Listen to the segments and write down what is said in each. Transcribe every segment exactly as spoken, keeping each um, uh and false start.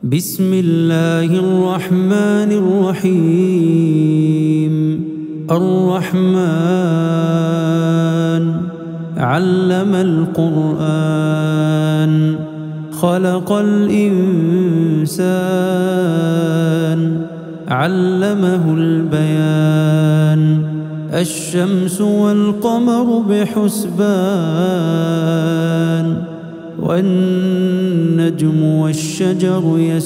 بسم الله الرحمن الرحيم. الرحمن علم القرآن خلق الإنسان علمه البيان. الشمس والقمر بحسبان والنجم والشجر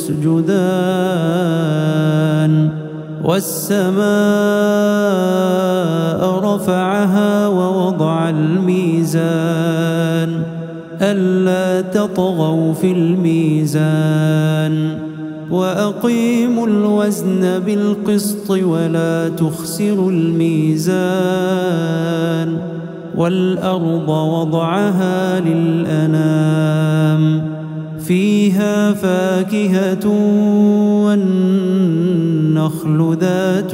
يسجدان. والسماء رفعها ووضع الميزان ألا تطغوا في الميزان وأقيموا الوزن بالقسط ولا تخسروا الميزان. والأرض وضعها للأنام فيها فاكهة والنخل ذات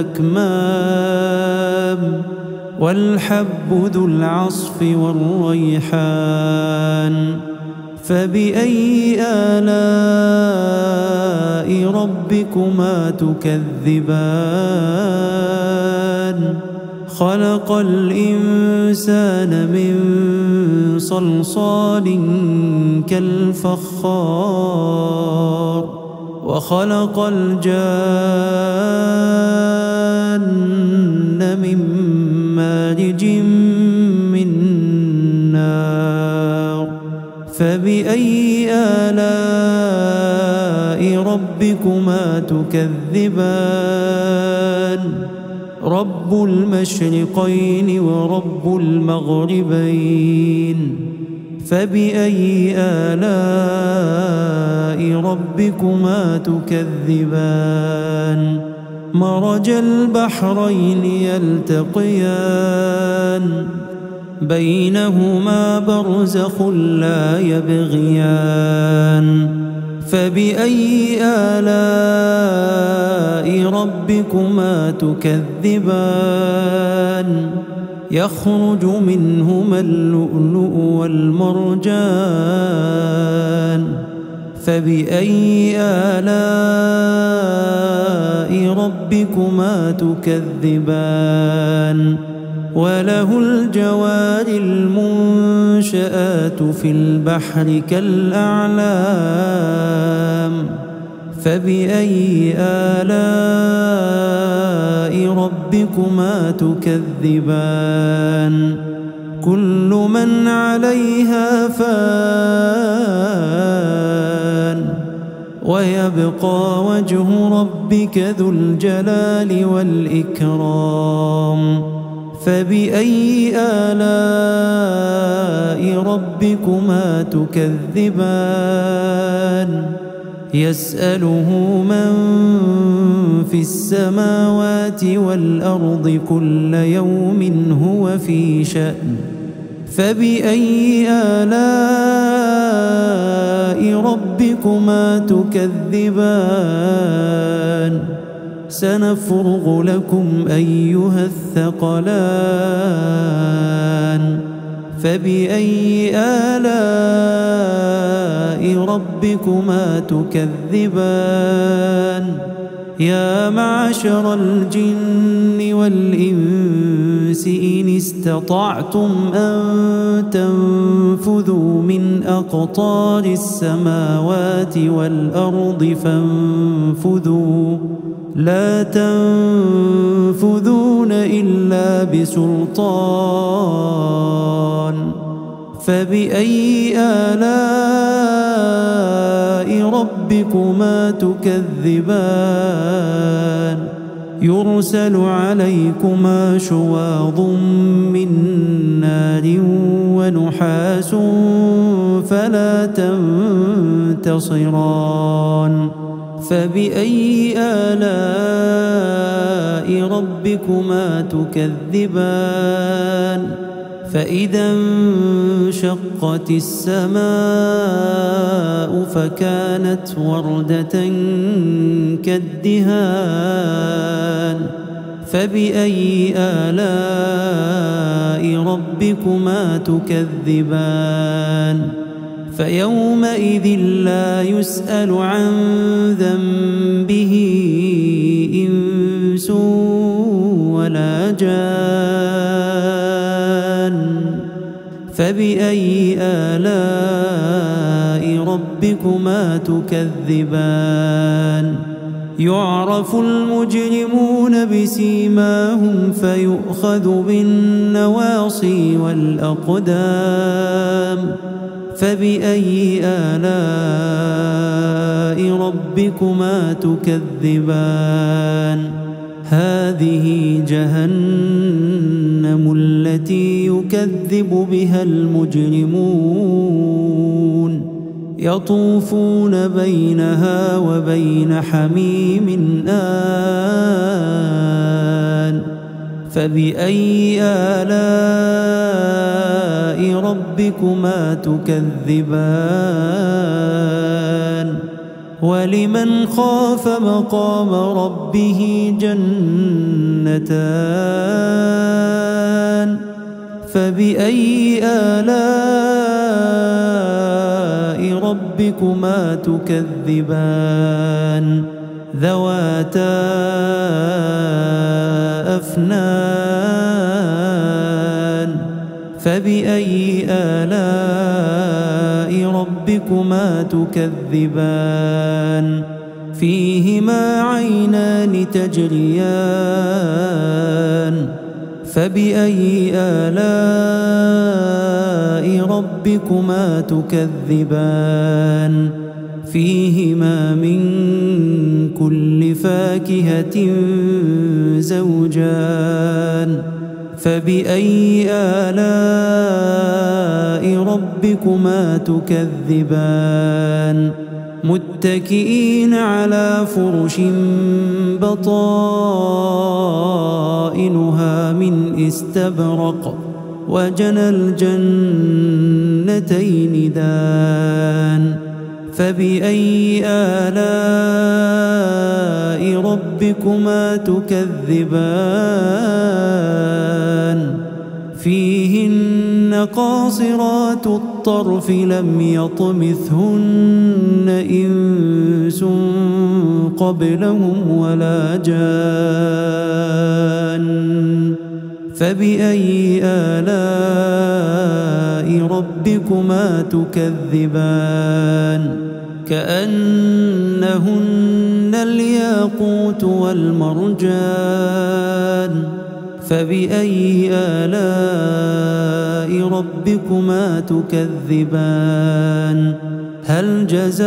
الأكمام والحب ذو العصف والريحان. فبأي آلاء ربكما تكذبان؟ خلق الإنسان من صلصال كالفخار وخلق الجان من مارج من نار. فبأي آلاء ربكما تكذبان؟ رب المشرقين ورب المغربين. فبأي آلاء ربكما تكذبان؟ مرج البحرين يلتقيان بينهما برزخ لا يبغيان. فبأي آلاء ربكما تكذبان؟ يخرج منهما اللؤلؤ والمرجان. فبأي آلاء ربكما تكذبان؟ وله الجوار المنشآت في البحر كالأعلام. فبأي آلاء ربكما تكذبان؟ كل من عليها فان ويبقى وجه ربك ذو الجلال والإكرام. فبأي آلاء ربكما تكذبان؟ يسأله من في السماوات والأرض كل يوم هو في شأن. فبأي آلاء ربكما تكذبان؟ سنفرغ لكم أيها الثقلان. فبأي آلاء ربكما تكذبان؟ يا معشر الجن والإنس إن استطعتم أن تنفذوا من أقطار السماوات والأرض فانفذوا لا تنفذون إلا بسلطان. فبأي آلاء ربكما تكذبان؟ يرسل عليكما شواظ من نار ونحاس فلا تنتصران. فبأي آلاء ربكما تكذبان؟ فإذا انشقت السماء فكانت وردة كالدهان. فبأي آلاء ربكما تكذبان؟ فيومئذ لا يسأل عن ذنبه إنس ولا جان فبأي آلاء ربكما تكذبان يعرف المجرمون بسيماهم فيؤخذ بالنواصي والأقدام فبأي آلاء ربكما تكذبان هذه جهنم التي يكذب بها المجرمون يطوفون بينها وبين حميم آن فبأي آلاء ربكما تكذبان ولمن خاف مقام ربه جنتان فبأي آلاء ربكما تكذبان ذواتا أفنان فبأي آلاء ربكما تكذبان فيهما عينان تجريان فبأي آلاء ربكما تكذبان فيهما من كل فاكهة زوجان فبأي آلاء ربكما تكذبان متكئين على فرش بطائنها من استبرق وجنى الجنتين دان فبأي آلاء ربكما تكذبان فيهن قاصرات الطرف لم يطمثهن إنس قبلهم ولا جان فبأي آلاء ربكما تكذبان كأنهن الياقوت والمرجان فبأي آلاء ربكما تكذبان هل جزاء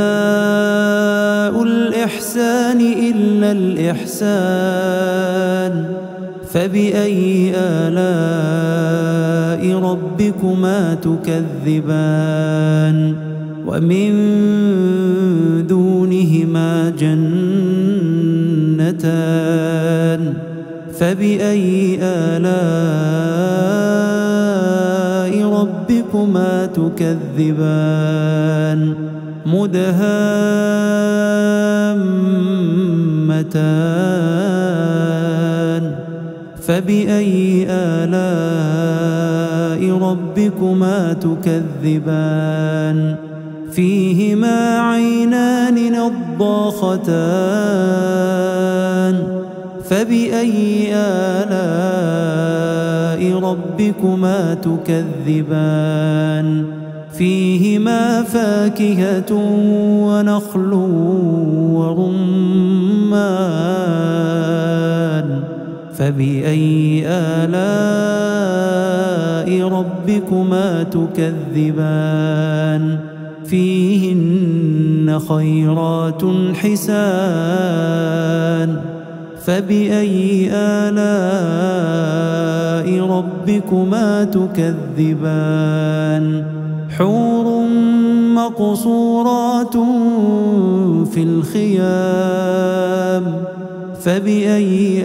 الإحسان إلا الإحسان فبأي آلاء ربكما تكذبان ومن دونهما جنتان فبأي آلاء ربكما تكذبان مدهامتان فبأي آلاء ربكما تكذبان فيهما عينان نضاختان فبأي آلاء ربكما تكذبان فيهما فاكهة ونخل ورمان فبأي آلاء ربكما تكذبان فيهن خيرات حسان فبأي آلاء ربكما تكذبان حور مقصورات في الخيام فبأي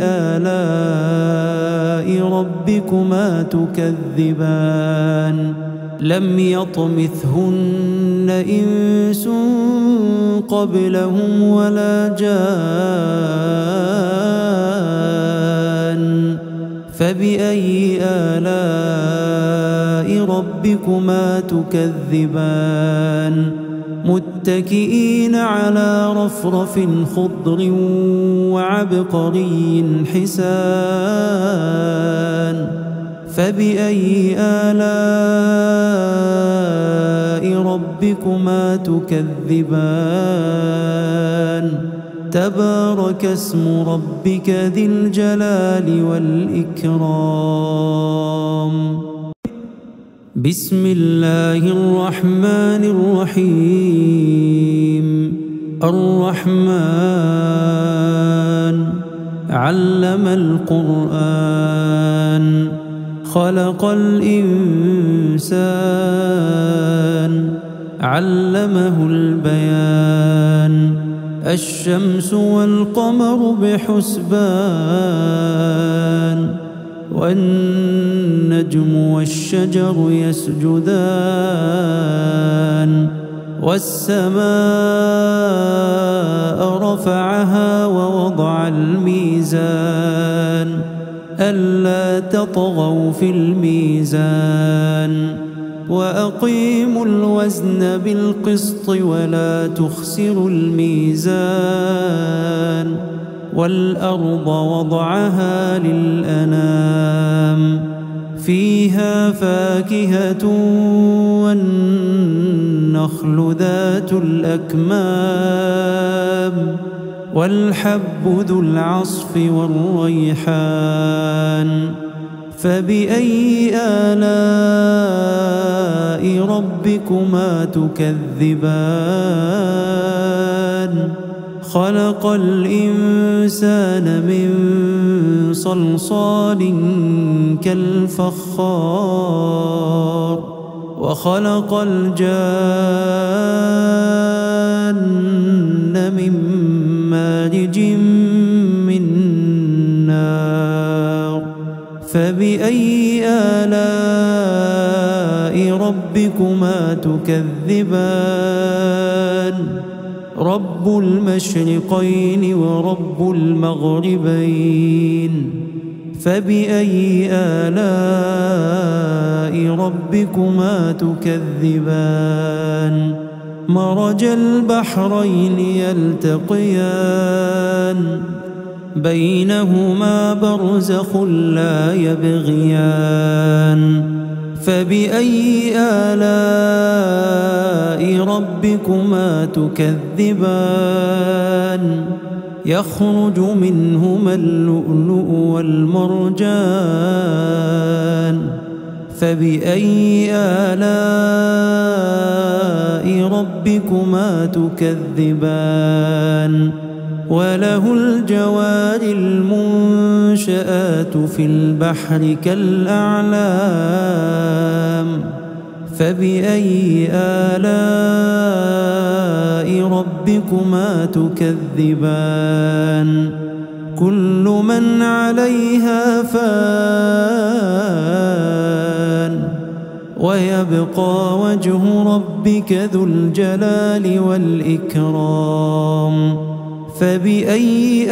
آلاء ربكما تكذبان لم يطمثهن إنس قبلهم ولا جان فبأي آلاء ربكما تكذبان متكئين على رفرف خضر وعبقري حسان فبأي آلاء ربكما تكذبان تبارك اسم ربك ذي الجلال والإكرام. بسم الله الرحمن الرحيم. الرحمن علم القرآن خلق الإنسان علمه البيان الشمس والقمر بحسبان والنجم والشجر يسجدان والسماء رفعها ووضع الميزان ألا تطغوا في الميزان وأقيموا الوزن بالقسط ولا تخسروا الميزان والأرض وضعها للأنام فيها فاكهة والنخل ذات الأكمام والحب ذو العصف والريحان فبأي آلاء ربكما تكذبان خلق الإنسان من صلصال كالفخار وخلق الجان من مارج من نار فبأي آلاء ربكما تكذبان رب المشرقين ورب المغربين فبأي آلاء ربكما تكذبان مرج البحرين يلتقيان بينهما برزخ لا يبغيان فبأي آلاء ربكما تكذبان يخرج منهما اللؤلؤ والمرجان فبأي آلاء ربكما تكذبان وله الجوار المنشآت في البحر كالأعلام فبأي آلاء ربكما تكذبان كل من عليها فان ويبقى وجه ربك ذو الجلال والإكرام فبأي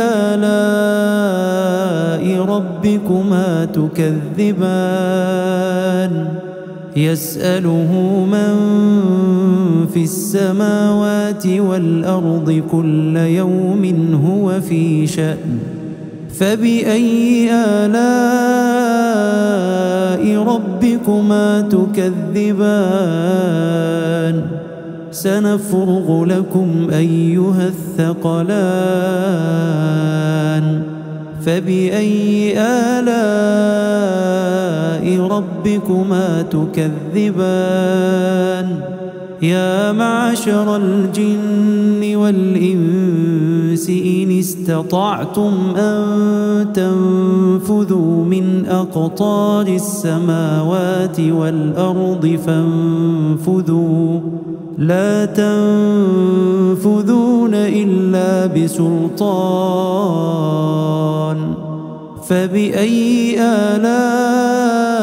آلاء ربكما تكذبان يسأله من في السماوات والأرض كل يوم هو في شأن فبأي آلاء ربكما تكذبان سنفرغ لكم أيها الثقلان فبأي آلاء ربكما تكذبان يا معشر الجن والإنس إن استطعتم أن تنفذوا من أقطار السماوات والأرض فانفذوا لا تنفذون إلا بسلطان فبأي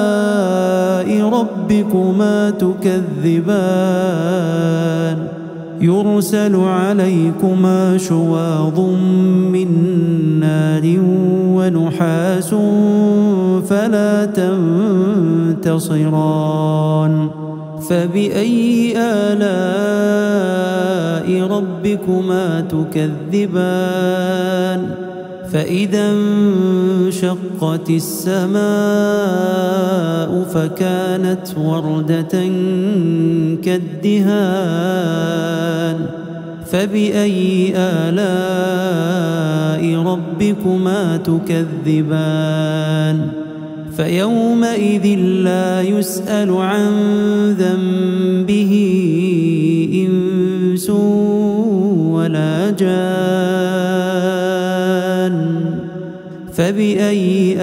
آلاء ربكما تكذبان يرسل عليكما شواظ من نار ونحاس فلا تنتصران فبأي آلاء ربكما تكذبان فإذا انشقت السماء فكانت وردة كالدهان فبأي آلاء ربكما تكذبان فيومئذ لا يسأل عن ذنبه إنس ولا جان فبأي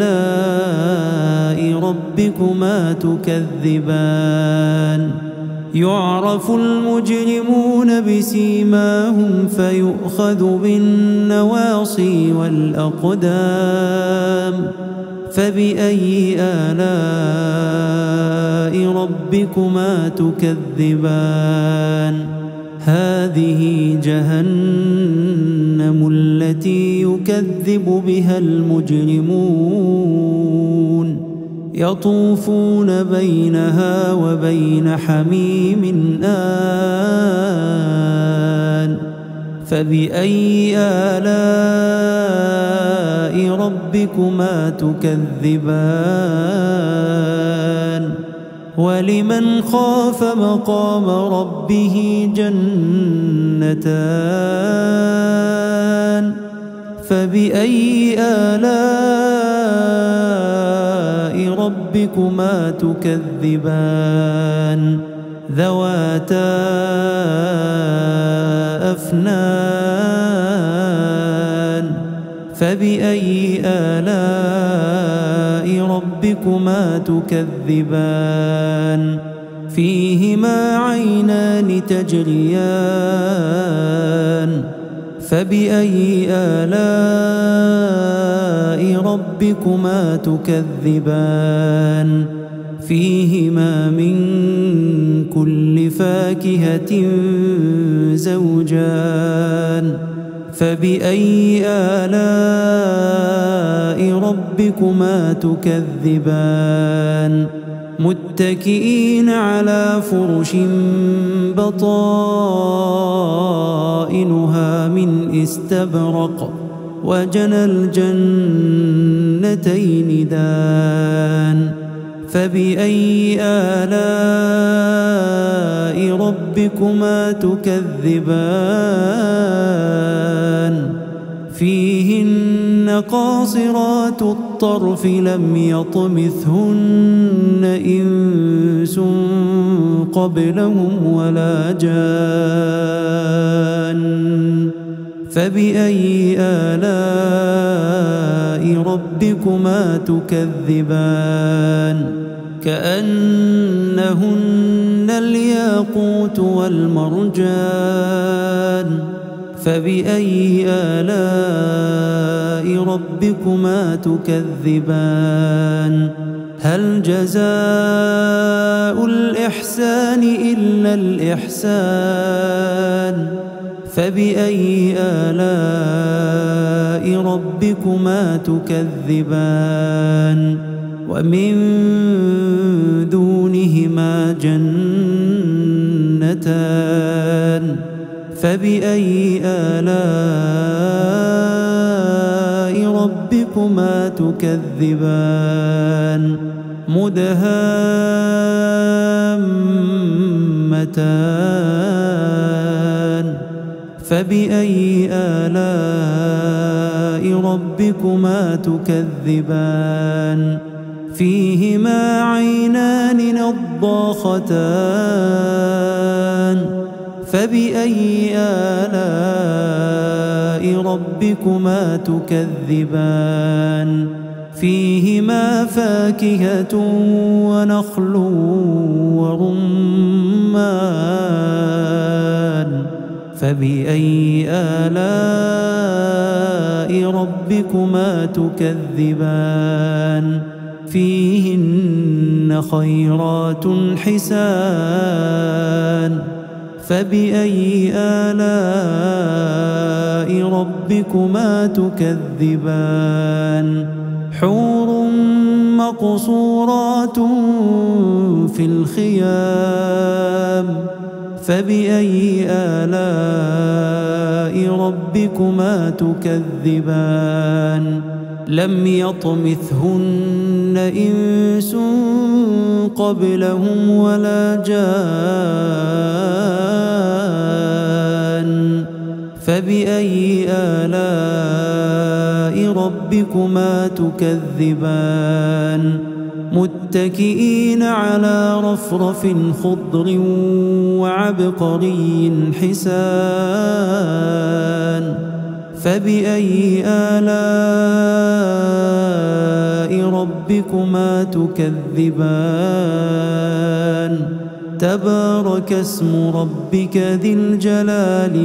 آلاء ربكما تكذبان يعرف المجرمون بسيماهم فيؤخذ بالنواصي والأقدام فبأي آلاء ربكما تكذبان هذه جهنم التي يكذب بها المجرمون يطوفون بينها وبين حميم آن فبأي آلاء ربكما تكذبان ولمن خاف مقام ربه جنتان فبأي آلاء ربكما تكذبان ذواتا أفنان فبأي آلاء ربكما تكذبان فيهما عينان تجريان فبأي آلاء ربكما تكذبان فيهما من كل فاكهة زوجان فبأي آلاء ربكما تكذبان متكئين على فرش بطائنها من استبرق وجنى الجنتين دان فبأي آلاء ربكما تكذبان فيهن قاصرات الطرف لم يطمثهن إنس قبلهم ولا جان فبأي آلاء ربكما تكذبان كأنهن الياقوت والمرجان فبأي آلاء ربكما تكذبان هل جزاء الإحسان إلا الإحسان فبأي آلاء ربكما تكذبان ومن دونهما جنتان فبأي آلاء ربكما تكذبان مدهامتان فبأي آلاء ربكما تكذبان فيهما عينان نضاختان فبأي آلاء ربكما تكذبان فيهما فاكهة ونخل ورمان فبأي آلاء ربكما تكذبان فيهن خيرات حسان فبأي آلاء ربكما تكذبان حور مقصورات في الخيام فبأي آلاء ربكما تكذبان لم يطمثهن إنس قبلهم ولا جان فبأي آلاء ربكما تكذبان متكئين على رفرف خضر وعبقري حسان فبأي آلاء ربكما تكذبان تبارك اسم ربك ذي الجلال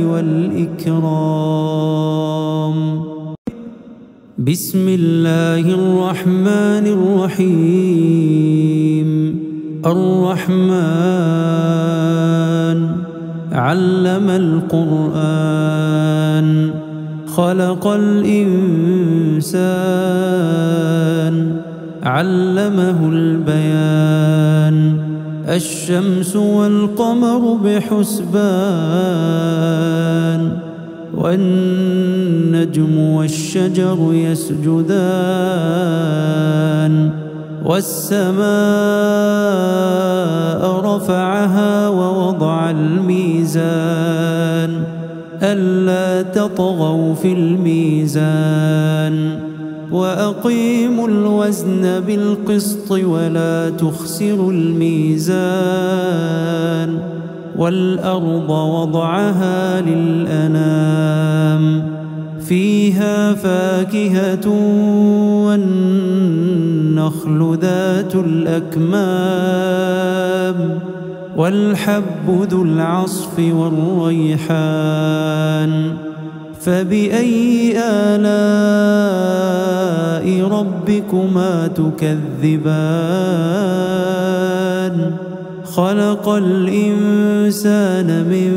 والإكرام بسم الله الرحمن الرحيم الرحمن علم القرآن خلق الإنسان علمه البيان الشمس والقمر بحسبان والنجم والشجر يسجدان والسماء رفعها ووضع الميزان ألا تطغوا في الميزان وأقيموا الوزن بالقسط ولا تخسروا الميزان والأرض وضعها للأنام فيها فاكهة والنخل ذات الأكمام والحب ذو العصف والريحان فبأي آلاء ربكما تكذبان خلق الإنسان من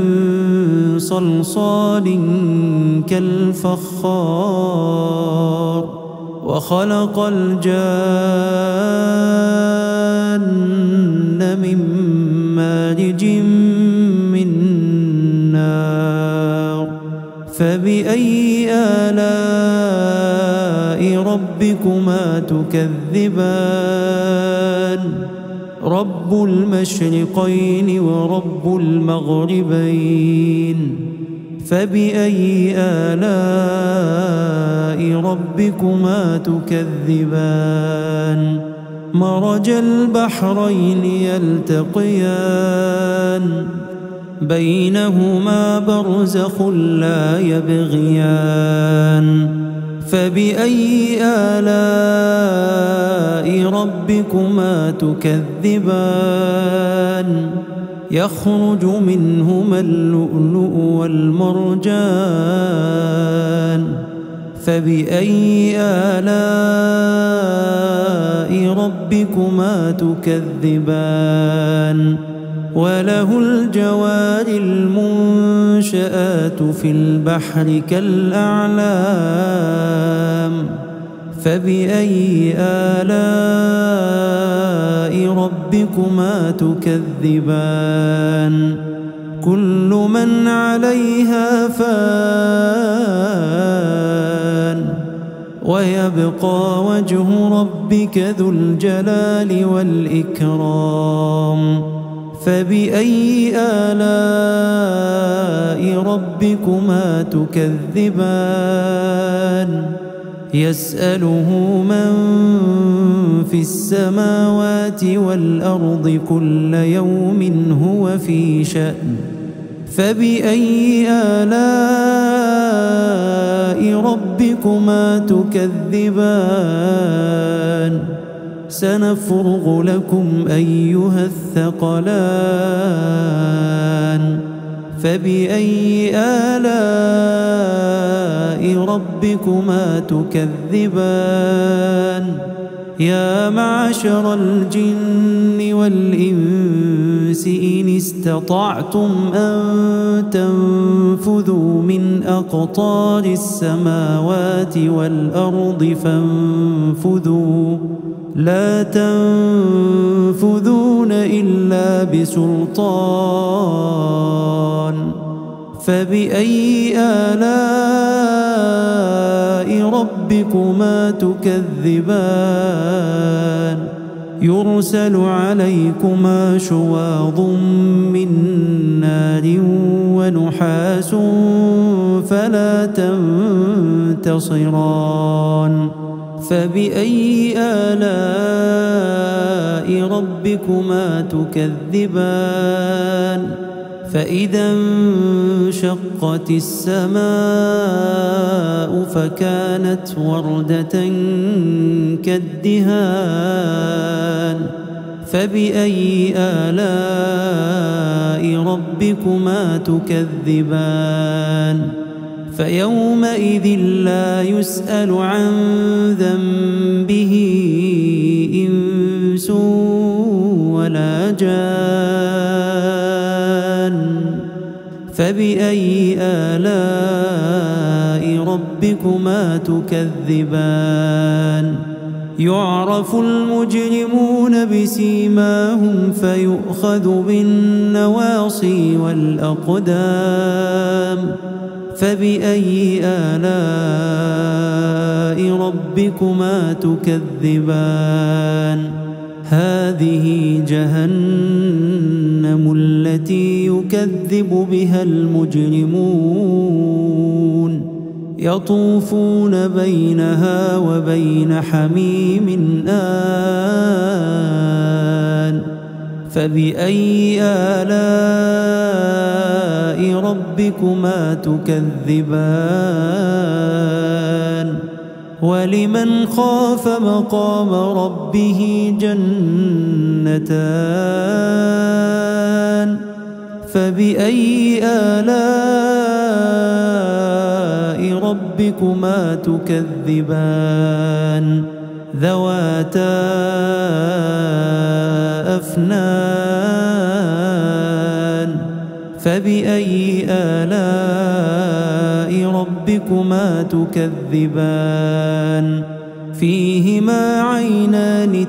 صلصال كالفخار وخلق الجان من مارج من نار فبأي آلاء ربكما تكذبان رب المشرقين ورب المغربين فبأي آلاء ربكما تكذبان مرج البحرين يلتقيان بينهما برزخ لا يبغيان فبأي آلاء ربكما تكذبان يخرج منهما اللؤلؤ والمرجان فبأي آلاء ربكما تكذبان وله الجوار المنشآت في البحر كالأعلام فبأي آلاء ربكما تكذبان كل من عليها فان ويبقى وجه ربك ذو الجلال والإكرام فبأي آلاء ربكما تكذبان يسأله من في السماوات والأرض كل يوم هو في شأن فبأي آلاء ربكما تكذبان سنفرغ لكم أيها الثقلان فبأي آلاء ربكما تكذبان يا معشر الجن والإنس إن استطعتم أن تنفذوا من أقطار السماوات والأرض فانفذوا لا تنفذون إلا بسلطان فبأي آلاء ربكما تكذبان يرسل عليكما شواظ من نار ونحاس فلا تنتصران فبأي آلاء ربكما تكذبان فإذا انشقت السماء فكانت وردة كالدهان فبأي آلاء ربكما تكذبان فيومئذ لا يسأل عن ذنبه إنس ولا جان فبأي آلاء ربكما تكذبان يعرف المجرمون بسيماهم فيؤخذ بالنواصي والأقدام فبأي آلاء ربكما تكذبان هذه جهنم التي يكذب بها المجرمون يطوفون بينها وبين حميم آن فبأي آلاء ربكما تكذبان ولمن خاف مقام ربه جنتان فبأي آلاء ربكما تكذبان ذواتا أفنان فبأي آلاء ربكما تكذبان فيهما عينان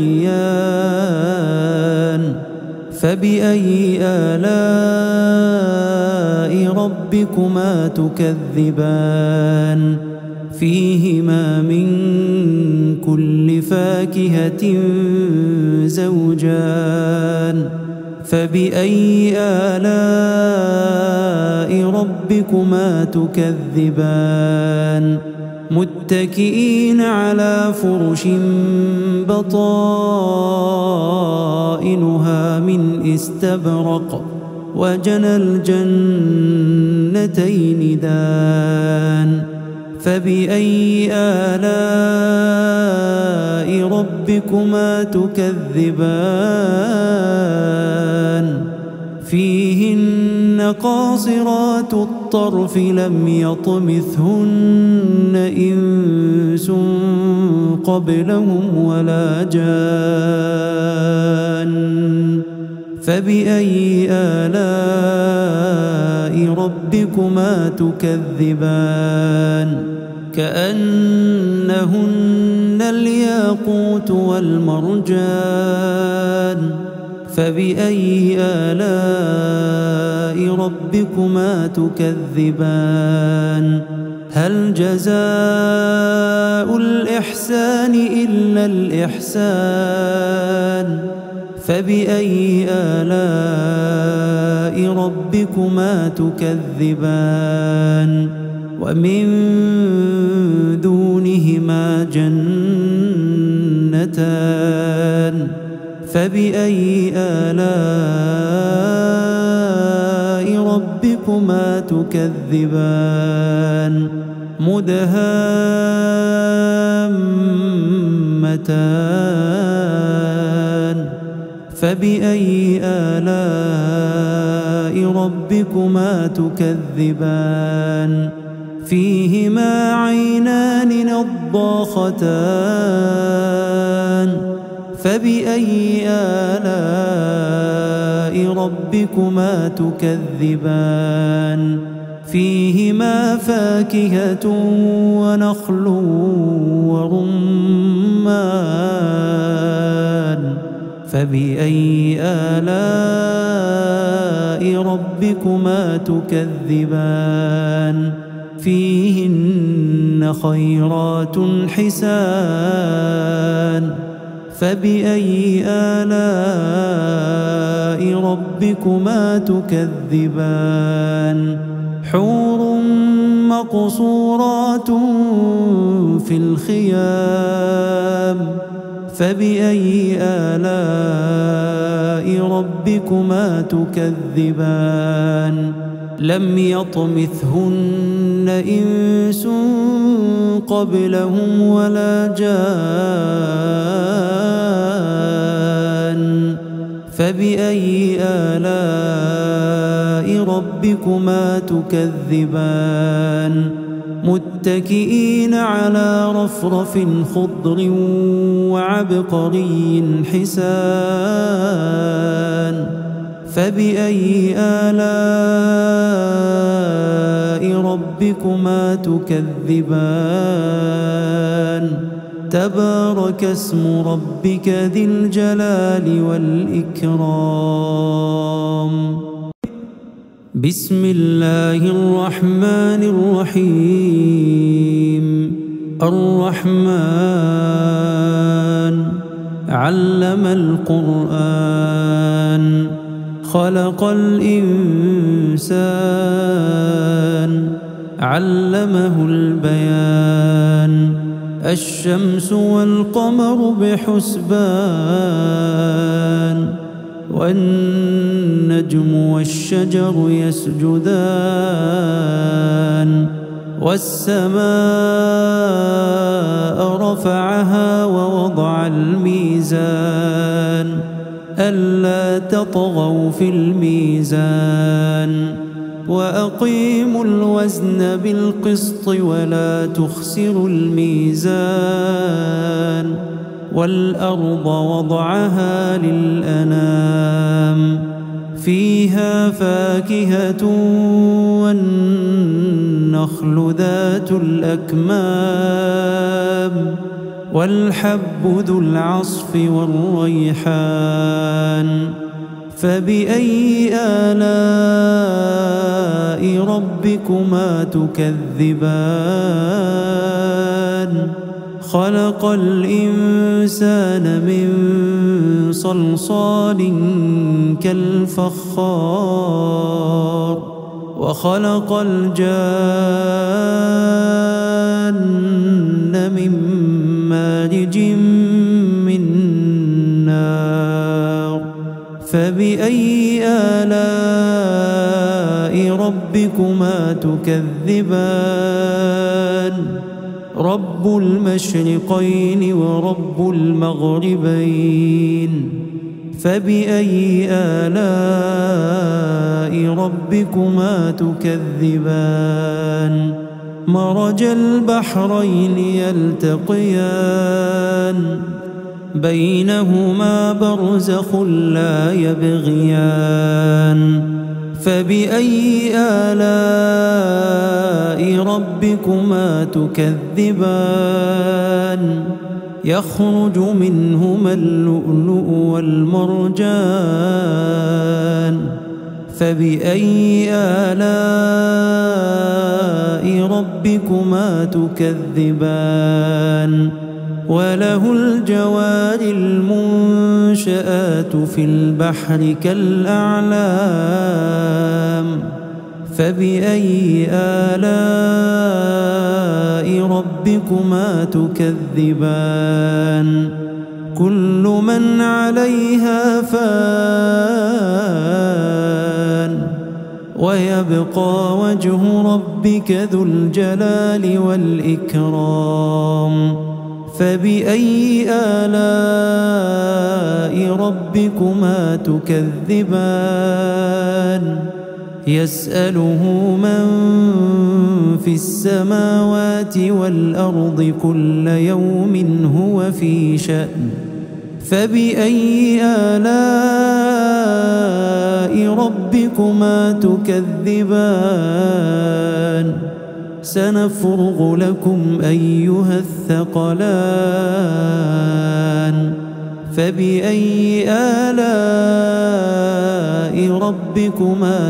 تجريان فبأي آلاء ربكما تكذبان فيهما من كل فاكهة زوجان فبأي آلاء ربكما تكذبان متكئين على فرش بطائنها من استبرق وجنى الجنتين دان فبأي آلاء ربكما تكذبان فيهن قاصرات الطرف لم يطمثهن إنس قبلهم ولا جان فبأي آلاء ربكما تكذبان كأنهن الياقوت والمرجان فبأي آلاء ربكما تكذبان هل جزاء الإحسان إلا الإحسان فبأي آلاء ربكما تكذبان ومن دونهما جنتان فبأي آلاء ربكما تكذبان مدهامتان فبأي آلاء ربكما تكذبان فيهما عينان نضاختان فبأي آلاء ربكما تكذبان فيهما فاكهة ونخل ورمان فبأي آلاء ربكما تكذبان فيهن خيرات حسان فبأي آلاء ربكما تكذبان حور مقصورات في الخيام فبأي آلاء ربكما تكذبان لم يطمثهن إنس قبلهم ولا جان فبأي آلاء ربكما تكذبان متكئين على رفرف خضر وعبقري حسان فبأي آلاء ربكما تكذبان تبارك اسم ربك ذي الجلال والإكرام بسم الله الرحمن الرحيم الرحمن علم القرآن خلق الإنسان علمه البيان الشمس والقمر بحسبان والنجم والشجر يسجدان والسماء رفعها ووضع الميزان ألا تطغوا في الميزان وأقيموا الوزن بالقسط ولا تخسروا الميزان والأرض وضعها للأنام فيها فاكهة والنخل ذات الأكمام والحب ذو العصف والريحان فبأي آلاء ربكما تكذبان خلق الإنسان من صلصال كالفخار وخلق الجان من مارج من نار فبأي آلاء ربكما تكذبان رب المشرقين ورب المغربين فبأي آلاء ربكما تكذبان مرج البحرين يلتقيان بينهما برزخ لا يبغيان فبأي آلاء ربكما تكذبان يخرج منهما اللؤلؤ والمرجان فبأي آلاء ربكما تكذبان وله الجوار المنشآت في البحر كالأعلام فبأي آلاء ربكما تكذبان كل من عليها فان ويبقى وجه ربك ذو الجلال والإكرام فبأي آلاء ربكما تكذبان يسأله من في السماوات والأرض كل يوم هو في شأن فبأي آلاء ربكما تكذبان سنفرغ لكم أيها الثقلان فبأي آلاء ربكما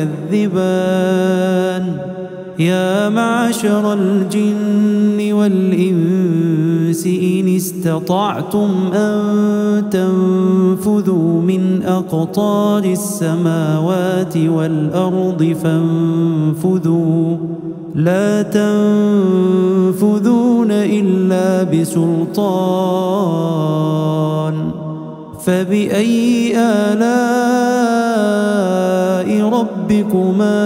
تكذبان يا معشر الجن والإنس إن استطعتم أن تنفذوا من أقطار السماوات والأرض فانفذوا لا تنفذون إلا بسلطان فبأي آلاء ربكما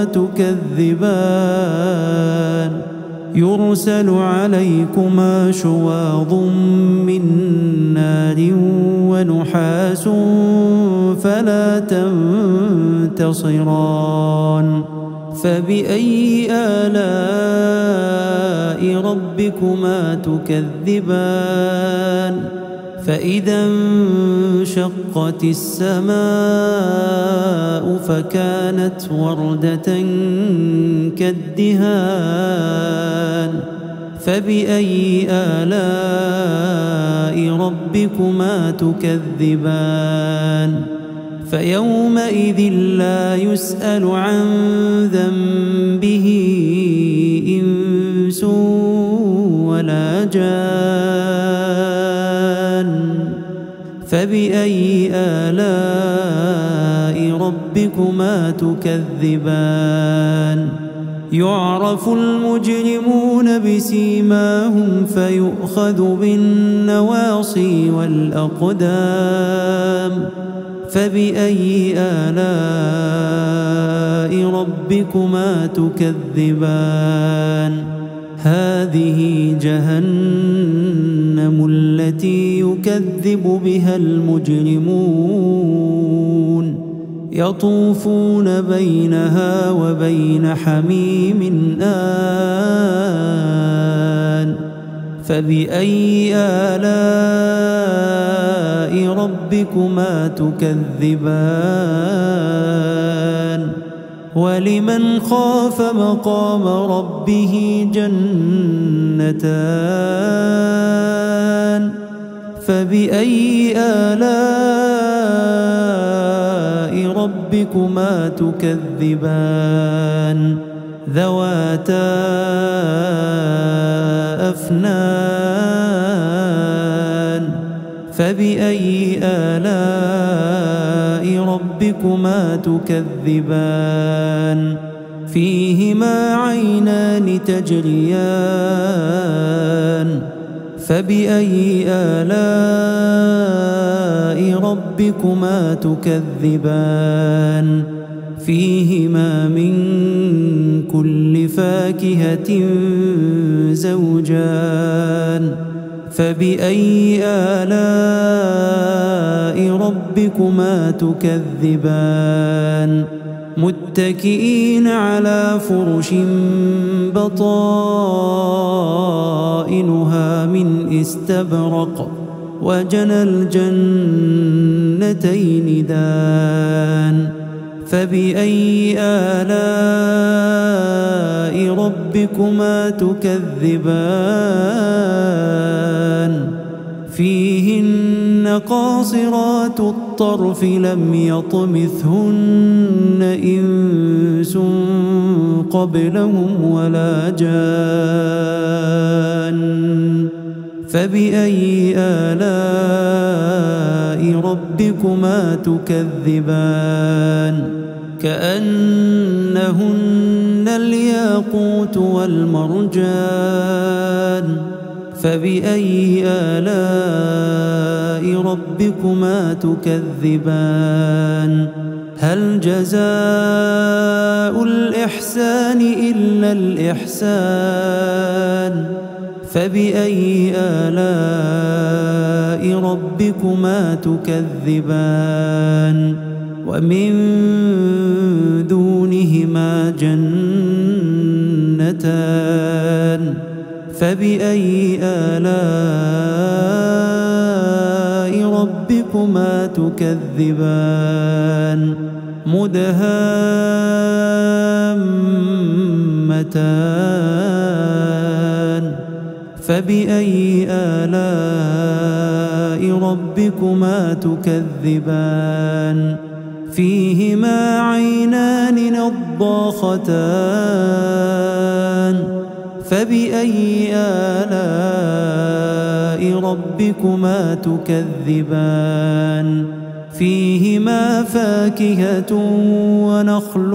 تكذبان يرسل عليكما شواظ من نار ونحاس فلا تنتصران فبأي آلاء ربكما تكذبان فإذا انشقت السماء فكانت وردة كالدهان فبأي آلاء ربكما تكذبان فيومئذ لا يسأل عن ذنبه إنس ولا جان فبأي آلاء ربكما تكذبان يعرف المجرمون بسيماهم فيؤخذ بالنواصي والأقدام فبأي آلاء ربكما تكذبان هذه جهنم التي يكذب بها المجرمون يطوفون بينها وبين حميم آن فبأي آلاء ربكما تكذبان ولمن خاف مقام ربه جنتان فبأي آلاء ربكما تكذبان ذواتا أفنان فبأي آلاء ربكما تكذبان فيهما عينان تجريان فبأي آلاء ربكما تكذبان فيهما من كل فاكهة زوجان فبأي آلاء ربكما تكذبان متكئين على فرش بطائنها من استبرق وجنى الجنتين دان فبأي آلاء ربكما تكذبان فيهن قاصرات الطرف لم يطمثهن إنس قبلهم ولا جان فبأي آلاء ربكما تكذبان كأنهن الياقوت والمرجان فبأي آلاء ربكما تكذبان هل جزاء الإحسان إلا الإحسان فبأي آلاء ربكما تكذبان ومن دونهما جنتان جنتان فبأي آلاء ربكما تكذبان مدهامتان فبأي آلاء ربكما تكذبان فيهما عينان نضاختان فبأي آلاء ربكما تكذبان فيهما فاكهة ونخل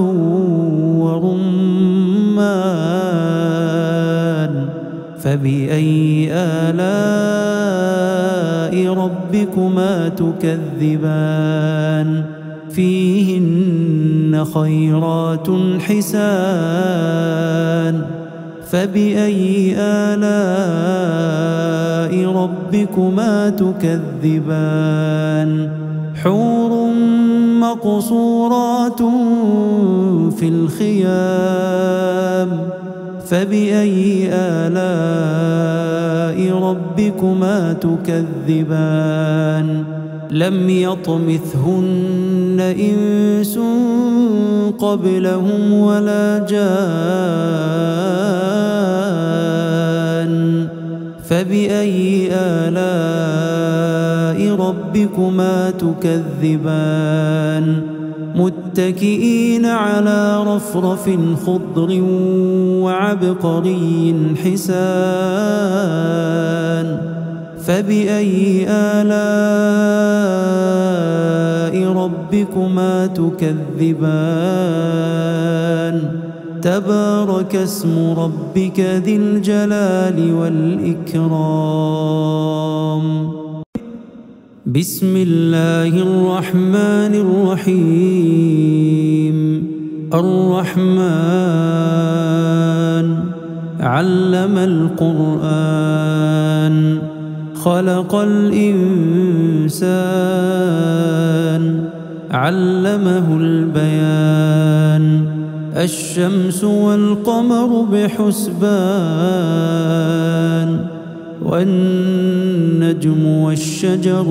ورمان فبأي آلاء ربكما تكذبان فيهن خيرات حسان فبأي آلاء ربكما تكذبان حور مقصورات في الخيام فبأي آلاء ربكما تكذبان لم يطمثهن إنس قبلهم ولا جان فبأي آلاء ربكما تكذبان متكئين على رفرف خضر وعبقري حسان فبأي آلاء ربكما تكذبان تبارك اسم ربك ذي الجلال والإكرام بسم الله الرحمن الرحيم الرحمن علم القرآن خلق الإنسان علمه البيان الشمس والقمر بحسبان والنجم والشجر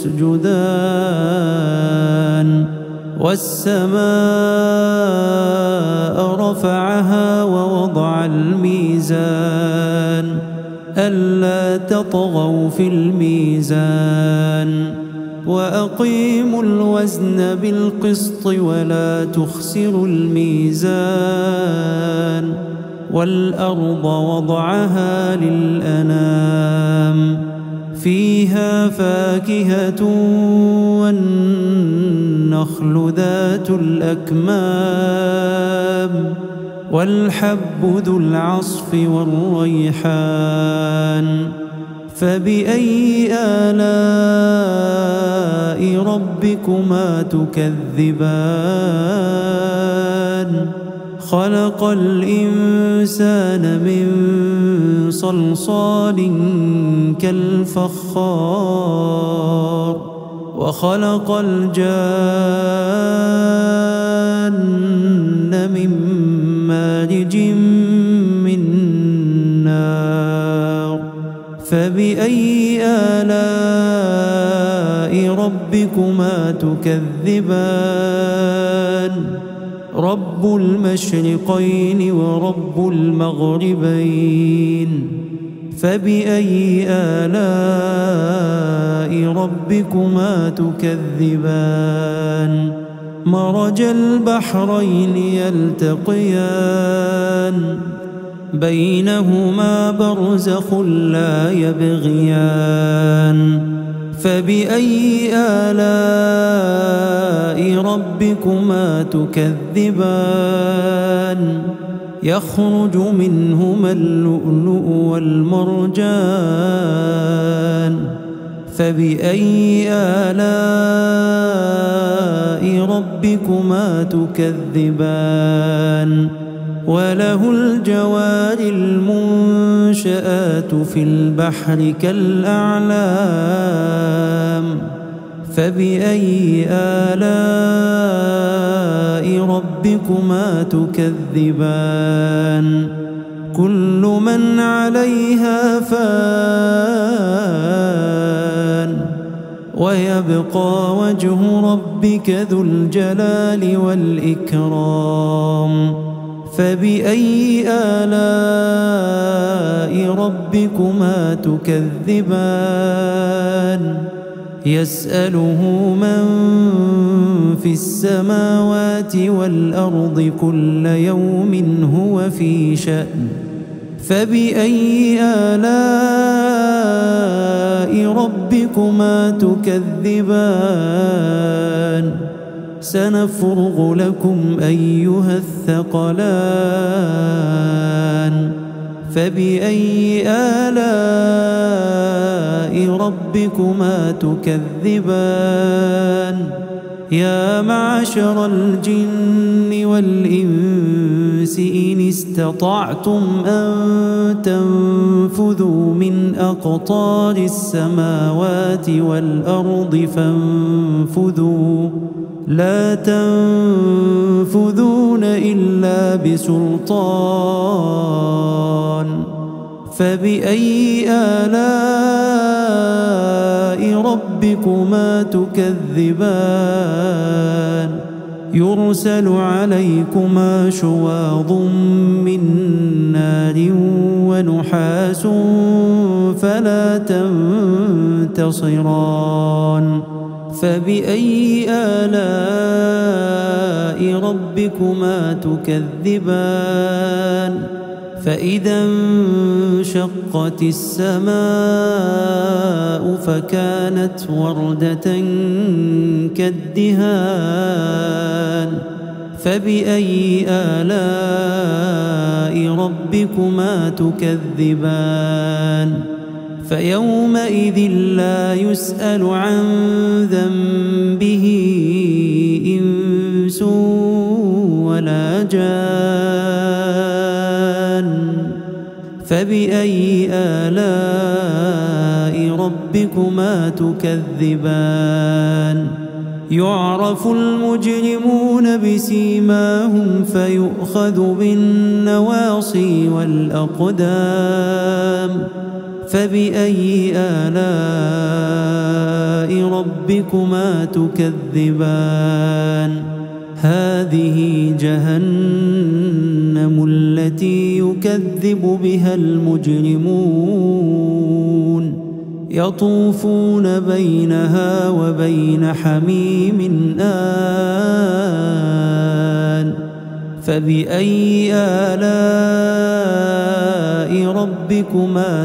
يسجدان والسماء رفعها ووضع الميزان ألا تطغوا في الميزان وأقيموا الوزن بالقسط ولا تخسروا الميزان والأرض وضعها للأنام فيها فاكهة والنخل ذات الأكمام والحب ذو العصف والريحان فبأي آلاء ربكما تكذبان خلق الإنسان من صلصال كالفخار وخلق الجان من مارج من نار فبأي آلاء ربكما تكذبان رب المشرقين ورب المغربين فبأي آلاء ربكما تكذبان مرج البحرين يلتقيان بينهما برزخ لا يبغيان فبأي آلاء ربكما تكذبان يخرج منهما اللؤلؤ والمرجان فبأي آلاء ربكما تكذبان وله الجوار المنشآت في البحر كالأعلام فبأي آلاء ربكما تكذبان كل من عليها فان ويبقى وجه ربك ذو الجلال والإكرام فبأي آلاء ربكما تكذبان يسأله من في السماوات والأرض كل يوم هو في شأن فبأي آلاء ربكما تكذبان سنفرغ لكم أيها الثقلان فبأي آلاء ربكما تكذبان يا معشر الجن والإنس إن استطعتم أن تنفذوا من أقطار السماوات والأرض فانفذوا لا تنفذون إلا بسلطان فبأي آلاء ربكما تكذبان يرسل عليكما شواظ من نار ونحاس فلا تنتصران فبأي آلاء ربكما تكذبان فإذا انشقت السماء فكانت وردة كالدهان فبأي آلاء ربكما تكذبان فيومئذ لا يسأل عن ذنبه إنس ولا جان فبأي آلاء ربكما تكذبان يعرف المجرمون بسيماهم فيؤخذ بالنواصي والأقدام فبأي آلاء ربكما تكذبان هذه جهنم التي يكذب بها المجرمون يطوفون بينها وبين حميم آن فبأي آلاء ربكما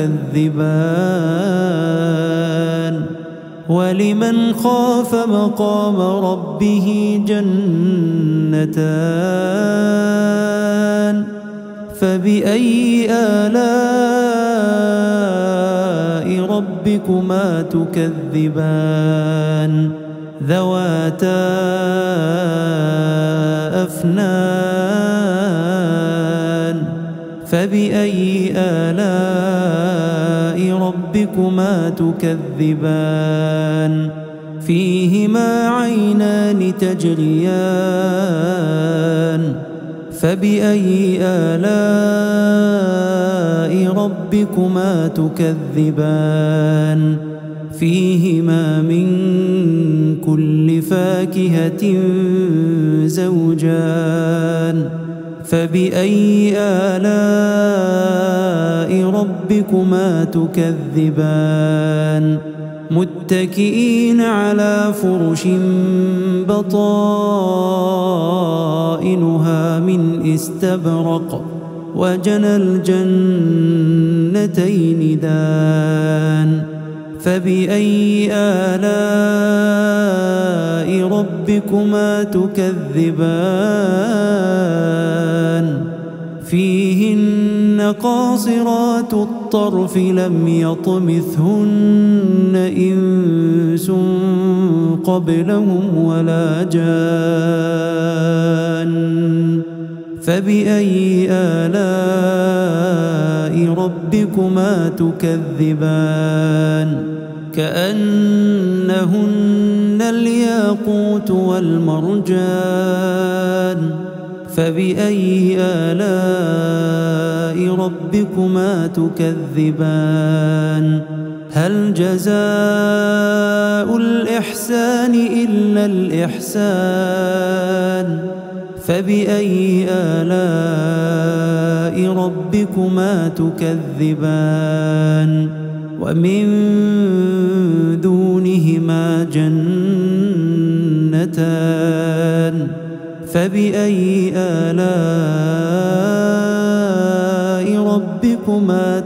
تكذبان ولمن خاف مقام ربه جنتان فبأي آلاء ربكما تكذبان ذواتا أفنان فبأي آلاء ربكما تكذبان فيهما عينان تجريان فبأي آلاء ربكما تكذبان فيهما من كل فاكهة زوجان فبأي آلاء ربكما تكذبان متكئين على فرش بطائنها من استبرق وجنى الجنتين دان فبأي آلاء ربكما تكذبان فيهن قاصرات الطرف لم يطمثهن إنس قبلهم ولا جان فبأي آلاء ربكما تكذبان كأنهن الياقوت والمرجان فبأي آلاء ربكما تكذبان هل جزاء الإحسان إلا الإحسان فبأي آلاء ربكما تكذبان ومن دونهما جنتان فبأي آلاء ربكما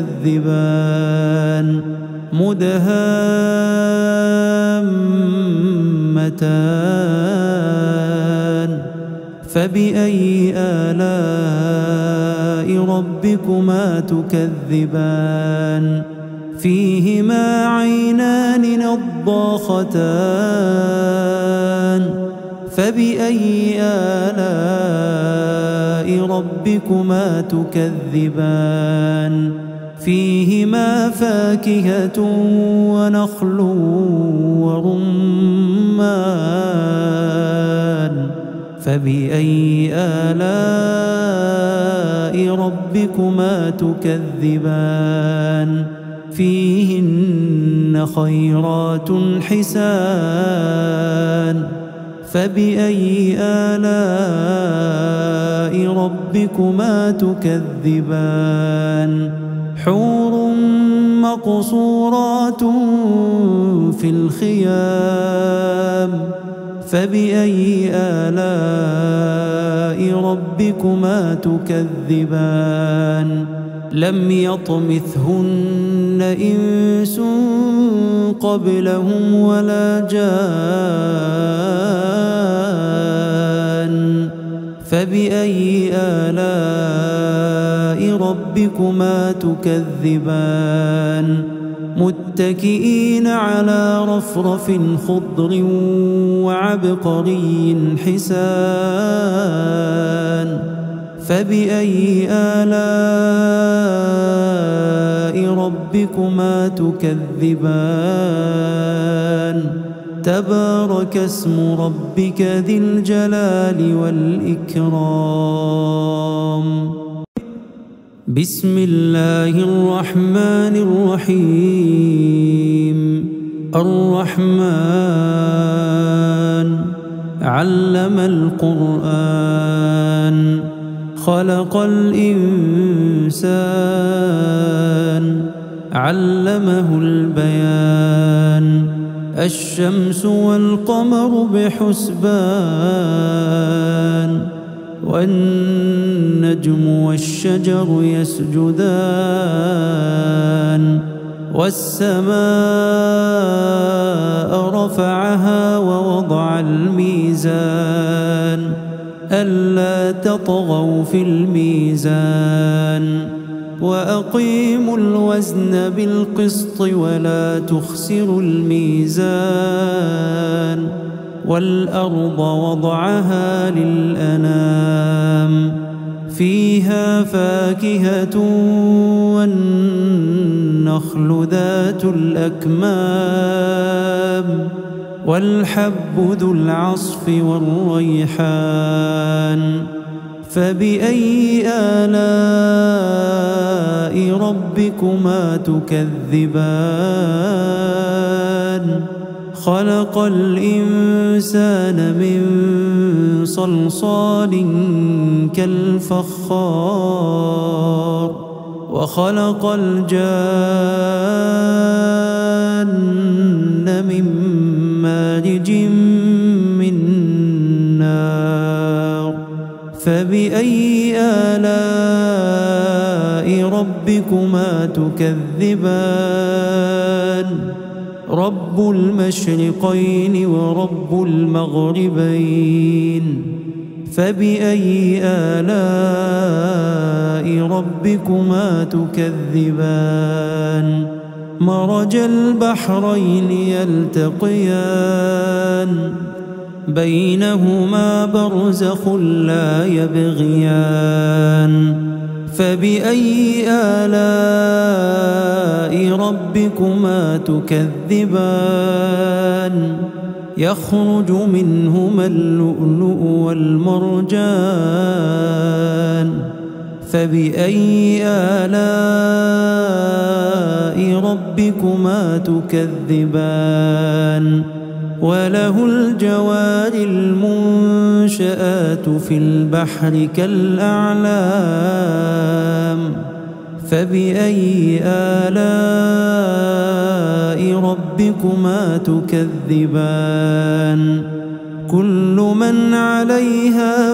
تكذبان مدهامتان فبأي آلاء ربكما تكذبان فيهما عينان نضاختان فبأي آلاء ربكما تكذبان فيهما فاكهة ونخل ورمان فبأي آلاء ربكما تكذبان فيهن خيرات حسان فبأي آلاء ربكما تكذبان حور مقصورات في الخيام فبأي آلاء ربكما تكذبان لم يطمثهن إنس قبلهم ولا جان فبأي آلاء ربكما تكذبان متكئين على رفرف خضر وعبقري حسان فبأي آلاء ربكما تكذبان تبارك اسم ربك ذي الجلال والإكرام بسم الله الرحمن الرحيم الرحمن علم القرآن خلق الإنسان علمه البيان الشمس والقمر بحسبان والنجم والشجر يسجدان والسماء رفعها ووضع الميزان ألا تطغوا في الميزان وأقيموا الوزن بالقسط ولا تخسروا الميزان والأرض وضعها للأنام فيها فاكهة والنخل ذات الأكمام والحب ذو العصف والريحان فبأي آلاء ربكما تكذبان خلق الإنسان من صلصال كالفخار وخلق الجان من مارج من نار فبأي آلاء ربكما تكذبان رب المشرقين ورب المغربين فبأي آلاء ربكما تكذبان مرج البحرين يلتقيان بينهما برزخ لا يبغيان فبأي آلاء ربكما تكذبان يخرج منهما اللؤلؤ والمرجان فبأي آلاء ربكما تكذبان وله الجوار المنشآت في البحر كالأعلام فبأي آلاء ربكما تكذبان كل من عليها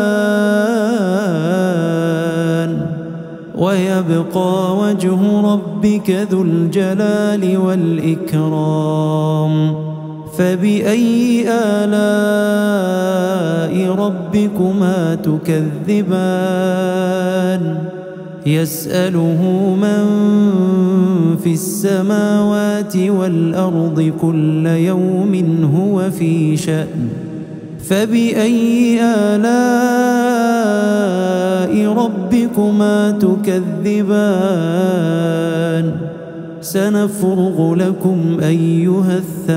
فان ويبقى وجه ربك ذو الجلال والإكرام فبأي آلاء ربكما تكذبان يسأله من في السماوات والأرض كل يوم هو في شأن فبأي آلاء ربكما تكذبان سنفرغ لكم أيها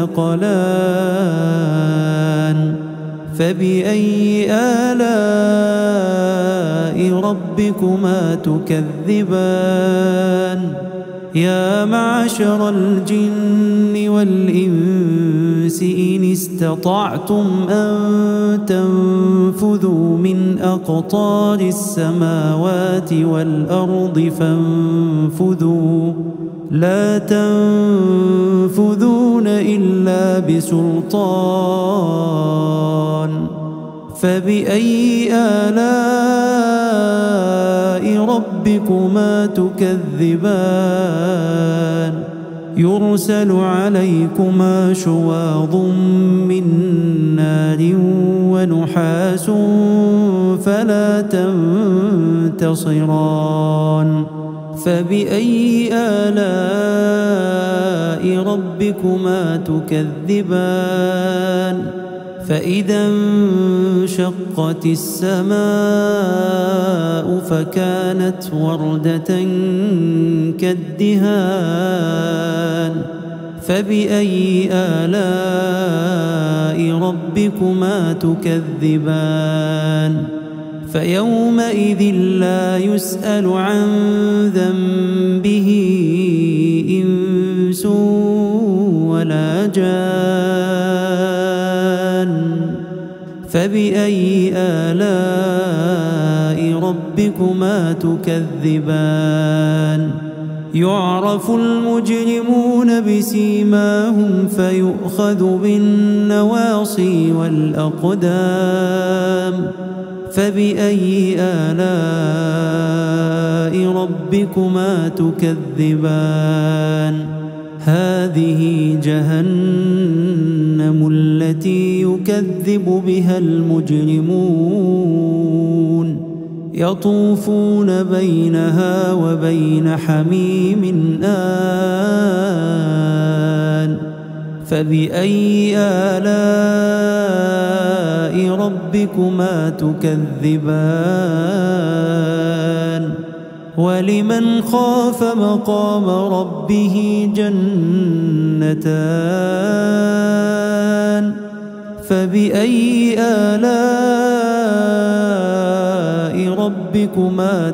الثقلان فبأي آلاء ربكما تكذبان يا معشر الجن والإنس إن استطعتم أن تنفذوا من أقطار السماوات والأرض فانفذوا لا تنفذون إلا بسلطان فبأي آلاء ربكما تكذبان يرسل عليكما شواظ من نار ونحاس فلا تنتصران فبأي آلاء ربكما تكذبان فإذا انشقت السماء فكانت وردة كالدهان فبأي آلاء ربكما تكذبان فيومئذ لا يسأل عن ذنبه إنس ولا جان فبأي آلاء ربكما تكذبان يعرف المجرمون بسيماهم فيؤخذ بالنواصي والأقدام فبأي آلاء ربكما تكذبان هذه جهنم التي يكذب بها المجرمون يطوفون بينها وبين حميم آن فبأي آلاء ربكما تكذبان ولمن خاف مقام ربه جنتان فبأي آلاء ربكما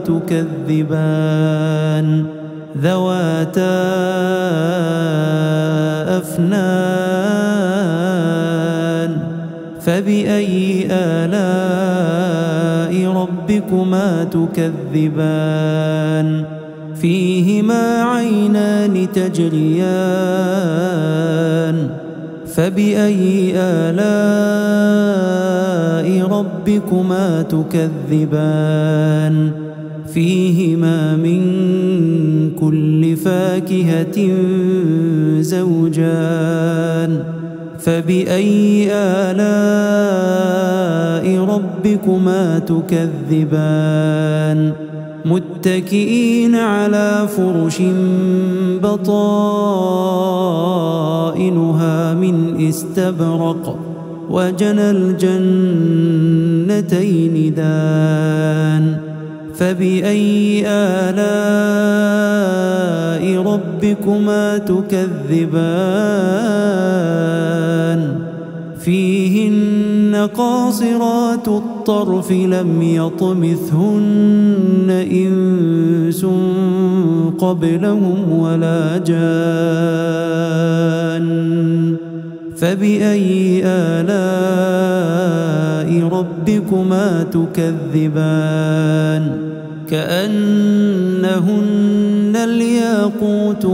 تكذبان ذواتا أفنان فبأي آلاء ربكما تكذبان فيهما عينان تجريان فبأي آلاء ربكما تكذبان فيهما من كل فاكهة زوجان فبأي آلاء ربكما تكذبان متكئين على فرش بطائنها من استبرق وجنى الجنتين دان فبأي آلاء ربكما تكذبان فيهن قاصرات الطرف لم يطمثهن إنس قبلهم ولا جان فبأي آلاء ربكما تكذبان كأنهن الياقوت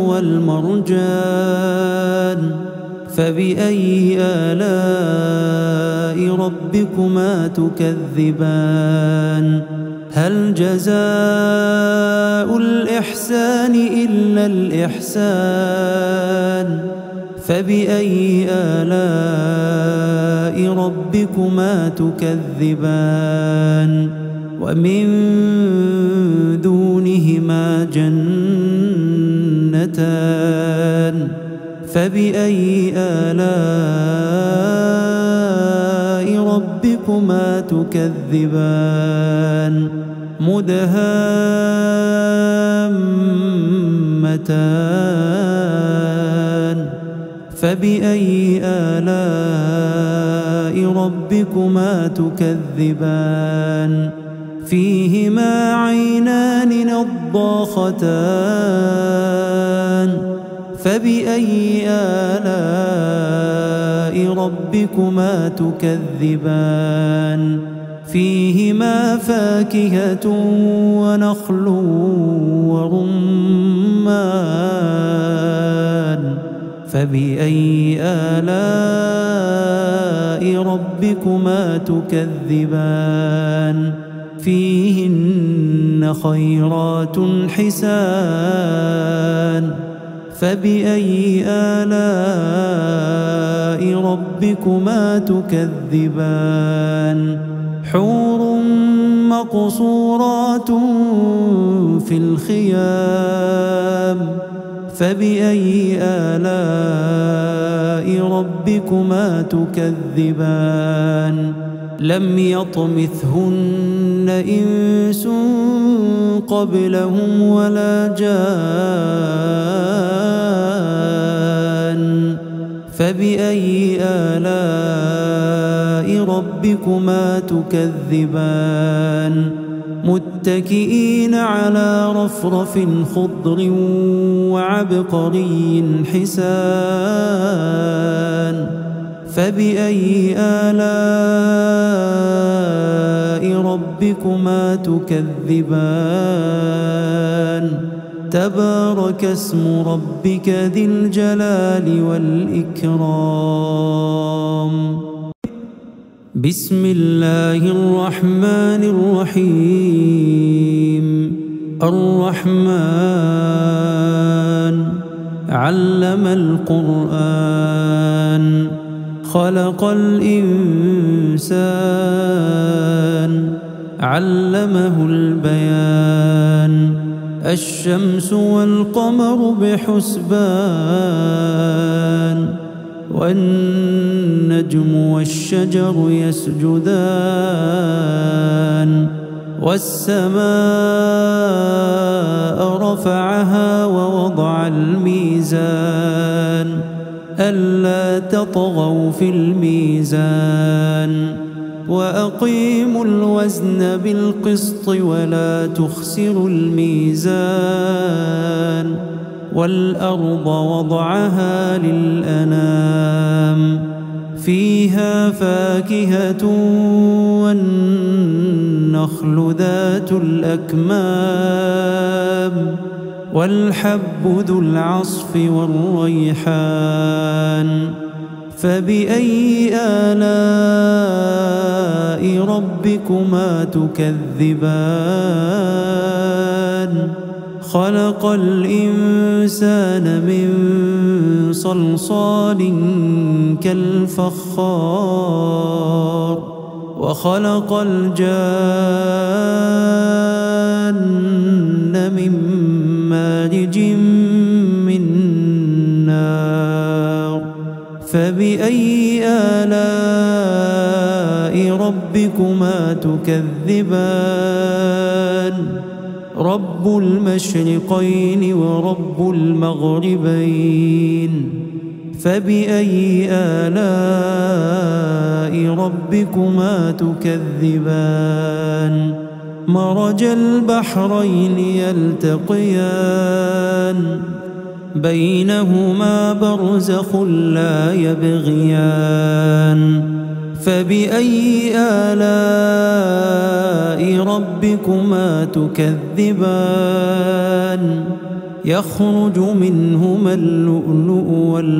والمرجان فبأي آلاء ربكما تكذبان هل جزاء الإحسان إلا الإحسان فبأي آلاء ربكما تكذبان ومن دونهما جنتان فبأي آلاء ربكما تكذبان مدهامتان فبأي آلاء ربكما تكذبان فيهما عينان نضاختان فبأي آلاء ربكما تكذبان فيهما فاكهة ونخل ورمان فبأي آلاء ربكما تكذبان فيهن خيرات حسان فبأي آلاء ربكما تكذبان حور مقصورات في الخيام فبأي آلاء ربكما تكذبان لم يطمثهن إنس قبلهم ولا جان فبأي آلاء ربكما تكذبان متكئين على رفرف خضر وعبقري حسان فبأي آلاء ربكما تكذبان تبارك اسم ربك ذي الجلال والإكرام بسم الله الرحمن الرحيم الرحمن علم القرآن خلق الإنسان علمه البيان الشمس والقمر بحسبان والنجم والشجر يسجدان والسماء رفعها ووضع الميزان ألا تطغوا في الميزان وأقيموا الوزن بالقسط ولا تخسروا الميزان والأرض وضعها للأنام فيها فاكهة والنخل ذات الأكمام والحب ذو العصف والريحان فبأي آلاء ربكما تكذبان خلق الإنسان من صلصال كالفخار وخلق الجان من مارج من نار فبأي آلاء ربكما تكذبان رب المشرقين ورب المغربين فبأي آلاء ربكما تكذبان مرج البحرين يلتقيان بينهما برزخ لا يبغيان فبأي آلاء ربكما تكذبان يخرج منهما اللؤلؤ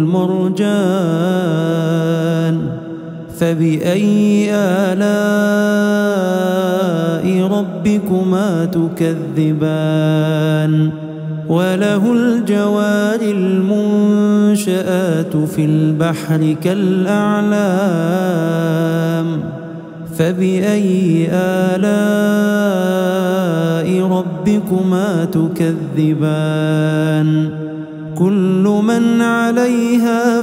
والمرجان فبأي آلاء ربكما تكذبان وله الجوار المنشآت في البحر كالأعلام فبأي آلاء ربكما تكذبان كل من عليها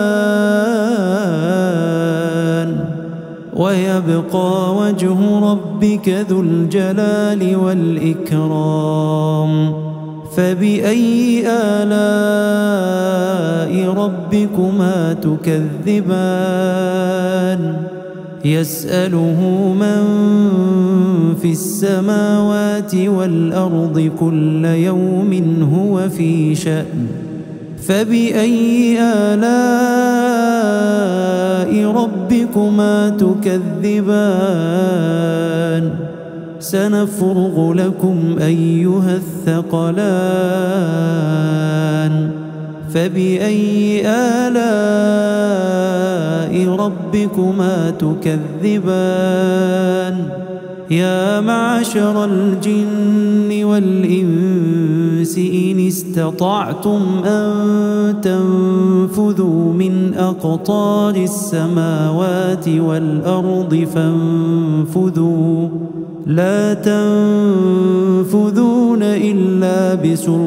فان ويبقى وجه ربك ذو الجلال والإكرام فبأي آلاء ربكما تكذبان يسأله من في السماوات والأرض كل يوم هو في شأن فبأي آلاء ربكما تكذبان سنفرغ لكم أيها الثقلان فبأي آلاء ربكما تكذبان يا معشر الجن والإنس إن استطعتم أن تنفذوا من أقطار السماوات والأرض فانفذوا لا تنفذون إلا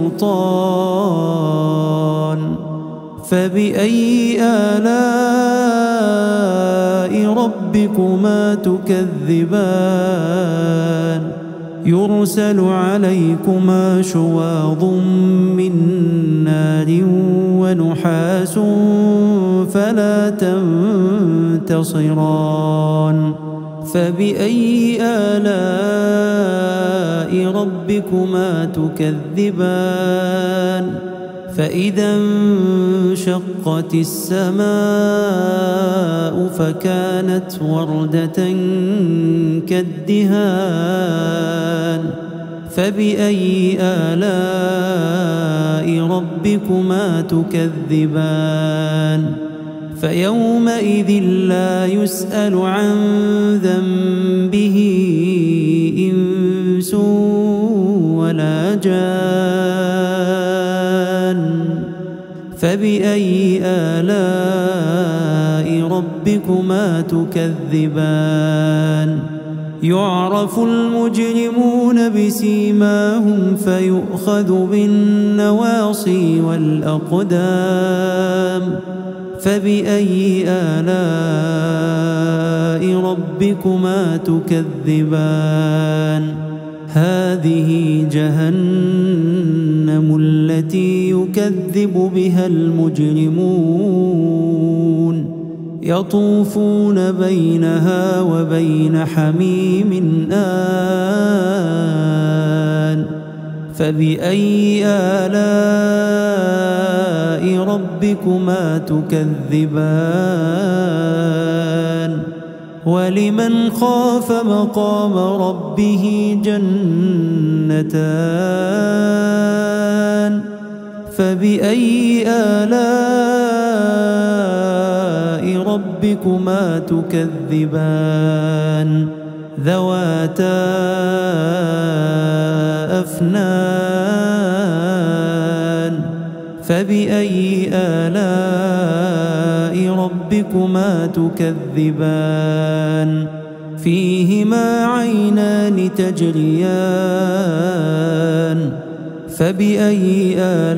بسلطان فبأي آلاء ربكما تكذبان يرسل عليكما شواظ من نار ونحاس فلا تنتصران فبأي آلاء ربكما تكذبان فإذا انشقت السماء فكانت وردة كالدهان فبأي آلاء ربكما تكذبان فيومئذ لا يسأل عن ذنبه إنس ولا جان فبأي آلاء ربكما تكذبان يعرف المجرمون بسيماهم فيؤخذ بالنواصي والأقدام فبأي آلاء ربكما تكذبان هذه جهنم التي يكذب بها المجرمون يطوفون بينها وبين حميم آن فبأي آلاء ربكما تكذبان ولمن خاف مقام ربه جنتان فبأي آلاء ربكما تكذبان ذواتا أفنان فبأي آلاء ربكما تكذبان فيهما عينان تجريان فبأي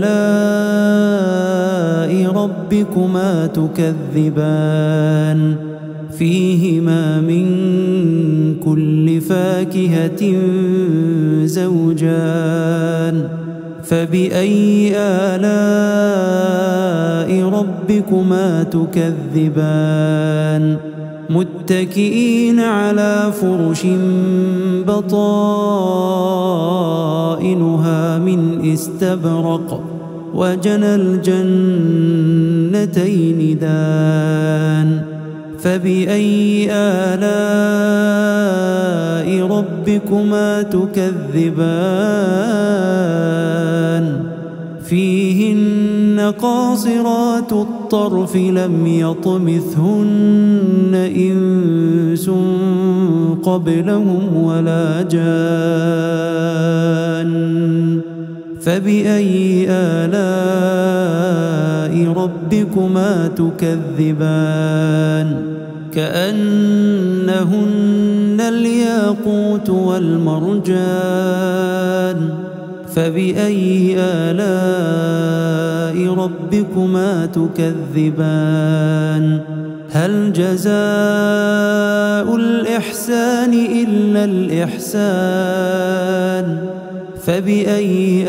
آلاء ربكما تكذبان فيهما من كل فاكهة زوجان فبأي آلاء ربكما تكذبان متكئين على فرش بطائنها من استبرق وجنى الجنتين دان فبأي آلاء ربكما تكذبان فيهن قاصرات الطرف لم يطمثهن إنس قبلهم ولا جان فبأي آلاء ربكما تكذبان كأنهن الياقوت والمرجان فبأي آلاء ربكما تكذبان هل جزاء الإحسان إلا الإحسان فبأي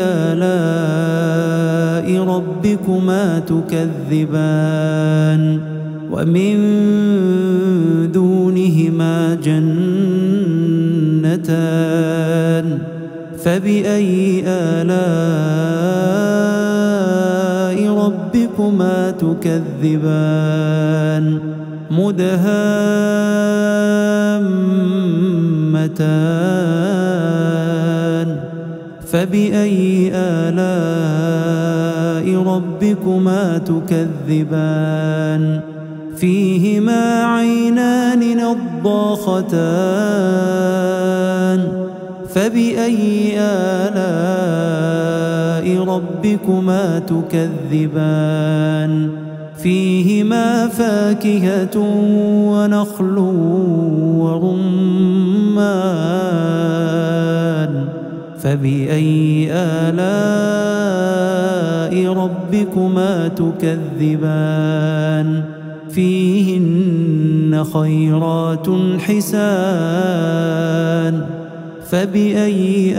آلاء ربكما تكذبان ومن دونهما جنتان فبأي آلاء ربكما تكذبان مدهامتان فبأي آلاء ربكما تكذبان فيهما عينان نضاختان فبأي آلاء ربكما تكذبان فيهما فاكهة ونخل ورمان فبأي آلاء ربكما تكذبان فيهن خيرات حسان فبأي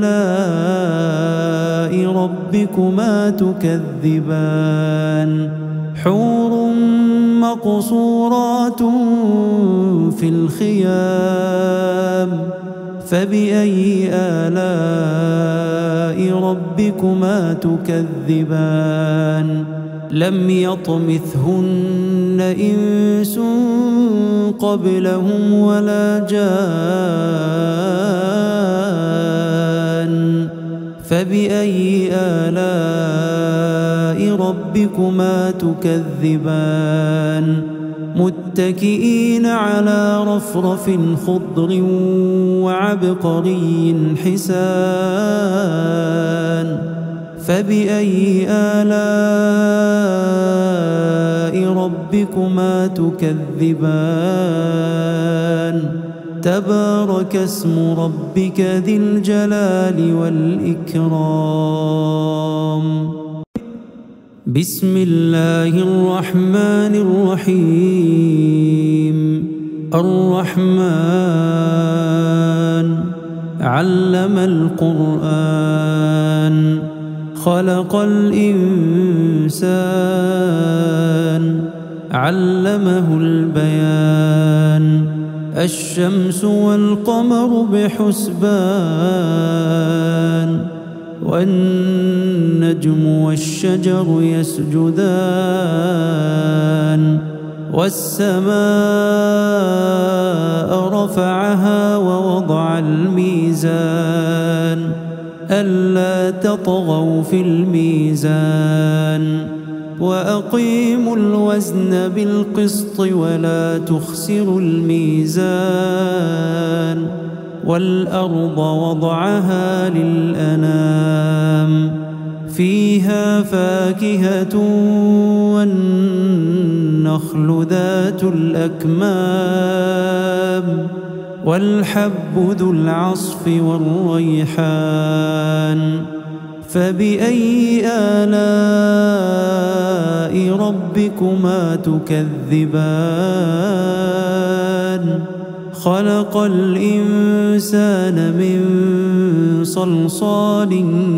آلاء ربكما تكذبان حور مقصورات في الخيام فبأي آلاء ربكما تكذبان لم يطمثهن إنس قبلهم ولا جان فبأي آلاء ربكما تكذبان متكئين على رفرف خضر وعبقري حسان فبأي آلاء ربكما تكذبان تبارك اسم ربك ذي الجلال والإكرام بسم الله الرحمن الرحيم الرحمن علم القرآن خلق الإنسان علمه البيان الشمس والقمر بحسبان والنجم والشجر يسجدان والسماء رفعها ووضع الميزان ألا تطغوا في الميزان وأقيموا الوزن بالقسط ولا تخسروا الميزان والأرض وضعها للأنام فيها فاكهة والنخل ذات الأكمام والحب ذو العصف والريحان فبأي آلاء ربكما تكذبان خلق الإنسان من صلصال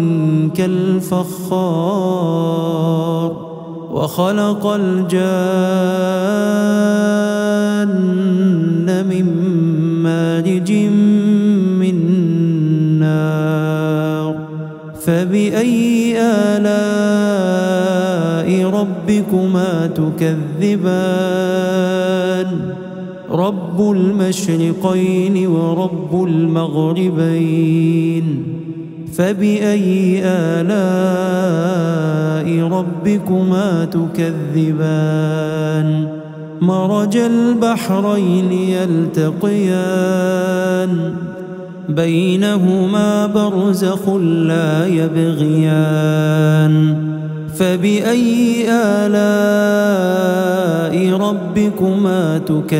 كالفخار وخلق الجان من مارج من نار فبأي آلاء ربكما تكذبان رب المشرقين ورب المغربين فبأي آلاء ربكما تكذبان مرج البحرين يلتقيان بينهما برزخ لا يبغيان فبأي آلاء ربكما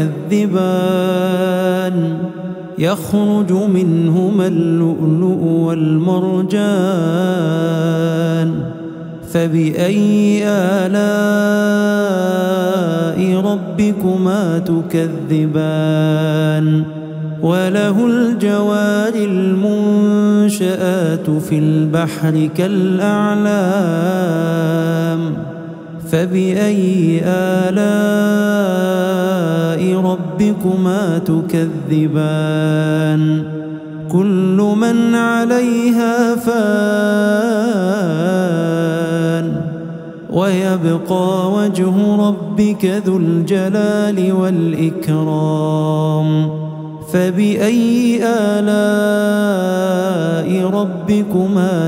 تكذبان يخرج منهما اللؤلؤ والمرجان فبأي آلاء ربكما تكذبان وله الجوار المنشآت في البحر كالأعلام فبأي آلاء ربكما تكذبان كل من عليها فان ويبقى وجه ربك ذو الجلال والإكرام فبأي آلاء ربكما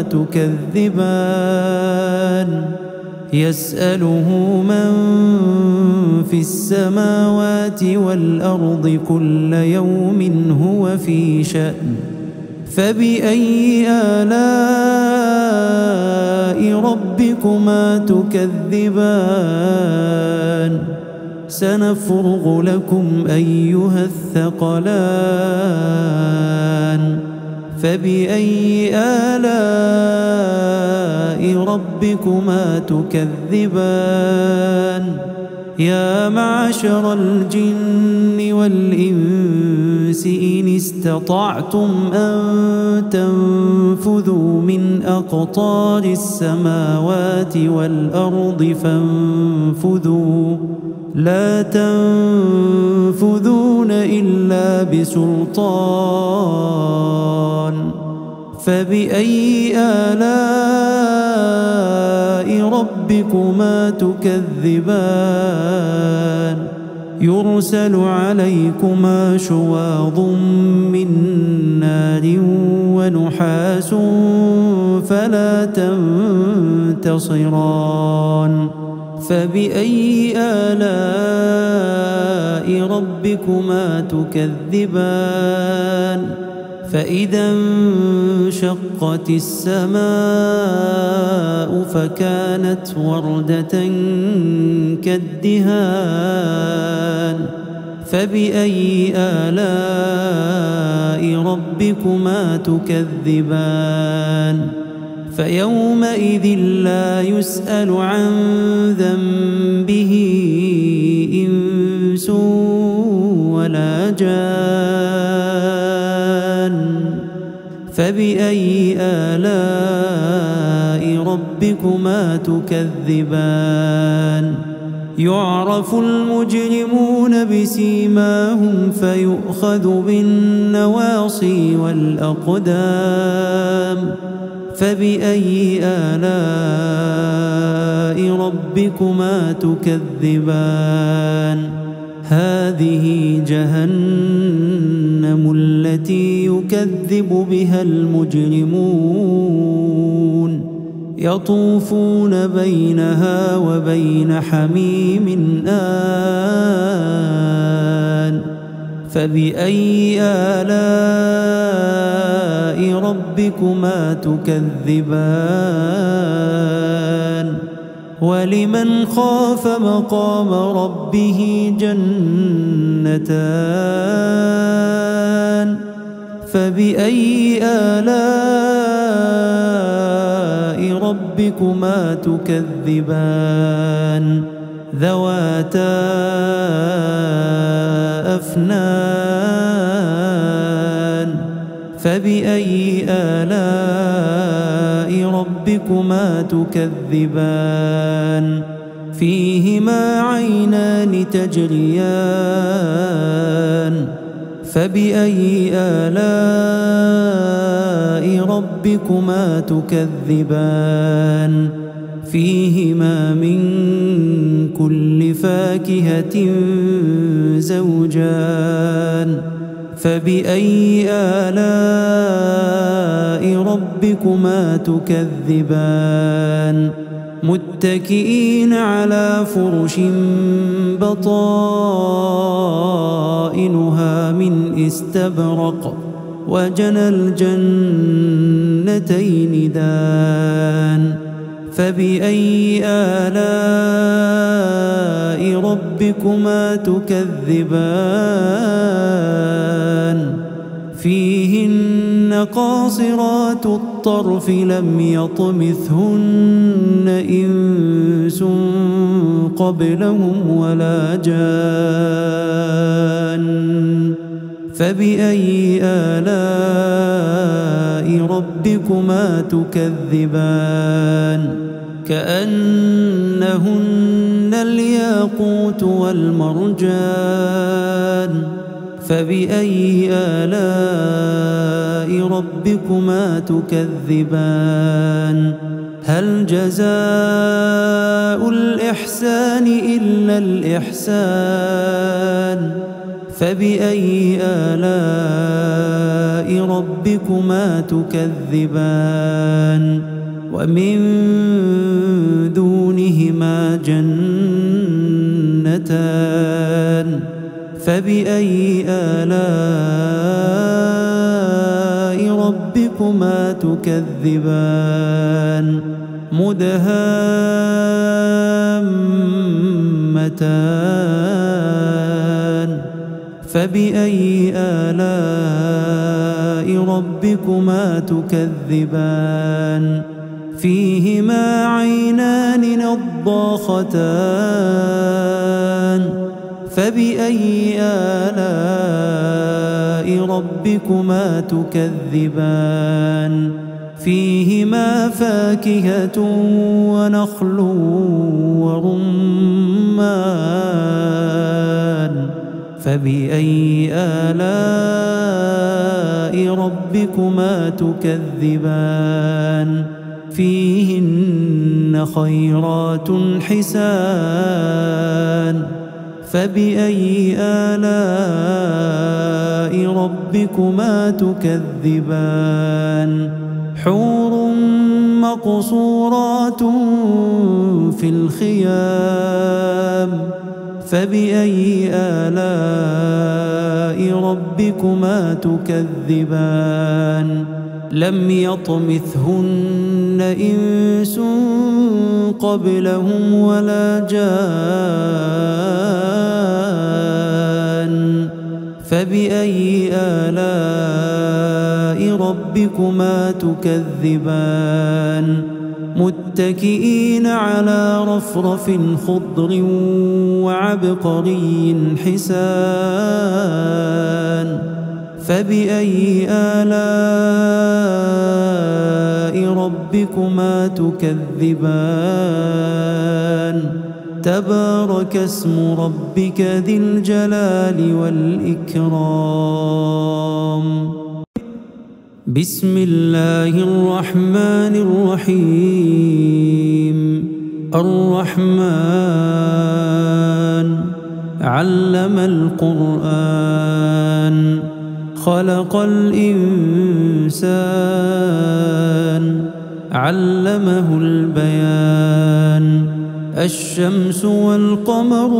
تكذبان يسأله من في السماوات والأرض كل يوم هو في شأن فبأي آلاء ربكما تكذبان سنفرغ لكم أيها الثقلان فبأي آلاء ربكما تكذبان يا معشر الجن والإنس إن استطعتم أن تنفذوا من أقطار السماوات والأرض فانفذوا لا تنفذون إلا بسلطان فبأي آلاء ربكما تكذبان يرسل عليكما شواظ من نار ونحاس فلا تنتصران فبأي آلاء ربكما تكذبان فإذا انشقت السماء فكانت وردة كالدهان فبأي آلاء ربكما تكذبان فيومئذ لا يسأل عن ذنبه إنس ولا جان فبأي آلاء ربكما تكذبان يعرف المجرمون بسيماهم فيؤخذ بالنواصي والأقدام فبأي آلاء ربكما تكذبان هذه جهنم التي يكذب بها المجرمون يطوفون بينها وبين حميم آن فبأي آلاء ربكما تكذبان ولمن خاف مقام ربه جنتان فبأي آلاء ربكما تكذبان ذواتا أفنان فبأي آلاء ربكما تكذبان فيهما عينان تجريان فبأي آلاء ربكما تكذبان فيهما من كل فاكهة زوجان فبأي آلاء ربكما تكذبان متكئين على فرش بطائنها من استبرق وجنى الجنتين دان فبأي آلاء ربكما تكذبان فيهن قاصرات الطرف لم يطمثهن إنس قبلهم ولا جان فبأي آلاء ربكما تكذبان كأنهن الياقوت والمرجان فبأي آلاء ربكما تكذبان هل جزاء الإحسان إلا الإحسان فبأي آلاء ربكما تكذبان ومن دونهما جنتان فبأي آلاء ربكما تكذبان مدهامتان فبأي آلاء ربكما تكذبان فيهما عينان نضاختان فبأي آلاء ربكما تكذبان فيهما فاكهة ونخل ورمان فبأي آلاء ربكما تكذبان فيهن خيرات حسان فبأي آلاء ربكما تكذبان حور مقصورات في الخيام فبأي آلاء ربكما تكذبان لم يطمثهن إنس قبلهم ولا جان فبأي آلاء ربكما تكذبان متكئين على رفرف خضر وعبقري حسان فبأي آلاء ربكما تكذبان تبارك اسم ربك ذي الجلال والإكرام بسم الله الرحمن الرحيم الرحمن علم القرآن خلق الإنسان علمه البيان الشمس والقمر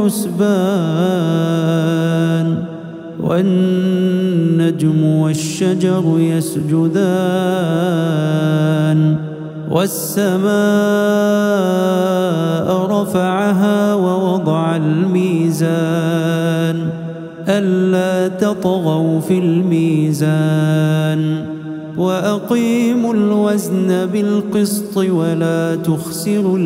بحسبان والنجم والشجر يسجدان والسماء رفعها ووضع الميزان ألا تطغوا في الميزان وأقيموا الوزن بالقسط ولا تخسروا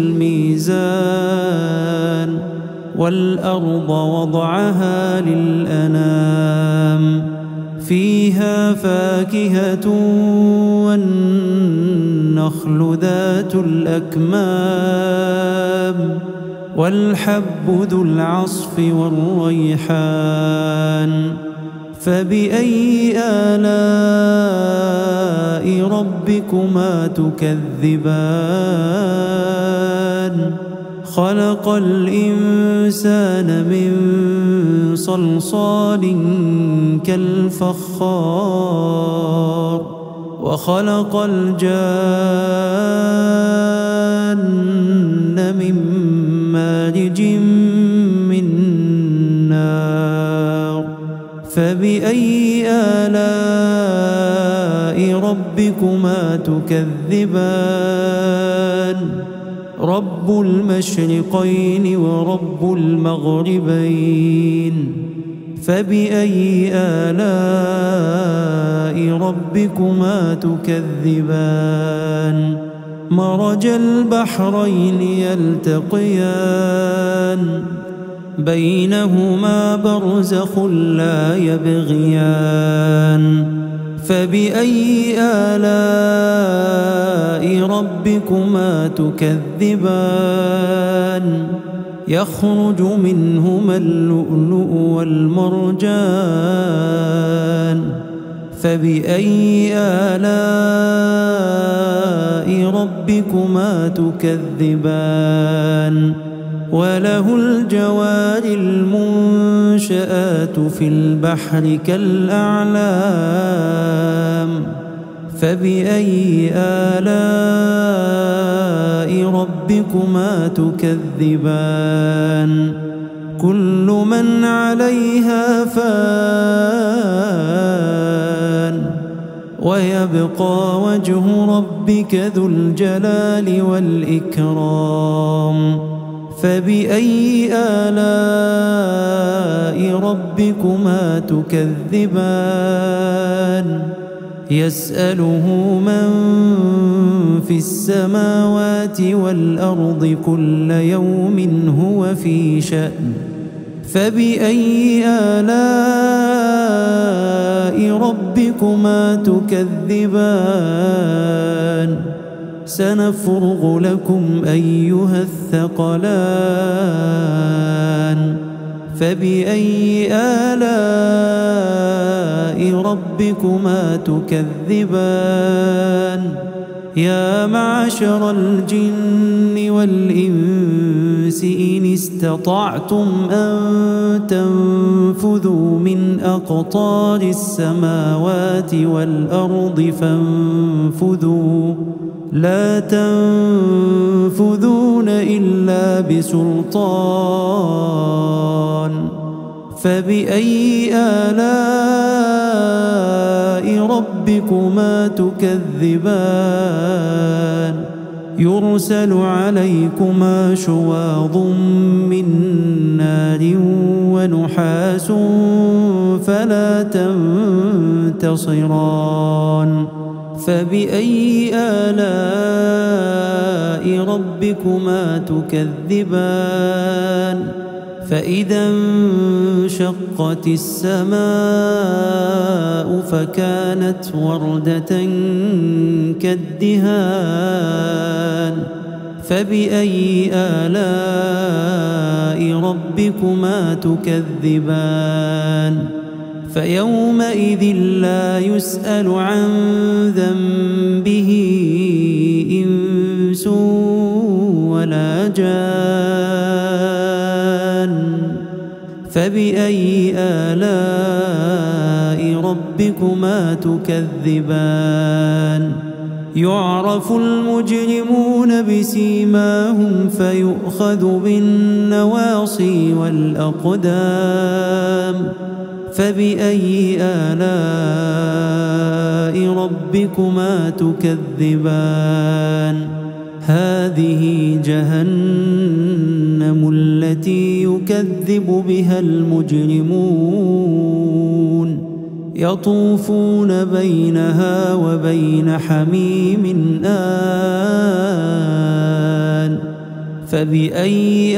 الميزان والأرض وضعها للأنام فيها فاكهة والنخل ذات الأكمام والحب ذو العصف والريحان فبأي آلاء ربكما تكذبان خلق الإنسان من صلصال كالفخار وخلق الجان من مارج من نار فبأي آلاء ربكما تكذبان رب المشرقين ورب المغربين فبأي آلاء ربكما تكذبان مرج البحرين يلتقيان بينهما برزخ لا يبغيان فبأي آلاء ربكما تكذبان يخرج منهما اللؤلؤ والمرجان فبأي آلاء ربكما تكذبان وله الجوار المنشآت في البحر كالأعلام فبأي آلاء ربكما تكذبان كل من عليها فان ويبقى وجه ربك ذو الجلال والإكرام فبأي آلاء ربكما تكذبان يسأله من في السماوات والأرض كل يوم هو في شأن فبأي آلاء ربكما تكذبان سنفرغ لكم أيها الثقلان فبأي آلاء ربكما تكذبان يا معشر الجن والإنس إن استطعتم أن تنفذوا من أقطار السماوات والأرض فانفذوا لا تنفذون إلا بسلطان فبأي آلاء ربكما تكذبان يرسل عليكما شواظ من نار ونحاس فلا تنتصران فبأي آلاء ربكما تكذبان فإذا انشقت السماء فكانت وردة كالدهان فبأي آلاء ربكما تكذبان فيومئذ لا يسأل عن ذنبه إنس ولا جان فبأي آلاء ربكما تكذبان يعرف المجرمون بسيماهم فيؤخذ بالنواصي والأقدام فبأي آلاء ربكما تكذبان هذه جهنم التي يكذب بها المجرمون يطوفون بينها وبين حميم آن فبأي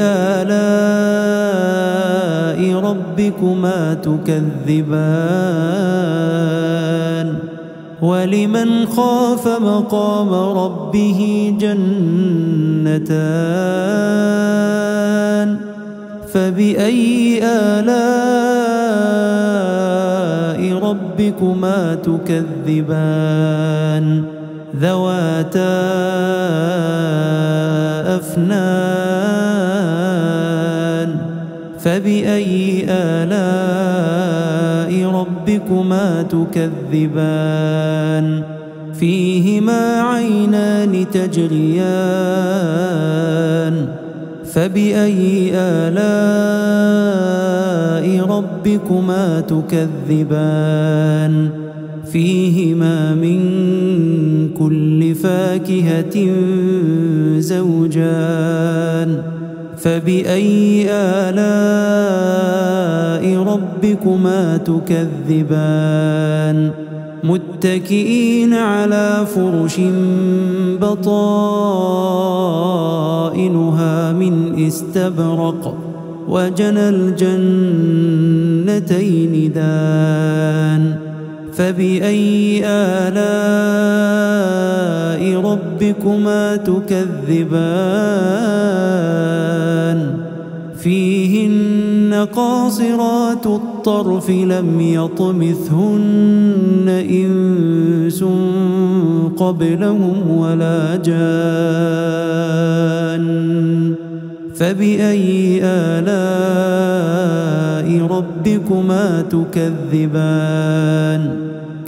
آلاء ربكما تكذبان ولمن خاف مقام ربه جنتان فبأي آلاء ربكما تكذبان ذواتا أفنان فبأي آلاء ربكما تكذبان فيهما عينان تجريان فبأي آلاء ربكما تكذبان فيهما من كل فاكهة زوجان فبأي آلاء ربكما تكذبان متكئين على فرش بطائنها من استبرق وجنى الجنتين دان فبأي آلاء ربكما تكذبان فيهن قاصرات الطرف لم يطمثهن إنس قبلهم ولا جان فبأي آلاء ربكما تكذبان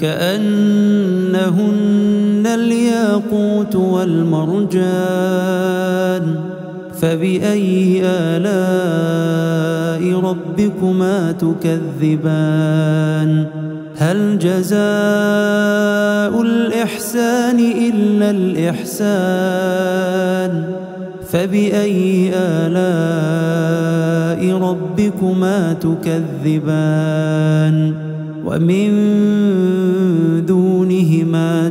كأنهن الياقوت والمرجان فبأي آلاء ربكما تكذبان هل جزاء الإحسان إلا الإحسان فبأي آلاء ربكما تكذبان ومن دونهما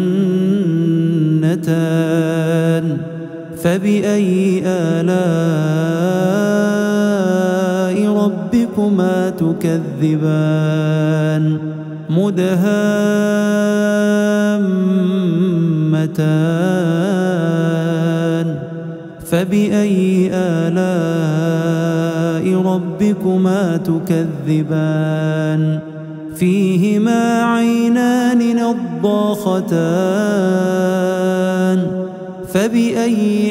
جنتان فبأي آلاء ربكما تكذبان مدهامتان فبأي آلاء ربكما تكذبان فيهما عينان نضاختان فبأي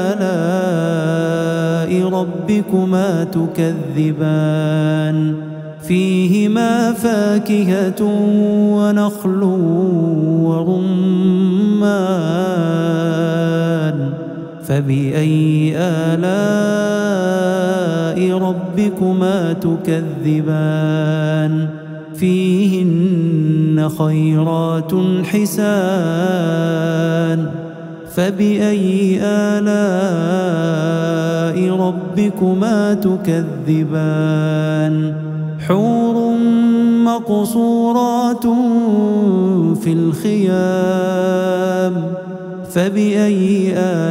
آلاء ربكما تكذبان فيهما فاكهة ونخل ورمان فبأي آلاء ربكما تكذبان فيهن خيرات حسان فبأي آلاء ربكما تكذبان حور مقصورات في الخيام فبأي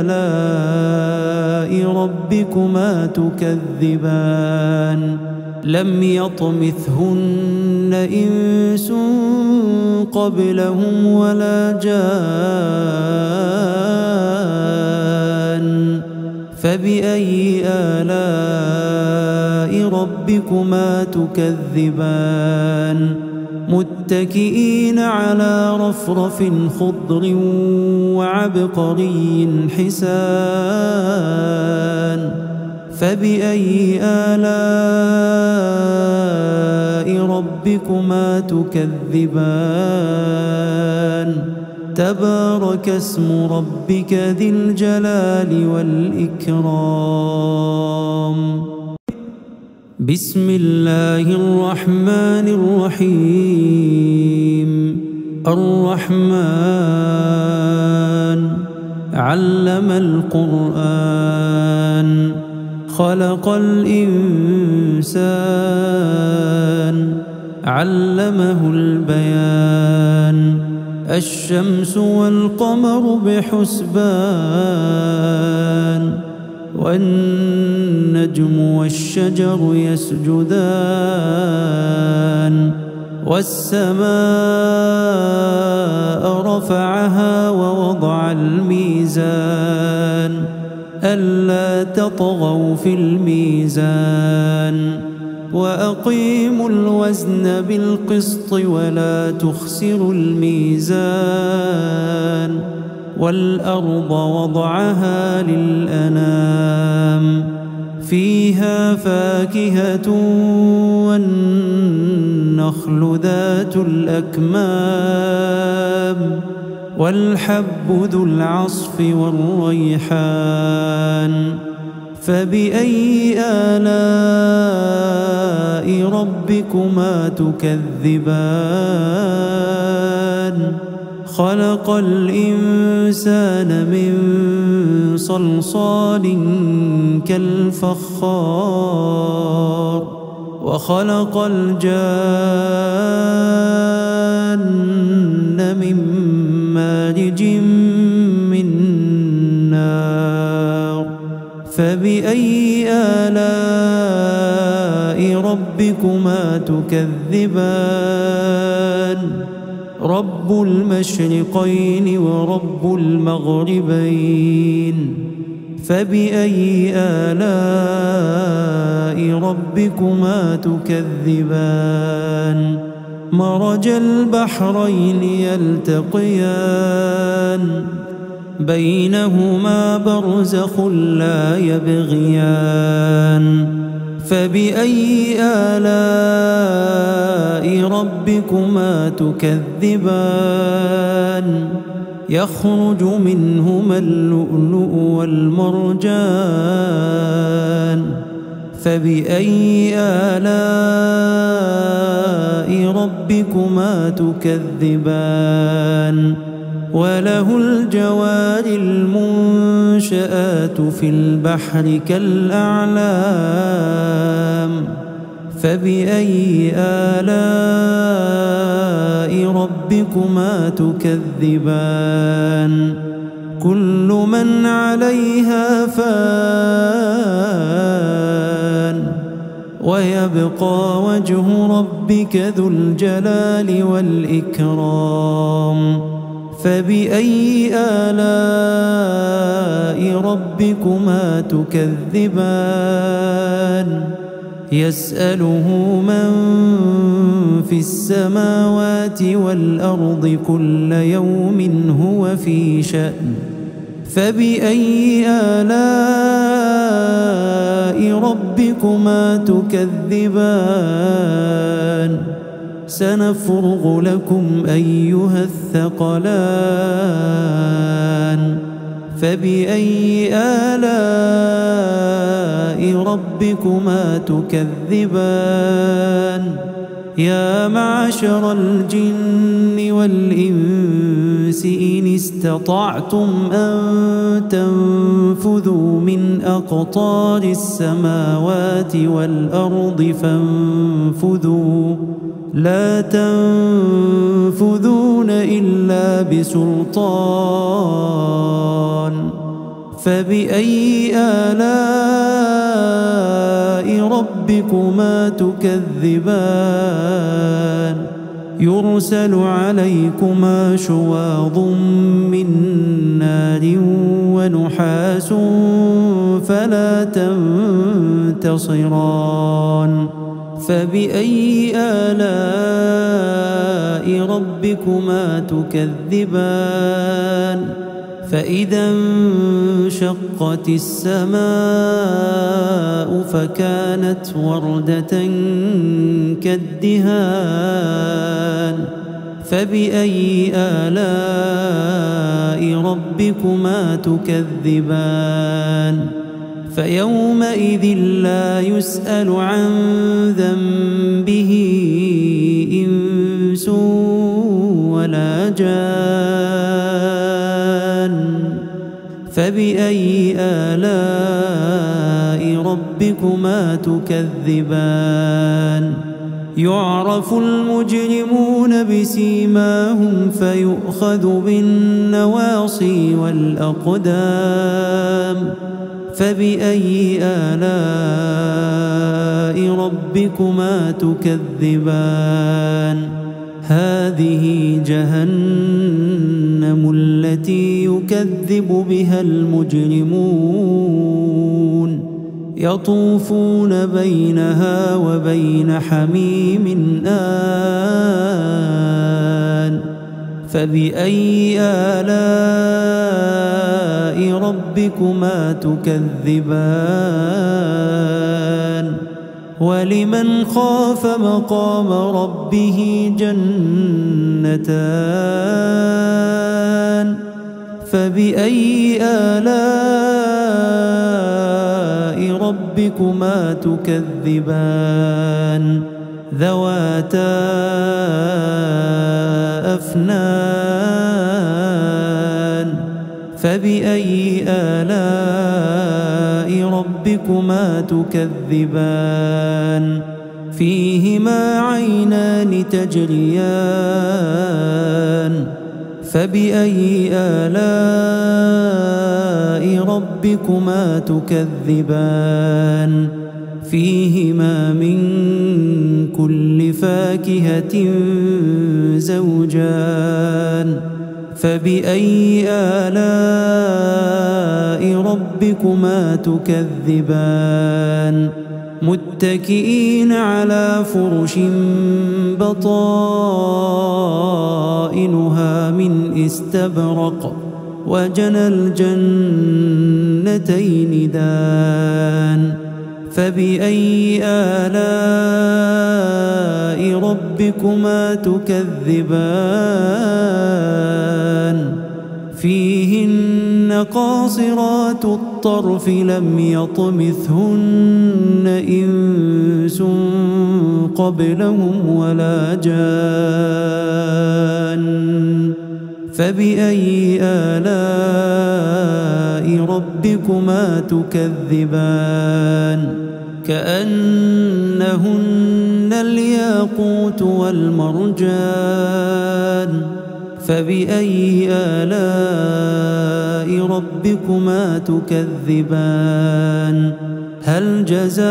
آلاء ربكما تكذبان لم يطمثهن إنس قبلهم ولا جان فبأي آلاء ربكما تكذبان متكئين على رفرف خضر وعبقري حسان فبأي آلاء ربكما تكذبان تبارك اسم ربك ذي الجلال والإكرام بسم الله الرحمن الرحيم الرحمن علم القرآن خلق الإنسان علمه البيان الشمس والقمر بحسبان والنجم والشجر يسجدان والسماء رفعها ووضع الميزان ألا تطغوا في الميزان وأقيموا الوزن بالقسط ولا تخسروا الميزان والأرض وضعها للأنام فيها فاكهة والنخل ذات الأكمام والحب ذو العصف والريحان فبأي آلاء ربكما تكذبان خلق الإنسان من صلصال كالفخار وخلق الجان من مارج من نار فبأي آلاء ربكما تكذبان رب المشرقين ورب المغربين فبأي آلاء ربكما تكذبان مرج البحرين يلتقيان بينهما برزخ لا يبغيان فبأي آلاء ربكما تكذبان يخرج منهما اللؤلؤ والمرجان فبأي آلاء ربكما تكذبان وله الجوار المنشآت في البحر كالأعلام فبأي آلاء ربكما تكذبان كل من عليها فان ويبقى وجه ربك ذو الجلال والإكرام فبأي آلاء ربكما تكذبان يسأله من في السماوات والأرض كل يوم هو في شأن فبأي آلاء ربكما تكذبان سنفرغ لكم أيها الثقلان فبأي آلاء ربكما تكذبان يا معشر الجن والإنس إن استطعتم أن تنفذوا من أقطار السماوات والأرض فانفذوا لا تنفذون إلا بسلطان فبأي آلاء ربكما تكذبان يرسل عليكما شواظ من نار ونحاس فلا تنتصران فبأي آلاء ربكما تكذبان فإذا انشقت السماء فكانت وردة كالدهان فبأي آلاء ربكما تكذبان فيومئذ لا يسأل عن ذنبه إنس ولا جان فبأي آلاء ربكما تكذبان يعرف المجرمون بسيماهم فيؤخذ بالنواصي والأقدام فبأي آلاء ربكما تكذبان هذه جهنم التي يكذب بها المجرمون يطوفون بينها وبين حميم آن فبأي آلاء ربكما تكذبان ولمن خاف مقام ربه جنتان فبأي آلاء ربكما تكذبان ذواتا أفنان فبأي آلاء ربكما تكذبان فيهما عينان تجريان فبأي آلاء ربكما تكذبان فيهما من كل فاكهة زوجان فبأي آلاء ربكما تكذبان متكئين على فرش بطائنها من استبرق وجنى الجنتين دان فبأي آلاء ربكما تكذبان فيهن قاصرات الطرف لم يطمثهن إنس قبلهم ولا جان فبأي آلاء ربكما تكذبان كأنهن الياقوت والمرجان فبأي آلاء ربكما تكذبان هل جزاء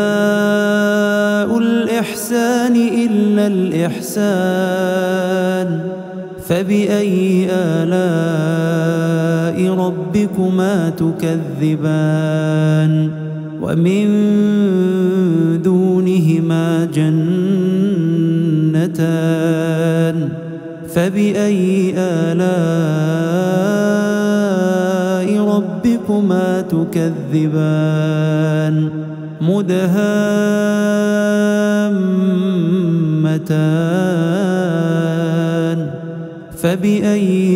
الإحسان إلا الإحسان فبأي آلاء ربكما تكذبان ومن دونهما جنتان فبأي آلاء ربكما تكذبان مدهامتان فبأي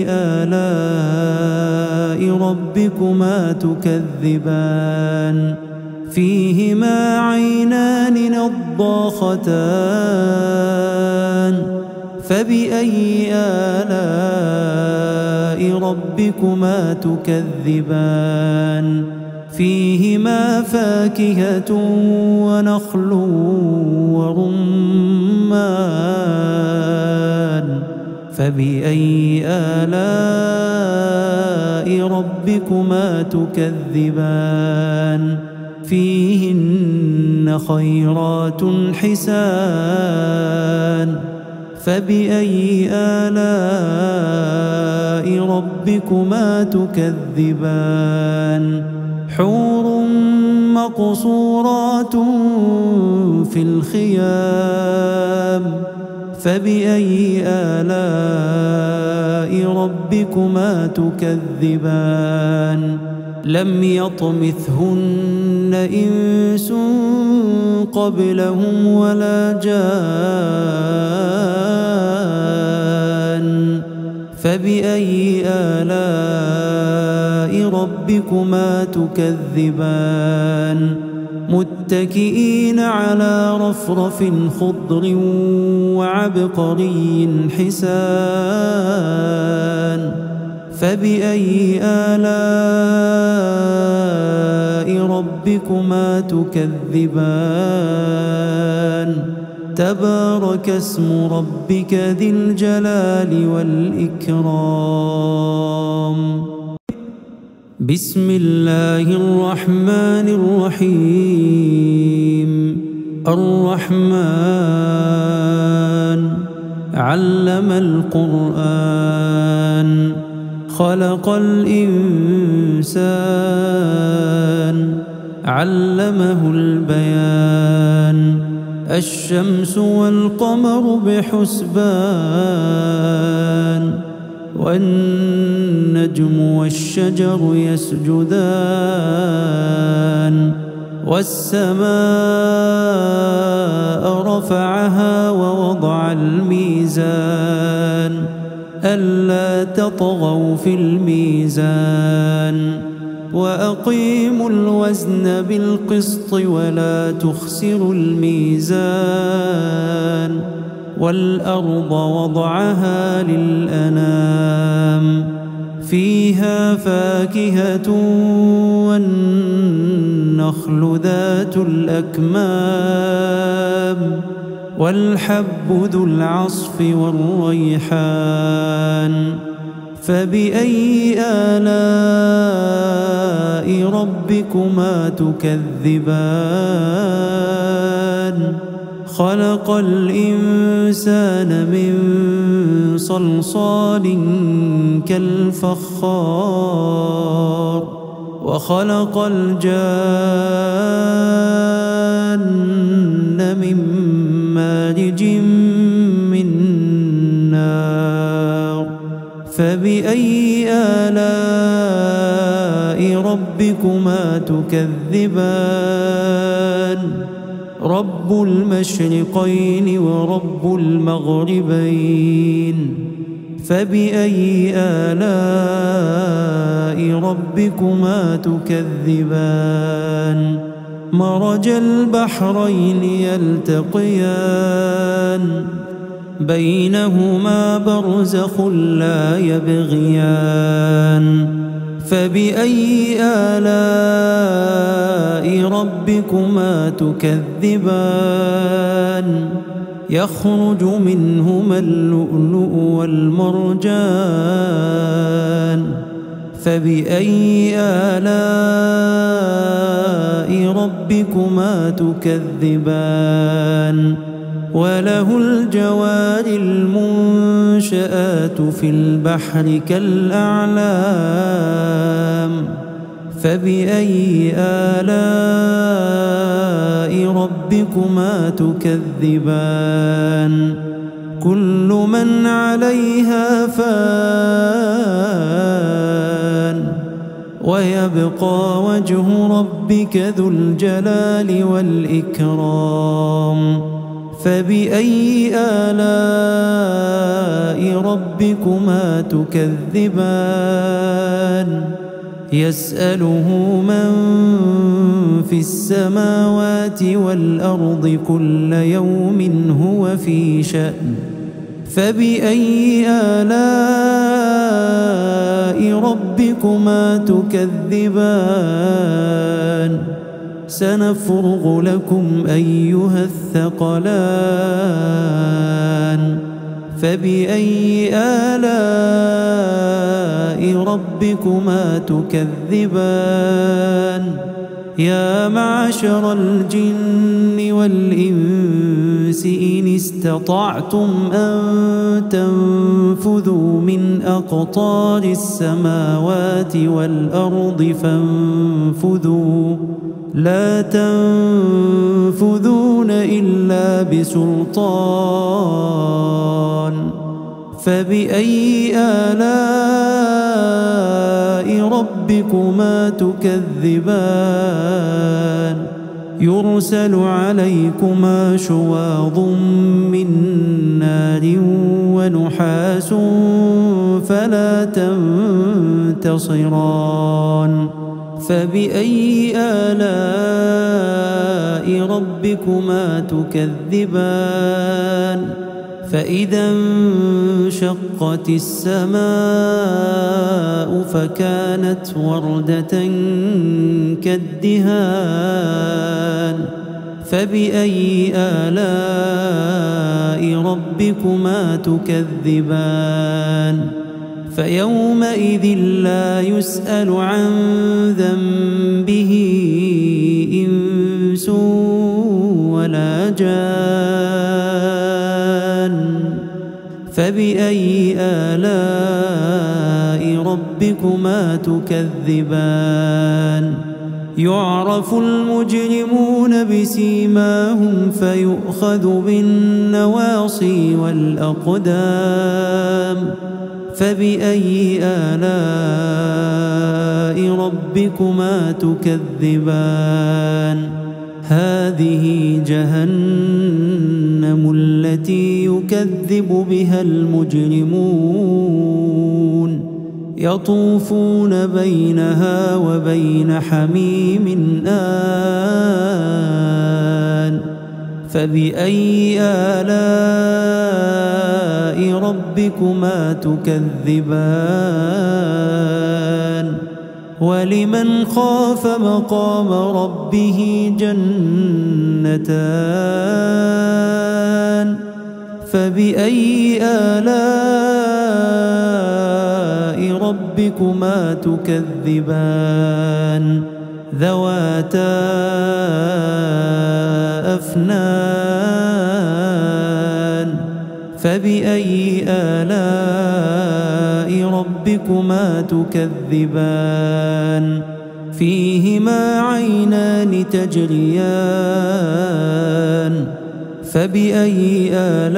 آلاء ربكما تكذبان فيهما عينان نضاختان فبأي آلاء ربكما تكذبان فيهما فاكهة ونخل ورمان فبأي آلاء ربكما تكذبان فيهن خيرات حسان فبأي آلاء ربكما تكذبان حور مقصورات في الخيام فبأي آلاء ربكما تكذبان لم يطمثهن إنس قبلهم ولا جان فبأي آلاء ربكما تكذبان متكئين على رفرف خضر وعبقري حسان فبأي آلاء ربكما تكذبان تبارك اسم ربك ذي الجلال والإكرام. بسم الله الرحمن الرحيم. الرحمن علم القرآن خلق الإنسان علمه البيان. الشمس والقمر بحسبان والنجم والشجر يسجدان. والسماء رفعها ووضع الميزان ألا تطغوا في الميزان وأقيموا الوزن بالقسط ولا تخسروا الميزان. والأرض وضعها للأنام فيها فاكهة والنخل ذات الأكمام والحب ذو العصف والريحان. فبأي آلاء ربكما تكذبان؟ خلق الإنسان من صلصال كالفخار وخلق الجان من مارج من نار. فبأي آلاء ربكما تكذبان؟ رب المشرقين ورب المغربين. فبأي آلاء ربكما تكذبان؟ مرج البحرين يلتقيان بينهما برزخ لا يبغيان. فبأي آلاء ربكما تكذبان؟ يخرج منهما اللؤلؤ والمرجان. فبأي آلاء ربكما تكذبان؟ وله الجوار المنشآت في البحر كالأعلام. فبأي آلاء ربكما تكذبان؟ كل من عليها فان ويبقى وجه ربك ذو الجلال والإكرام. فبأي آلاء ربكما تكذبان؟ يسأله من في السماوات والأرض كل يوم هو في شأن. فبأي آلاء ربكما تكذبان؟ سنفرغ لكم أيها الثقلان. فبأي آلاء ربكما تكذبان؟ يا معشر الجن والإنس إن استطعتم أن تنفذوا من أقطار السماوات والأرض فانفذوا لا تنفذون إلا بسلطان. فبأي آلاء ربكما تكذبان؟ يرسل عليكما شواظ من نار ونحاس فلا تنتصران. فبأي آلاء ربكما تكذبان؟ فإذا انشقت السماء فكانت وردة كالدهان. فبأي آلاء ربكما تكذبان فيومئذ لا يسأل عن ذنبه إنس ولا جان فبأي آلاء ربكما تكذبان يعرف المجرمون بسيماهم فيؤخذ بالنواصي والأقدام فبأي آلاء ربكما تكذبان هذه جهنم التي يكذب بها المجرمون يطوفون بينها وبين حميم آن فبأي آلاء ربكما تكذبان ولمن خاف مقام ربه جنتان فبأي آلاء ربكما تكذبان ذواتا أفنان فبأي آلاء ربكما تكذبان فيهما عينان تجريان فبأي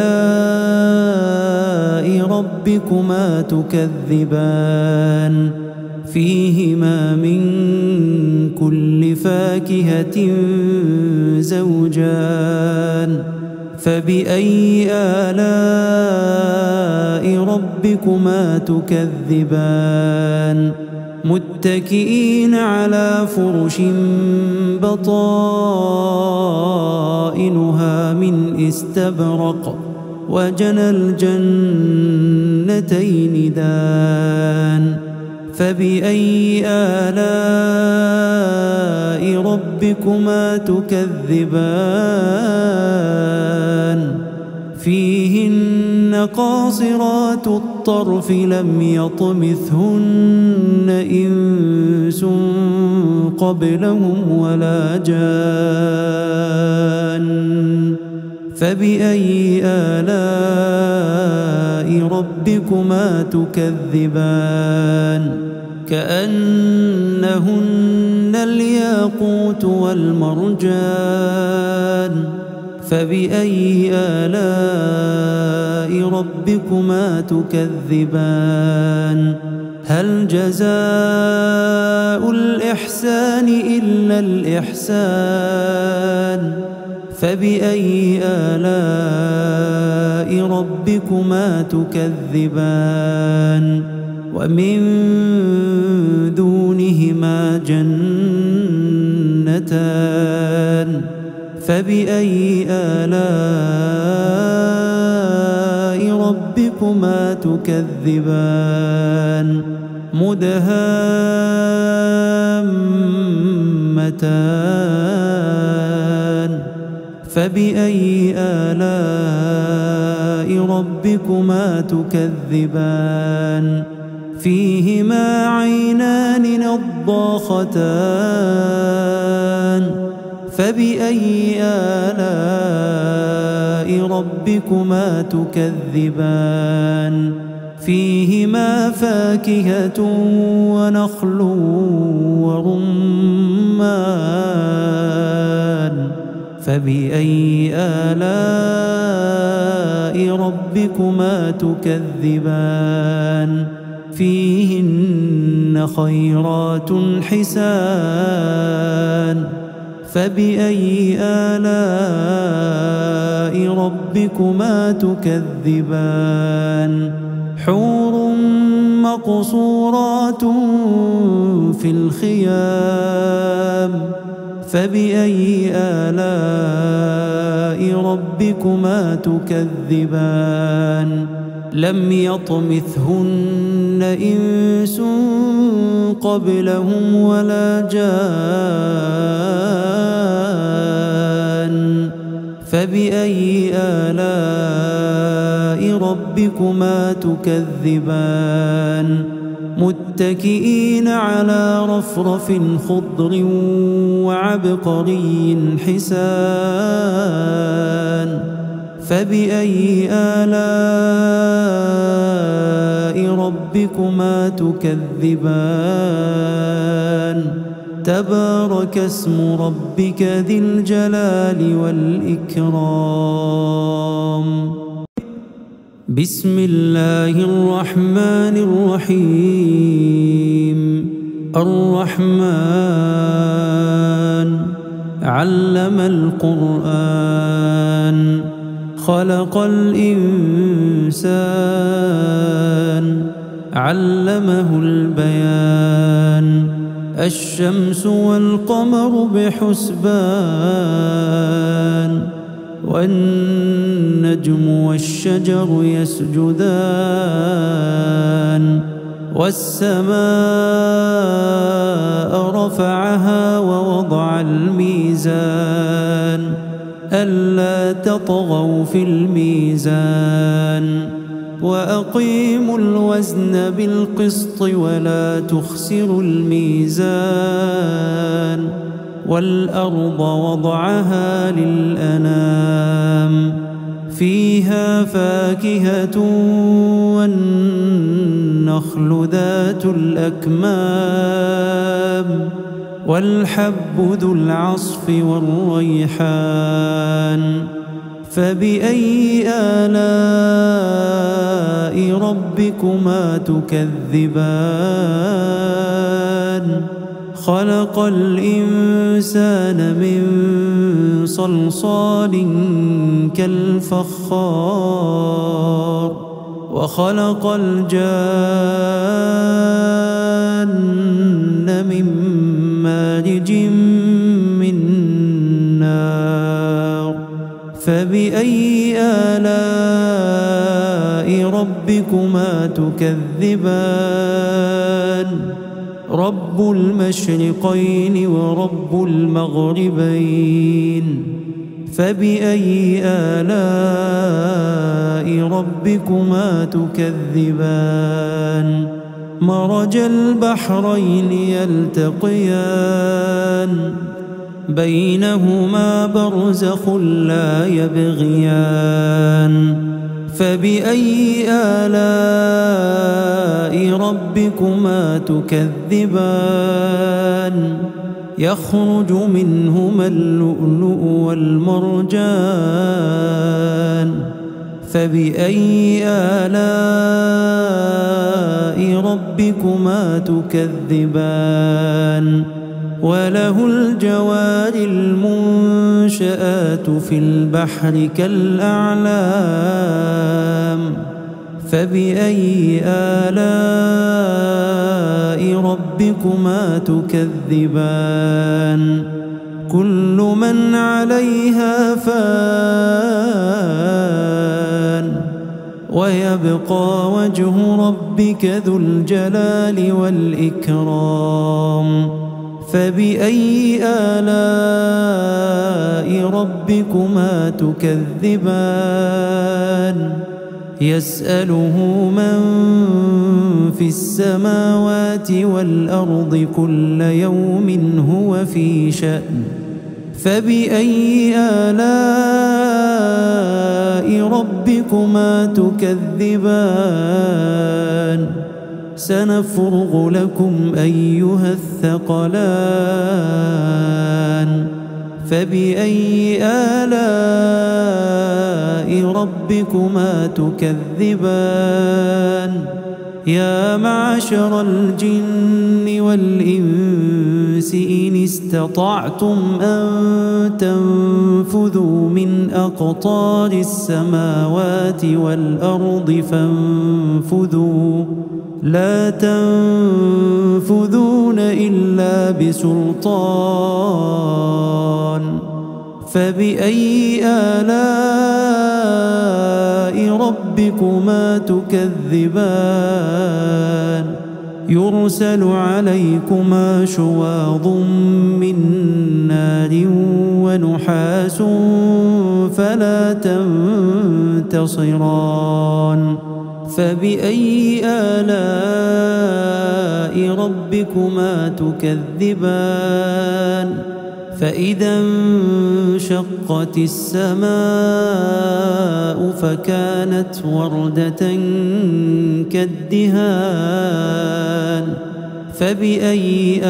آلاء ربكما تكذبان فيهما من كل فاكهة زوجان فبأي آلاء ربكما تكذبان متكئين على فرش بطائنها من استبرق وجنى الجنتين دان فبأي آلاء ربكما تكذبان فيهن قاصرات الطرف لم يطمثهن إنس قبلهم ولا جان فبأي آلاء ربكما تكذبان كأنهن الياقوت والمرجان فبأي آلاء ربكما تكذبان هل جزاء الإحسان إلا الإحسان فبأي آلاء ربكما تكذبان ومن دونهما جنتان فبأي آلاء ربكما تكذبان مدهامتان فبأي آلاء ربكما تكذبان فيهما عينان نضاختان فبأي آلاء ربكما تكذبان فيهما فاكهة ونخل ورمان فبأي آلاء ربكما تكذبان فيهن خيرات حسان فبأي آلاء ربكما تكذبان حور مقصورات في الخيام فبأي آلاء ربكما تكذبان لم يطمثهن إنس قبلهم ولا جان فبأي آلاء ربكما تكذبان متكئين على رفرف خضر وعبقري حسان فبأي آلاء ربكما تكذبان تبارك اسم ربك ذي الجلال والإكرام. بسم الله الرحمن الرحيم. الرحمن علم القرآن خلق الإنسان علمه البيان الشمس والقمر بحسبان والنجم والشجر يسجدان والسماء رفعها ووضع الميزان ألا تطغوا في الميزان وأقيموا الوزن بالقسط ولا تخسروا الميزان والأرض وضعها للأنام فيها فاكهة والنخل ذات الأكمام والحب ذو العصف والريحان فبأي آلاء ربكما تكذبان خلق الإنسان من صلصال كالفخار وخلق الجان من مارج من نار فبأي آلاء ربكما تكذبان رب المشرقين ورب المغربين فبأي آلاء ربكما تكذبان مرج البحرين يلتقيان بينهما برزخ لا يبغيان فبأي آلاء ربكما تكذبان يخرج منهما اللؤلؤ والمرجان فبأي آلاء ربكما تكذبان وله الجوار المنشآت في البحر كالأعلام فبأي آلاء ربكما تكذبان كل من عليها فان ويبقى وجه ربك ذو الجلال والإكرام فبأي آلاء ربكما تكذبان يسأله من في السماوات والأرض كل يوم هو في شأن فبأي آلاء ربكما تكذبان سنفرغ لكم أيها الثقلان فبأي آلاء ربكما تكذبان يا معشر الجن والإنس إن استطعتم أن تنفذوا من أقطار السماوات والأرض فانفذوا لا تنفذون إلا بسلطان فبأي آلاء ربكما تكذبان يرسل عليكما شواظ من نار ونحاس فلا تنتصران فبأي آلاء ربكما تكذبان فإذا انشقت السماء فكانت وردة كالدهان فبأي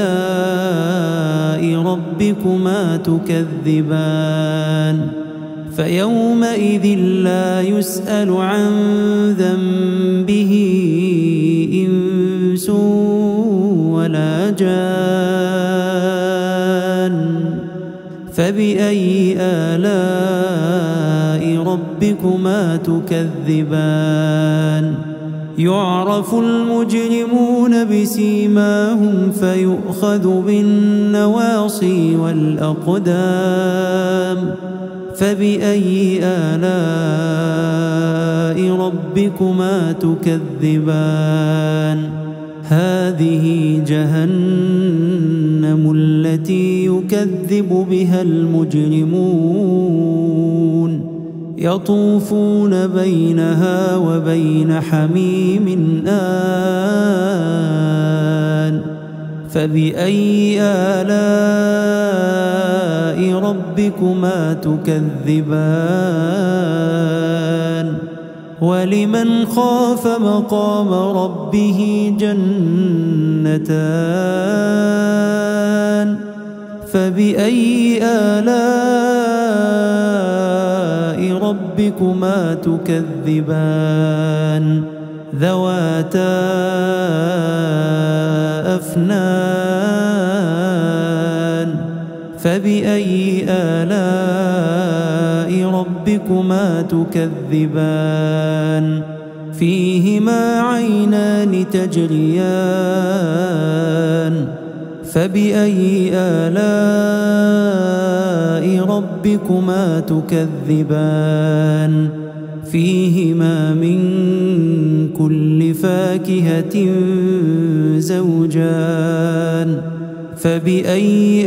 آلاء ربكما تكذبان فيومئذ لا يسأل عن ذنبه إنس ولا جان فبأي آلاء ربكما تكذبان يعرف المجرمون بسيماهم فيؤخذ بالنواصي والأقدام فبأي آلاء ربكما تكذبان هذه جهنم التي يكذب بها المجرمون يطوفون بينها وبين حميم آن فبأي آلاء ربكما تكذبان ولمن خاف مقام ربه جنتان فبأي آلاء ربكما تكذبان ذواتا أفنان فبأي آلاء ربكما تكذبان فيهما عينان تجريان فبأي آلاء ربكما تكذبان فيهما من كل فاكهة زوجان فبأي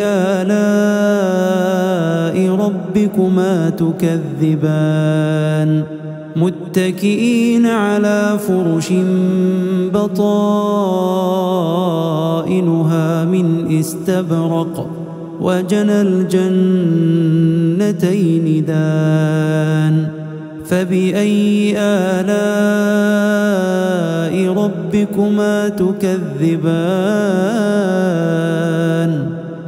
آلاء ربكما تكذبان متكئين على فرش بطائنها من استبرق وجنى الجنتين دان فبأي آلاء ربكما تكذبان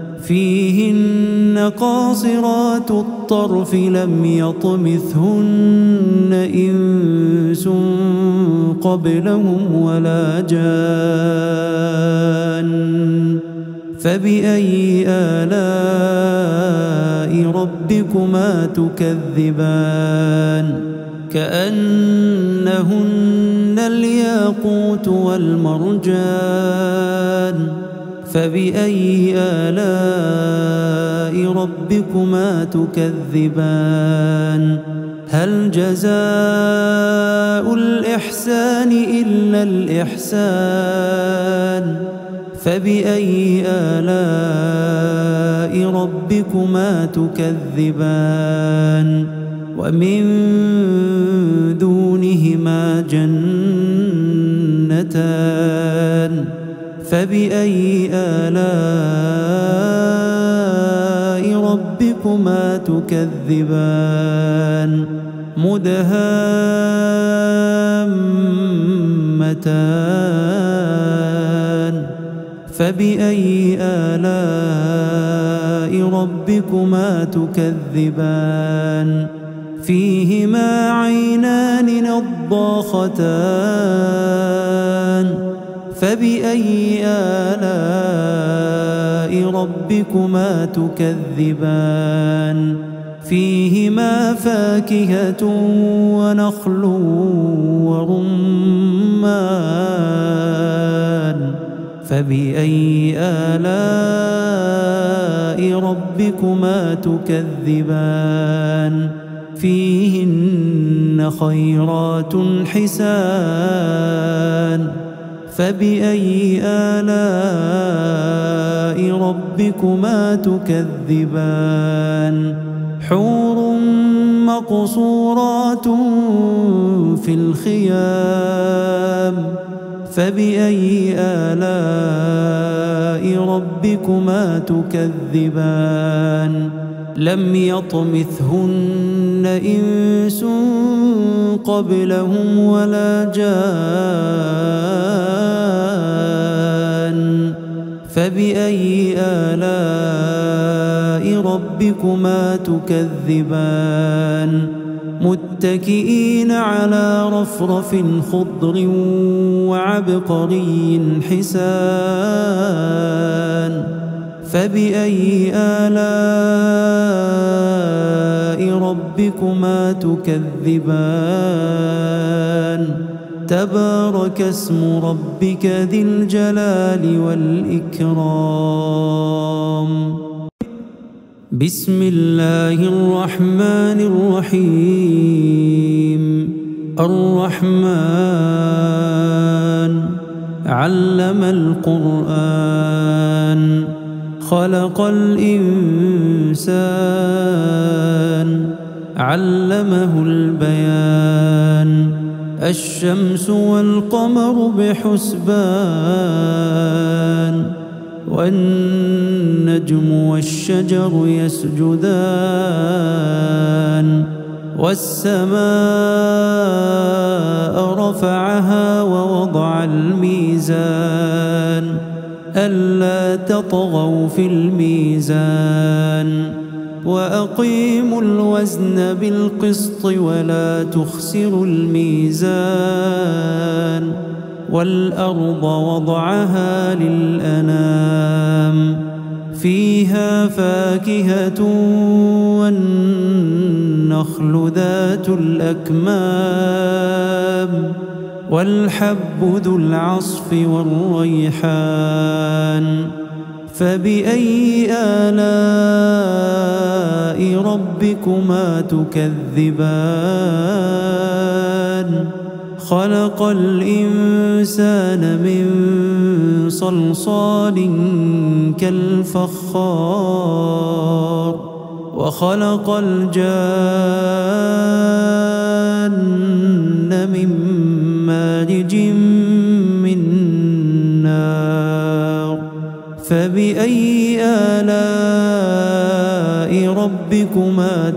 فيهن قاصرات الطرف لم يطمثهن إنس قبلهم ولا جان فبأي آلاء ربكما تكذبان كأنهن الياقوت والمرجان فبأي آلاء ربكما تكذبان هل جزاء الإحسان إلا الإحسان فبأي آلاء ربكما تكذبان ومن دونهما جنتان فبأي آلاء ربكما تكذبان مدهامتان فبأي آلاء ربكما تكذبان فيهما عينان نضاختان فبأي آلاء ربكما تكذبان فيهما فاكهة ونخل ورمان فبأي آلاء ربكما تكذبان فيهن خيرات حسان فبأي آلاء ربكما تكذبان حور مقصورات في الخيام فبأي آلاء ربكما تكذبان لم يطمثهن إنس قبلهم ولا جان فبأي آلاء ربكما تكذبان متكئين على رفرف خضر وعبقري حسان فبأي آلاء ربكما تكذبان تبارك اسم ربك ذي الجلال والإكرام بسم الله الرحمن الرحيم الرحمن علم القرآن خلق الإنسان علمه البيان الشمس والقمر بحسبان والنجم والشجر يسجدان والسماء رفعها ووضع الميزان ألا تطغوا في الميزان وأقيموا الوزن بالقسط ولا تخسروا الميزان والأرض وضعها للأنام فيها فاكهة والنخل ذات الأكمام والحب ذو العصف والريحان فبأي آلاء ربكما تكذبان خلق الإنسان من صلصال كالفخار وخلق الجان من مارج من نار فبأي آلاء ربكما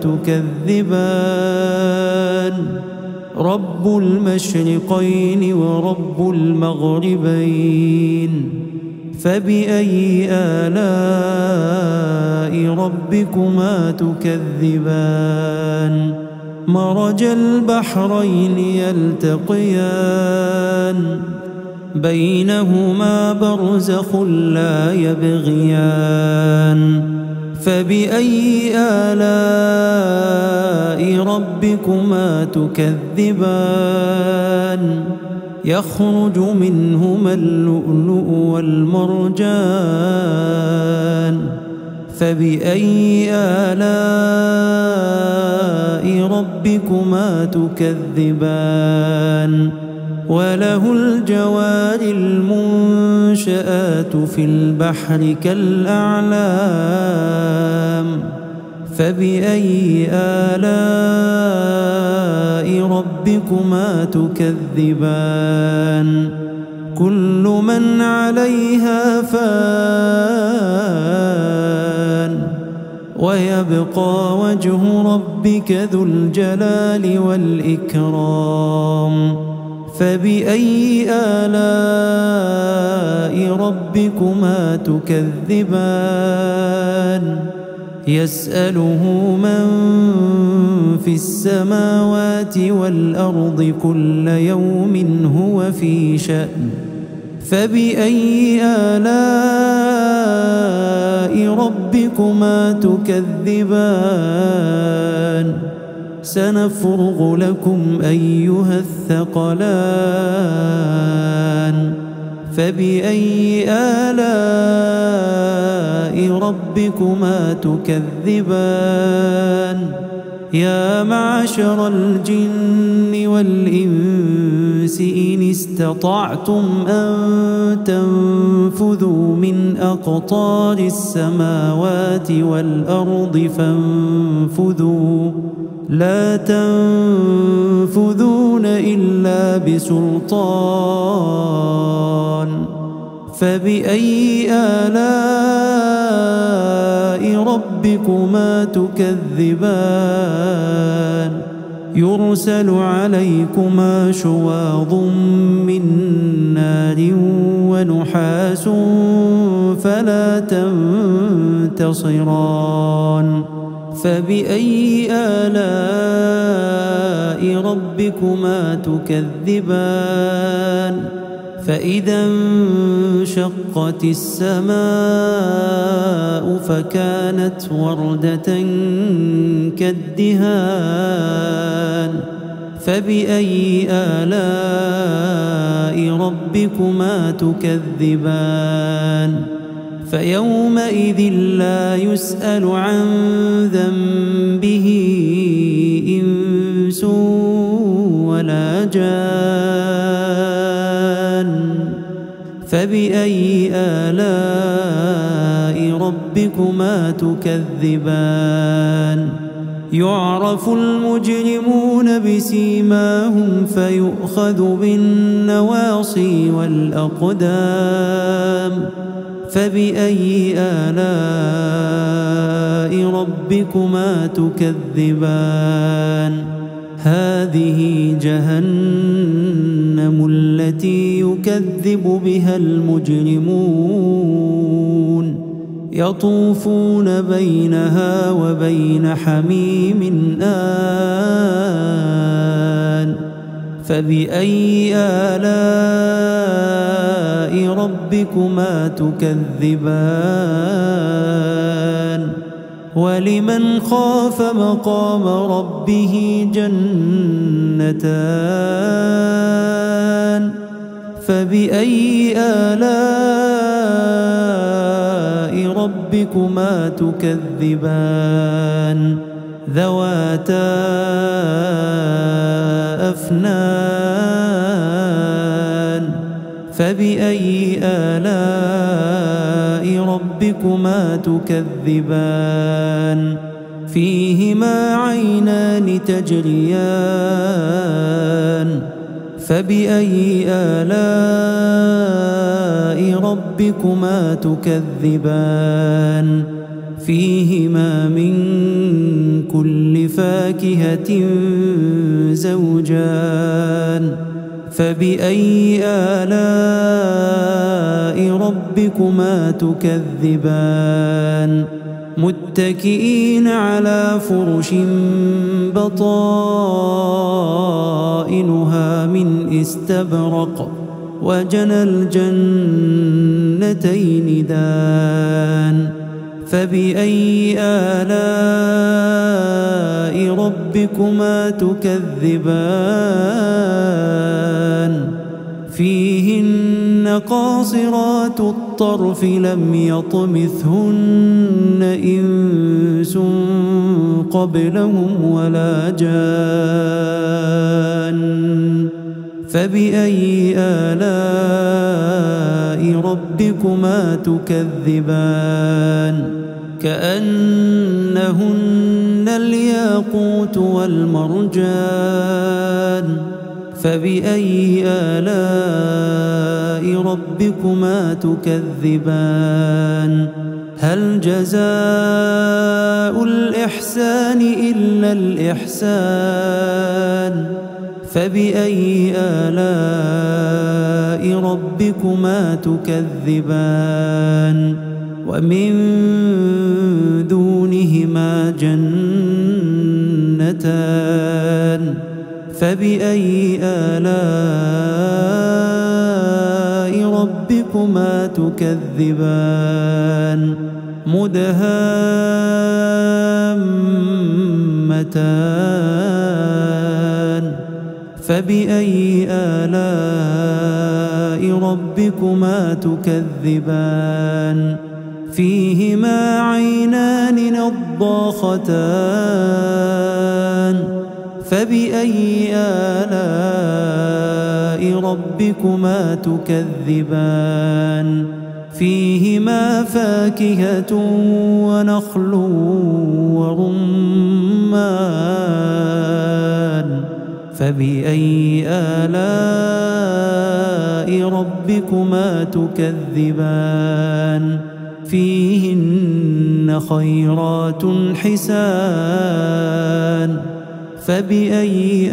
تكذبان رب المشرقين ورب المغربين فبأي آلاء ربكما تكذبان مرج البحرين يلتقيان بينهما برزخ لا يبغيان فبأي آلاء ربكما تكذبان يخرج منهما اللؤلؤ والمرجان فبأي آلاء ربكما تكذبان وله الجوار المنشآت في البحر كالأعلام فبأي آلاء ربكما تكذبان كل من عليها فان ويبقى وجه ربك ذو الجلال والإكرام فبأي آلاء ربكما تكذبان يسأله من في السماوات والأرض كل يوم هو في شأن فبأي آلاء ربكما تكذبان سنفرغ لكم أيها الثقلان فبأي آلاء ربكما تكذبان يا معشر الجن والإنس إن استطعتم أن تنفذوا من أقطار السماوات والأرض فانفذوا لا تنفذون إلا بسلطان فبأي آلاء ربكما تكذبان يرسل عليكما شواظ من نار ونحاس فلا تنتصران فبأي آلاء ربكما تكذبان فإذا انشقت السماء فكانت وردة كالدهان فبأي آلاء ربكما تكذبان فيومئذ لا يسأل عن ذنبه إنس ولا جان فبأي آلاء ربكما تكذبان يعرف المجرمون بسيماهم فيؤخذ بالنواصي والأقدام فبأي آلاء ربكما تكذبان هذه جهنم التي يكذب بها المجرمون يطوفون بينها وبين حميم آن فبأي آلاء ربكما تكذبان ولمن خاف مقام ربه جنتان فبأي آلاء ربكما تكذبان ذواتا أفنان فبأي آلاء ربكما تكذبان فيهما عينان تجريان فبأي آلاء ربكما تكذبان فيهما من كل فاكهة زوجان فبأي آلاء ربكما تكذبان متكئين على فرش بطائنها من استبرق وجنى الجنتين دان فبأي آلاء ربكما تكذبان فيهن قاصرات الطرف لم يطمثهن إنس قبلهم ولا جان فبأي آلاء ربكما تكذبان كأنهن الياقوت والمرجان فبأي آلاء ربكما تكذبان هل جزاء الإحسان إلا الإحسان فبأي آلاء ربكما تكذبان ومن دونهما جنتان فبأي آلاء ربكما تكذبان مدهامتان فبأي آلاء ربكما تكذبان فيهما عينان نضاختان فبأي آلاء ربكما تكذبان فيهما فاكهة ونخل ورمان فبأي آلاء ربكما تكذبان فيهن خيرات حسان فبأي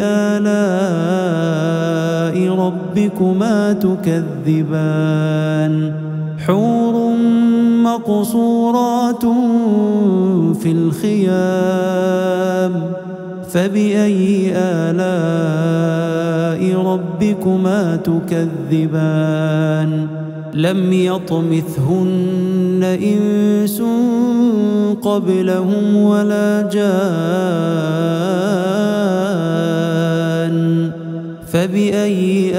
آلاء ربكما تكذبان حور مقصورات في الخيام فبأي آلاء ربكما تكذبان لم يطمثهن إنس قبلهم ولا جان فبأي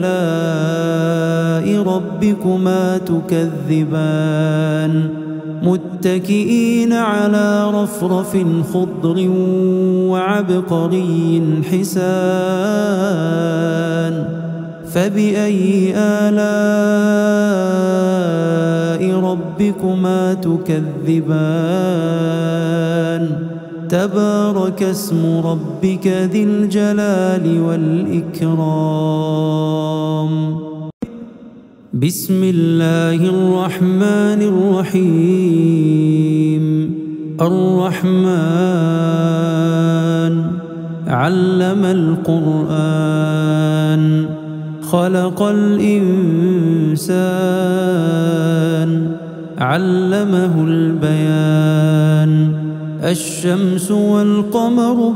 آلاء ربكما تكذبان متكئين على رفرف خضر وعبقري حسان فبأي آلاء ربكما تكذبان تبارك اسم ربك ذي الجلال والإكرام بسم الله الرحمن الرحيم الرحمن علم القرآن خلق الإنسان علمه البيان الشمس والقمر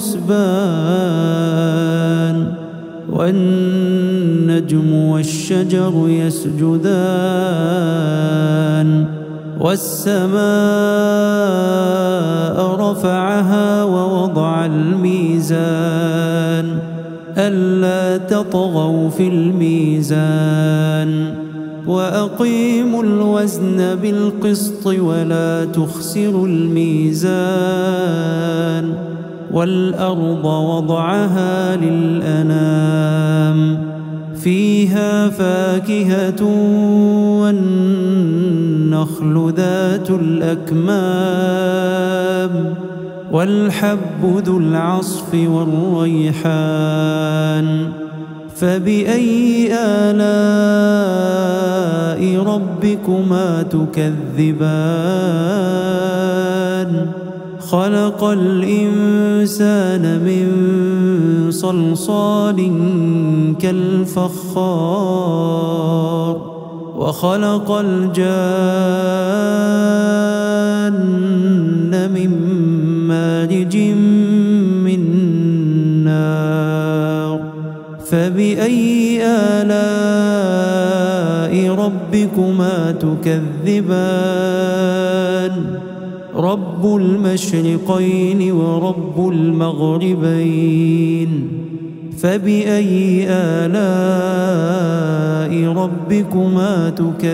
بحسبان والنجم والشجر يسجدان والسماء رفعها ووضع الميزان ألا تطغوا في الميزان وأقيموا الوزن بالقسط ولا تخسروا الميزان والأرض وضعها للأنام فيها فاكهة والنخل ذات الأكمام والحب ذو العصف والريحان فبأي آلاء ربكما تكذبان خلق الإنسان من صلصال كالفخار وخلق الجان من مارج من نار فبأي آلاء ربكما تكذبان رب المشرقين ورب المغربين فبأي آلاء ربكما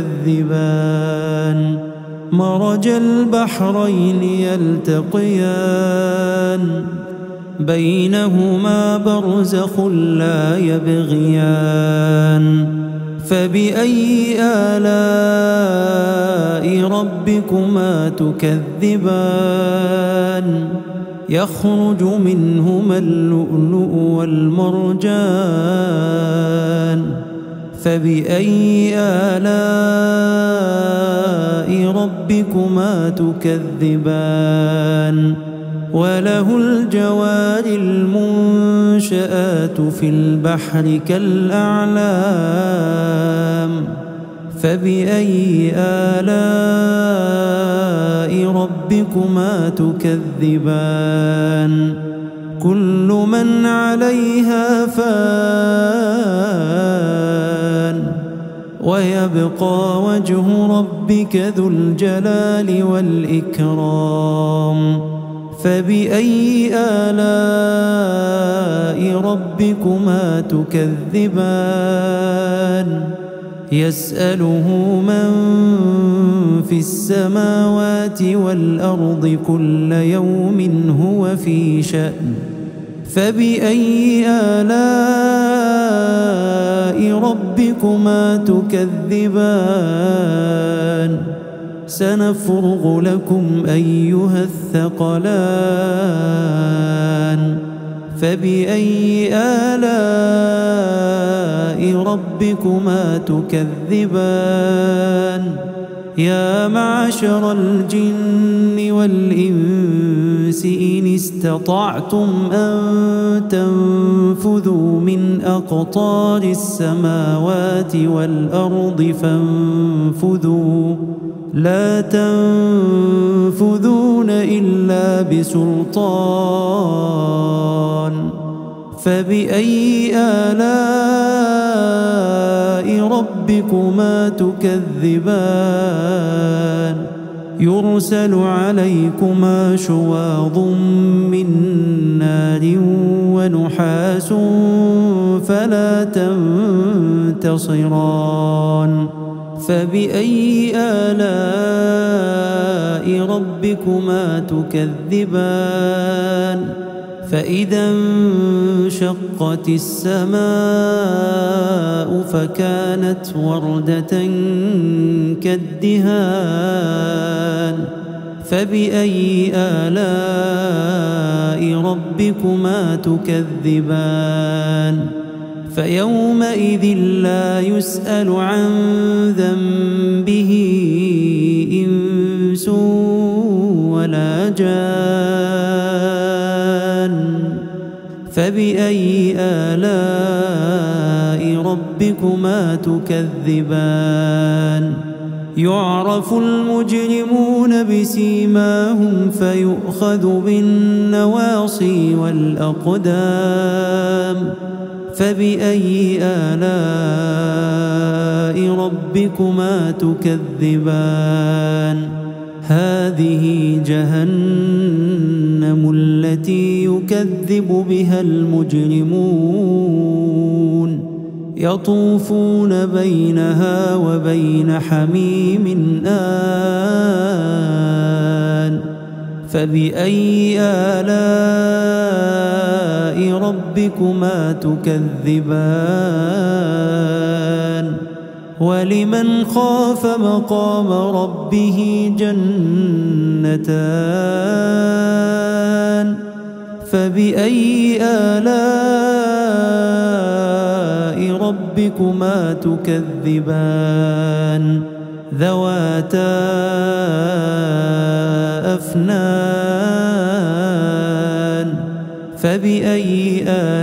تكذبان مرج البحرين يلتقيان بينهما برزخ لا يبغيان فبأي آلاء ربكما تكذبان يخرج منهما اللؤلؤ والمرجان فبأي آلاء ربكما تكذبان وله الجوار المنشآت في البحر كالأعلام فبأي آلاء ربكما تكذبان كل من عليها فان ويبقى وجه ربك ذو الجلال والإكرام فبأي آلاء ربكما تكذبان يسأله من في السماوات والأرض كل يوم هو في شأن فبأي آلاء ربكما تكذبان سنفرغ لكم أيها الثقلان فبأي آلاء ربكما تكذبان يا معشر الجن والإنس إن استطعتم أن تنفذوا من أقطار السماوات والأرض فانفذوا لا تنفذون إلا بسلطان فبأي آلاء ربكما تكذبان يرسل عليكما شواظ من نار ونحاس فلا تنتصران فبأي آلاء ربكما تكذبان فإذا انشقت السماء فكانت وردة كالدهان فبأي آلاء ربكما تكذبان فيومئذ لا يسأل عن ذنبه إنس ولا جان فبأي آلاء ربكما تكذبان يعرف المجرمون بسيماهم فيؤخذ بالنواصي والأقدام فبأي آلاء ربكما تكذبان هذه جهنم التي يكذب بها المجرمون يطوفون بينها وبين حميم آن فبأي آلاء ربكما تكذبان ولمن خاف مقام ربه جنتان فبأي آلاء ربكما تكذبان ذواتا أفنان فبأي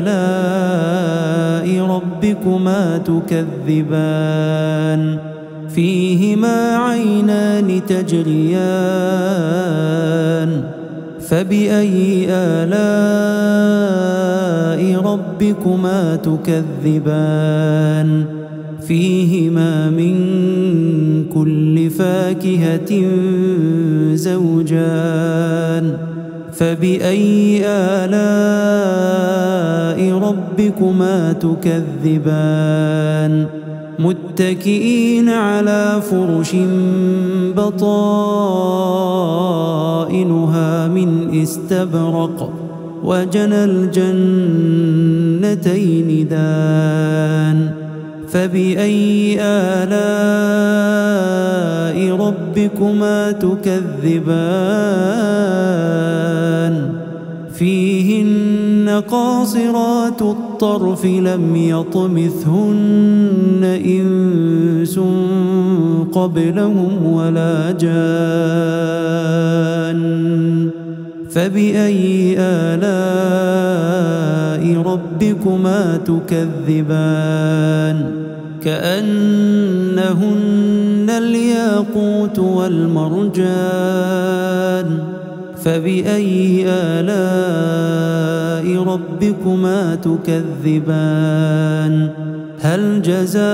آلاء ربكما تكذبان فيهما عينان تجريان فبأي آلاء ربكما تكذبان فيهما من كل فاكهة زوجان فبأي آلاء ربكما تكذبان متكئين على فرش بطائنها من استبرق وجنى الجنتين دان فبأي آلاء ربكما تكذبان فيهن قاصرات الطرف لم يطمثهن إنس قبلهم ولا جان فبأي آلاء ربكما تكذبان كأنهن الياقوت والمرجان فبأي آلاء ربكما تكذبان هل جزاء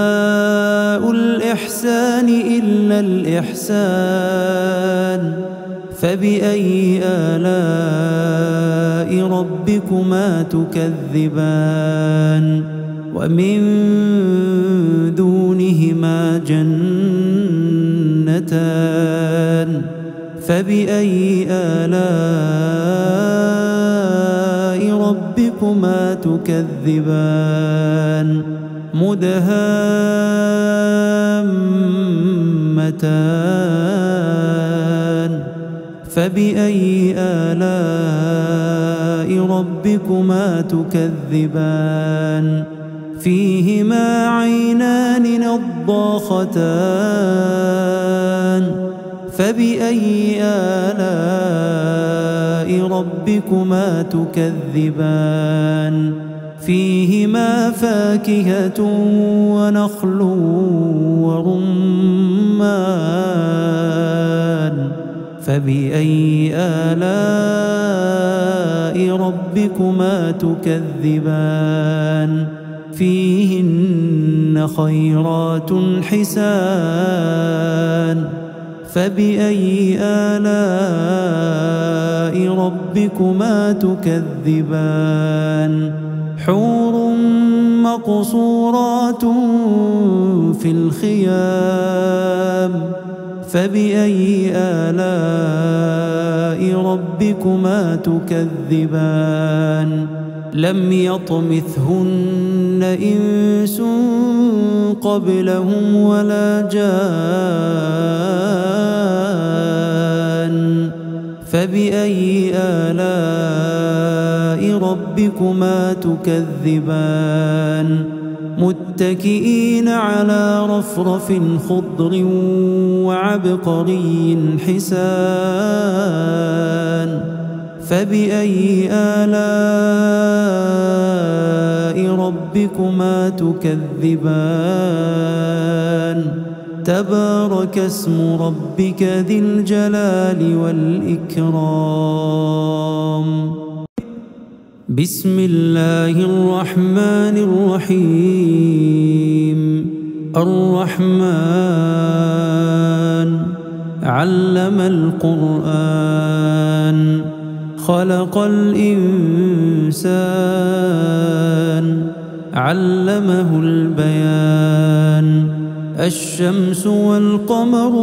الإحسان إلا الإحسان فبأي آلاء ربكما تكذبان ومن دونهما جنتان فبأي آلاء ربكما تكذبان مدهامتان فبأي آلاء ربكما تكذبان فيهما عينان نضاختان فبأي آلاء ربكما تكذبان فيهما فاكهة ونخل ورمان فبأي آلاء ربكما تكذبان فيهن خيرات حسان فبأي آلاء ربكما تكذبان حور مقصورات في الخيام فبأي آلاء ربكما تكذبان لم يطمثهن إنس قبلهم ولا جان فبأي آلاء ربكما تكذبان متكئين على رفرف خضر وعبقري حسان فبأي آلاء ربكما تكذبان تبارك اسم ربك ذي الجلال والإكرام بسم الله الرحمن الرحيم الرحمن علم القرآن خلق الإنسان علمه البيان الشمس والقمر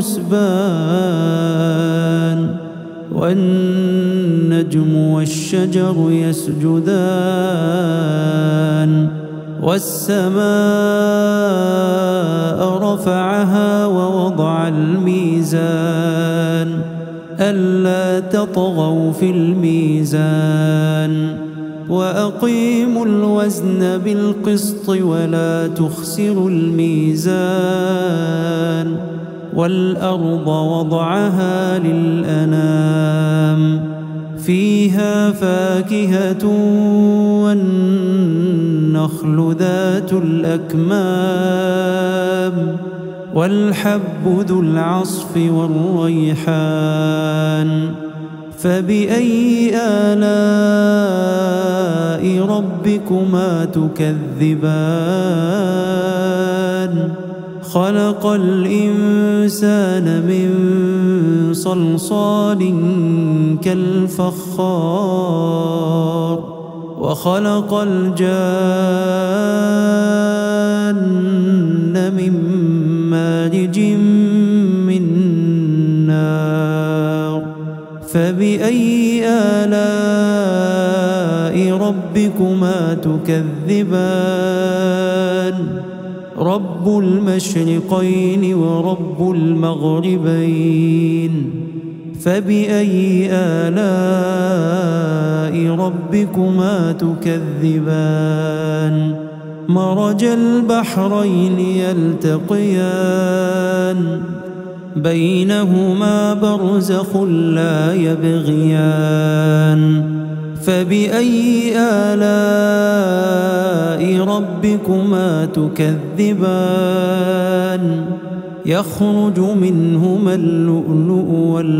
بحسبان والنجم والشجر يسجدان والسماء رفعها ووضع الميزان ألا تطغوا في الميزان وأقيموا الوزن بالقسط ولا تخسروا الميزان والأرض وضعها للأنام فيها فاكهة والنخل ذات الأكمام والحب ذو العصف والريحان فبأي آلاء ربكما تكذبان خلق الإنسان من صلصال كالفخار وخلق الجان من مارج من نار فبأي آلاء ربكما تكذبان رب المشرقين ورب المغربين فبأي آلاء ربكما تكذبان مرج البحرين يلتقيان بينهما برزخ لا يبغيان فبأي آلاء ربكما تكذبان يخرج منهما اللؤلؤ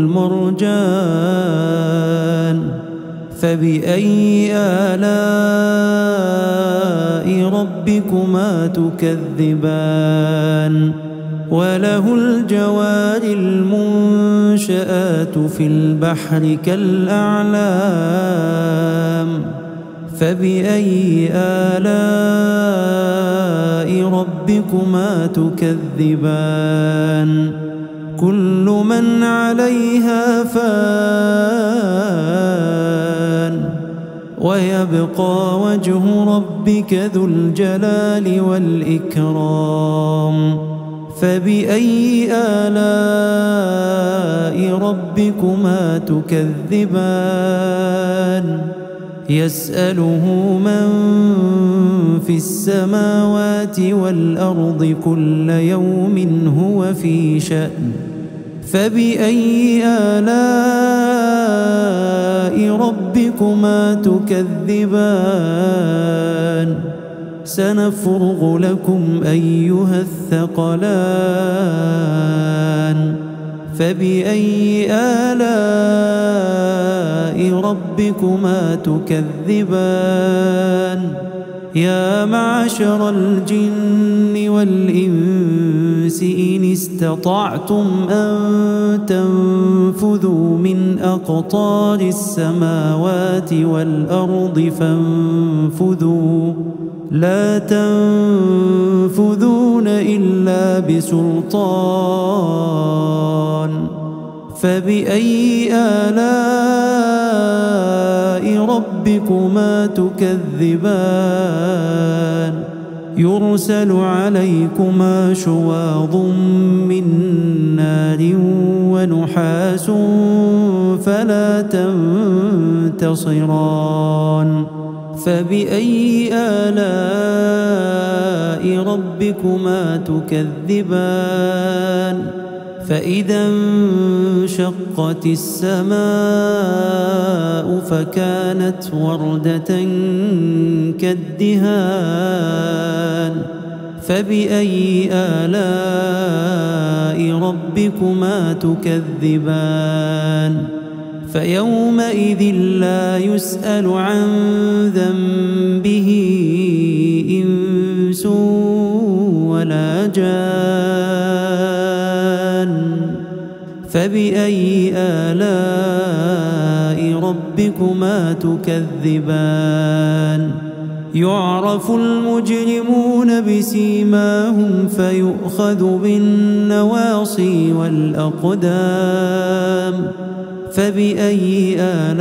والمرجان فبأي آلاء ربكما تكذبان وله الجوار المنشآت في البحر كالأعلام فبأي آلاء ربكما تكذبان كل من عليها فان ويبقى وجه ربك ذو الجلال والإكرام فبأي آلاء ربكما تكذبان يسأله من في السماوات والأرض كل يوم هو في شأن فبأي آلاء ربكما تكذبان سنفرغ لكم أيها الثقلان فبأي آلاء ربكما تكذبان يا معشر الجن والإنس إن استطعتم أن تنفذوا من أقطار السماوات والأرض فانفذوا لا تنفذون إلا بسلطان فبأي آلاء ربكما تكذبان يرسل عليكما شواظ من نار ونحاس فلا تنتصران فبأي آلاء ربكما تكذبان فإذا انشقت السماء فكانت وردة كالدهان فبأي آلاء ربكما تكذبان فيومئذ لا يسأل عن ذنبه إنس ولا جان فبأي آلاء ربكما تكذبان يعرف المجرمون بسيماهم فيؤخذ بالنواصي والأقدام فبأي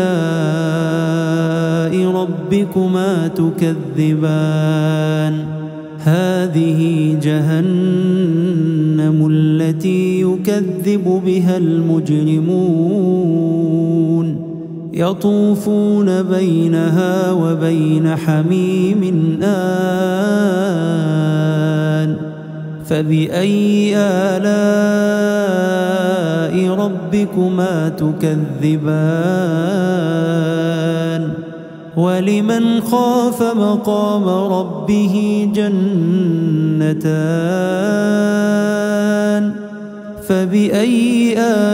آلاء ربكما تكذبان هذه جهنم التي يكذب بها المجرمون يطوفون بينها وبين حميم آن فبأي آلاء ربكما تكذبان ولمن خاف مقام ربه جنتان فبأي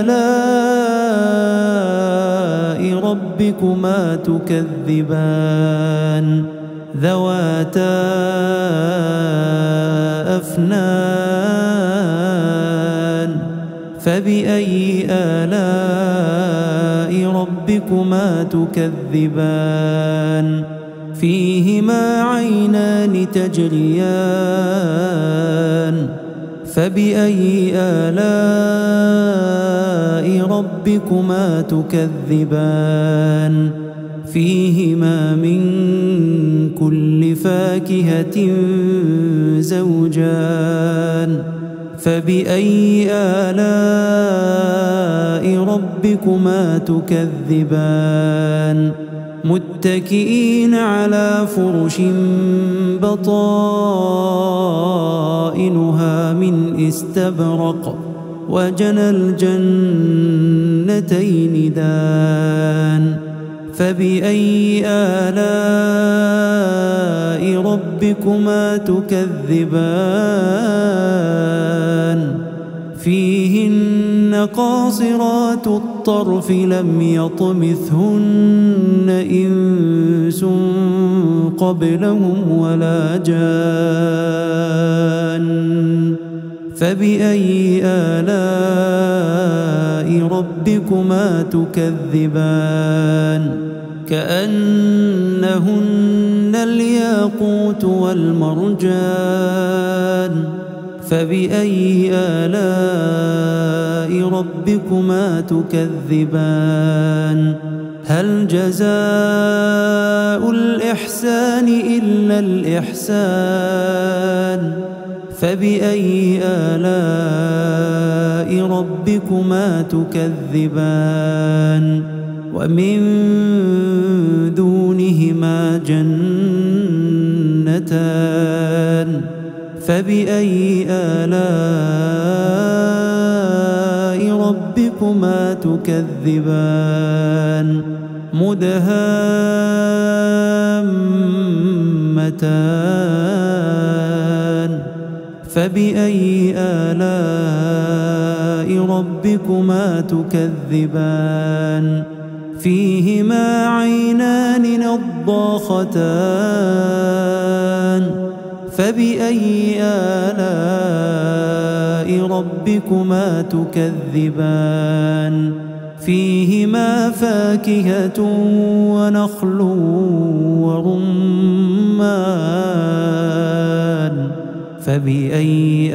آلاء ربكما تكذبان ذواتا أفنان فبأي آلاء ربكما تكذبان فيهما عينان تجريان فبأي آلاء ربكما تكذبان فيهما من كل فاكهة زوجان فبأي آلاء ربكما تكذبان متكئين على فرش بطائنها من استبرق وجنى الجنتين دان فبأي آلاء ربكما تكذبان فيهن قاصرات الطرف لم يطمثهن إنس قبلهم ولا جان فبأي آلاء ربكما تكذبان كأنهن الياقوت والمرجان فبأي آلاء ربكما تكذبان هل جزاء الإحسان إلا الإحسان فبأي آلاء ربكما تكذبان ومن دونهما جنتان فبأي آلاء ربكما تكذبان مدهامتان فبأي آلاء ربكما تكذبان فيهما عينان نضاختان فبأي آلاء ربكما تكذبان فيهما فاكهة ونخل ورمان فبأي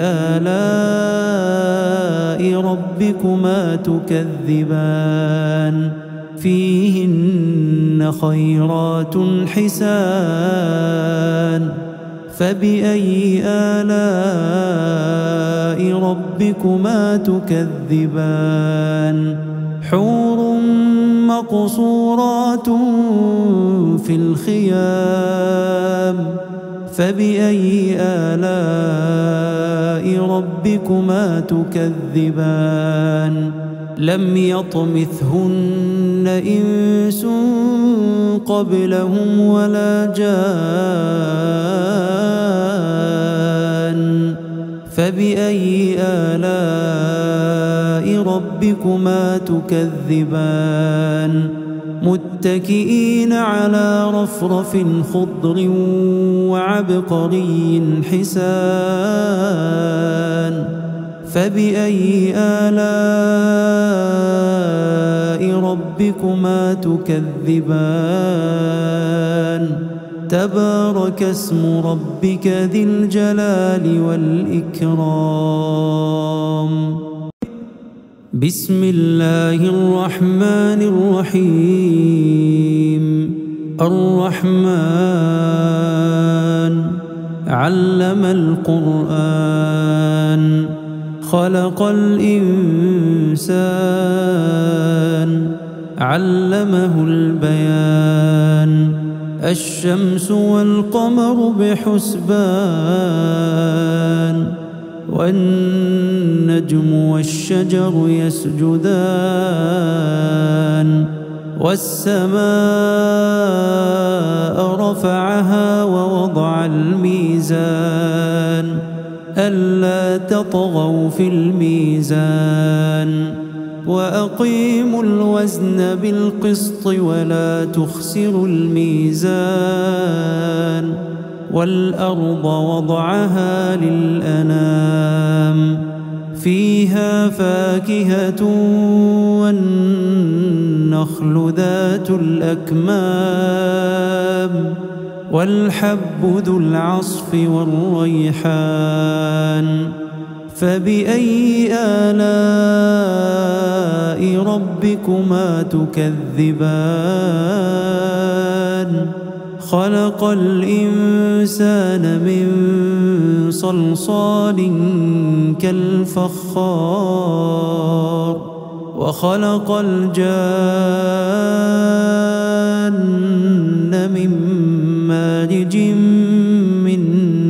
آلاء ربكما تكذبان فيهن خيرات حسان فبأي آلاء ربكما تكذبان حور مقصورات في الخيام فبأي آلاء ربكما تكذبان لم يطمثهن إنس قبلهم ولا جان فبأي آلاء ربكما تكذبان متكئين على رفرف خضر وعبقري حسان فبأي آلاء ربكما تكذبان تبارك اسم ربك ذي الجلال والإكرام بسم الله الرحمن الرحيم الرحمن علم القرآن خلق الإنسان علمه البيان الشمس والقمر بحسبان والنجم والشجر يسجدان والسماء رفعها ووضع الميزان ألا تطغوا في الميزان وأقيموا الوزن بالقسط ولا تخسروا الميزان والأرض وضعها للأنام فيها فاكهة والنخل ذات الأكمام والحب ذو العصف والريحان فبأي آلاء ربكما تكذبان خلق الإنسان من صلصال كالفخار وخلق الجان من مارج من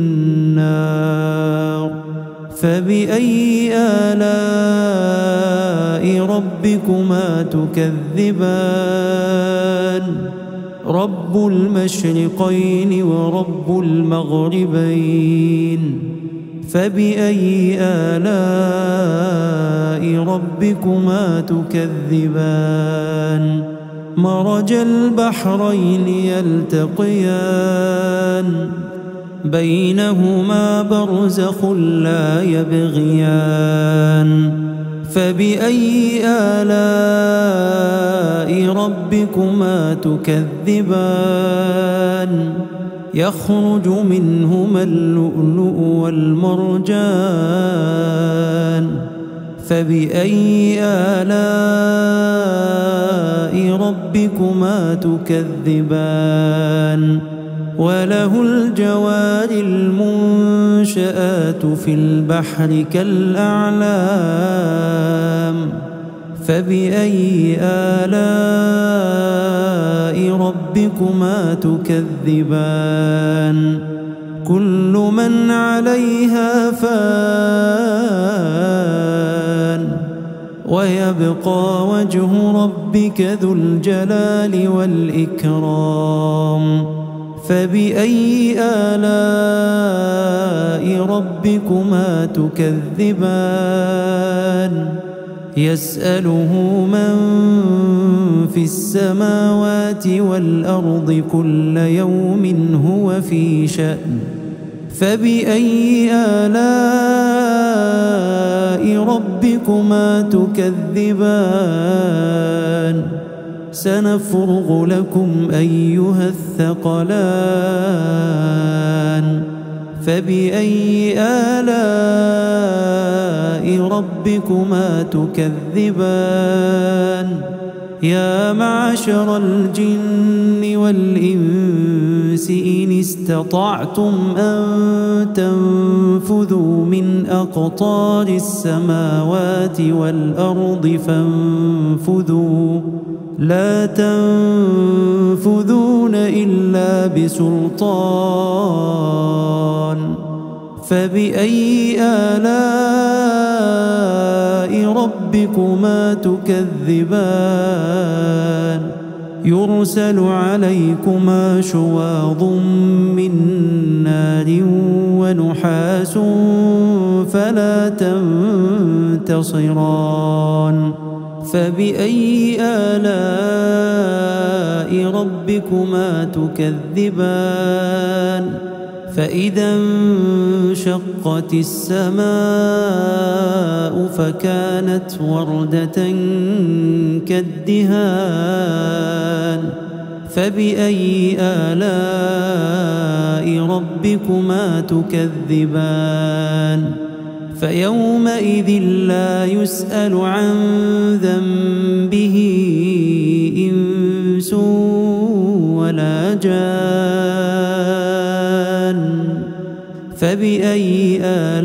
نار فبأي آلاء ربكما تكذبان رب المشرقين ورب المغربين فبأي آلاء ربكما تكذبان مرج البحرين يلتقيان بينهما برزخ لا يبغيان فبأي آلاء ربكما تكذبان يخرج منهما اللؤلؤ والمرجان فبأي آلاء ربكما تكذبان وله الجوار المنشآت في البحر كالأعلام فبأي آلاء ربكما تكذبان كل من عليها فان ويبقى وجه ربك ذو الجلال والإكرام فبأي آلاء ربكما تكذبان يسأله من في السماوات والأرض كل يوم هو في شأن فبأي آلاء ربكما تكذبان سنفرغ لكم أيها الثقلان فبأي آلاء ربكما تكذبان يا معشر الجن والإنس إن استطعتم أن تنفذوا من أقطار السماوات والأرض فانفذوا لا تنفذون إلا بسلطان فبأي آلاء ربكما تكذبان يرسل عليكما شواظ من نار ونحاس فلا تنتصران فبأي آلاء ربكما تكذبان فإذا انشقت السماء فكانت وردة كالدهان فبأي آلاء ربكما تكذبان فيومئذ لا يسأل عن ذنبه إنس ولا جان فبأي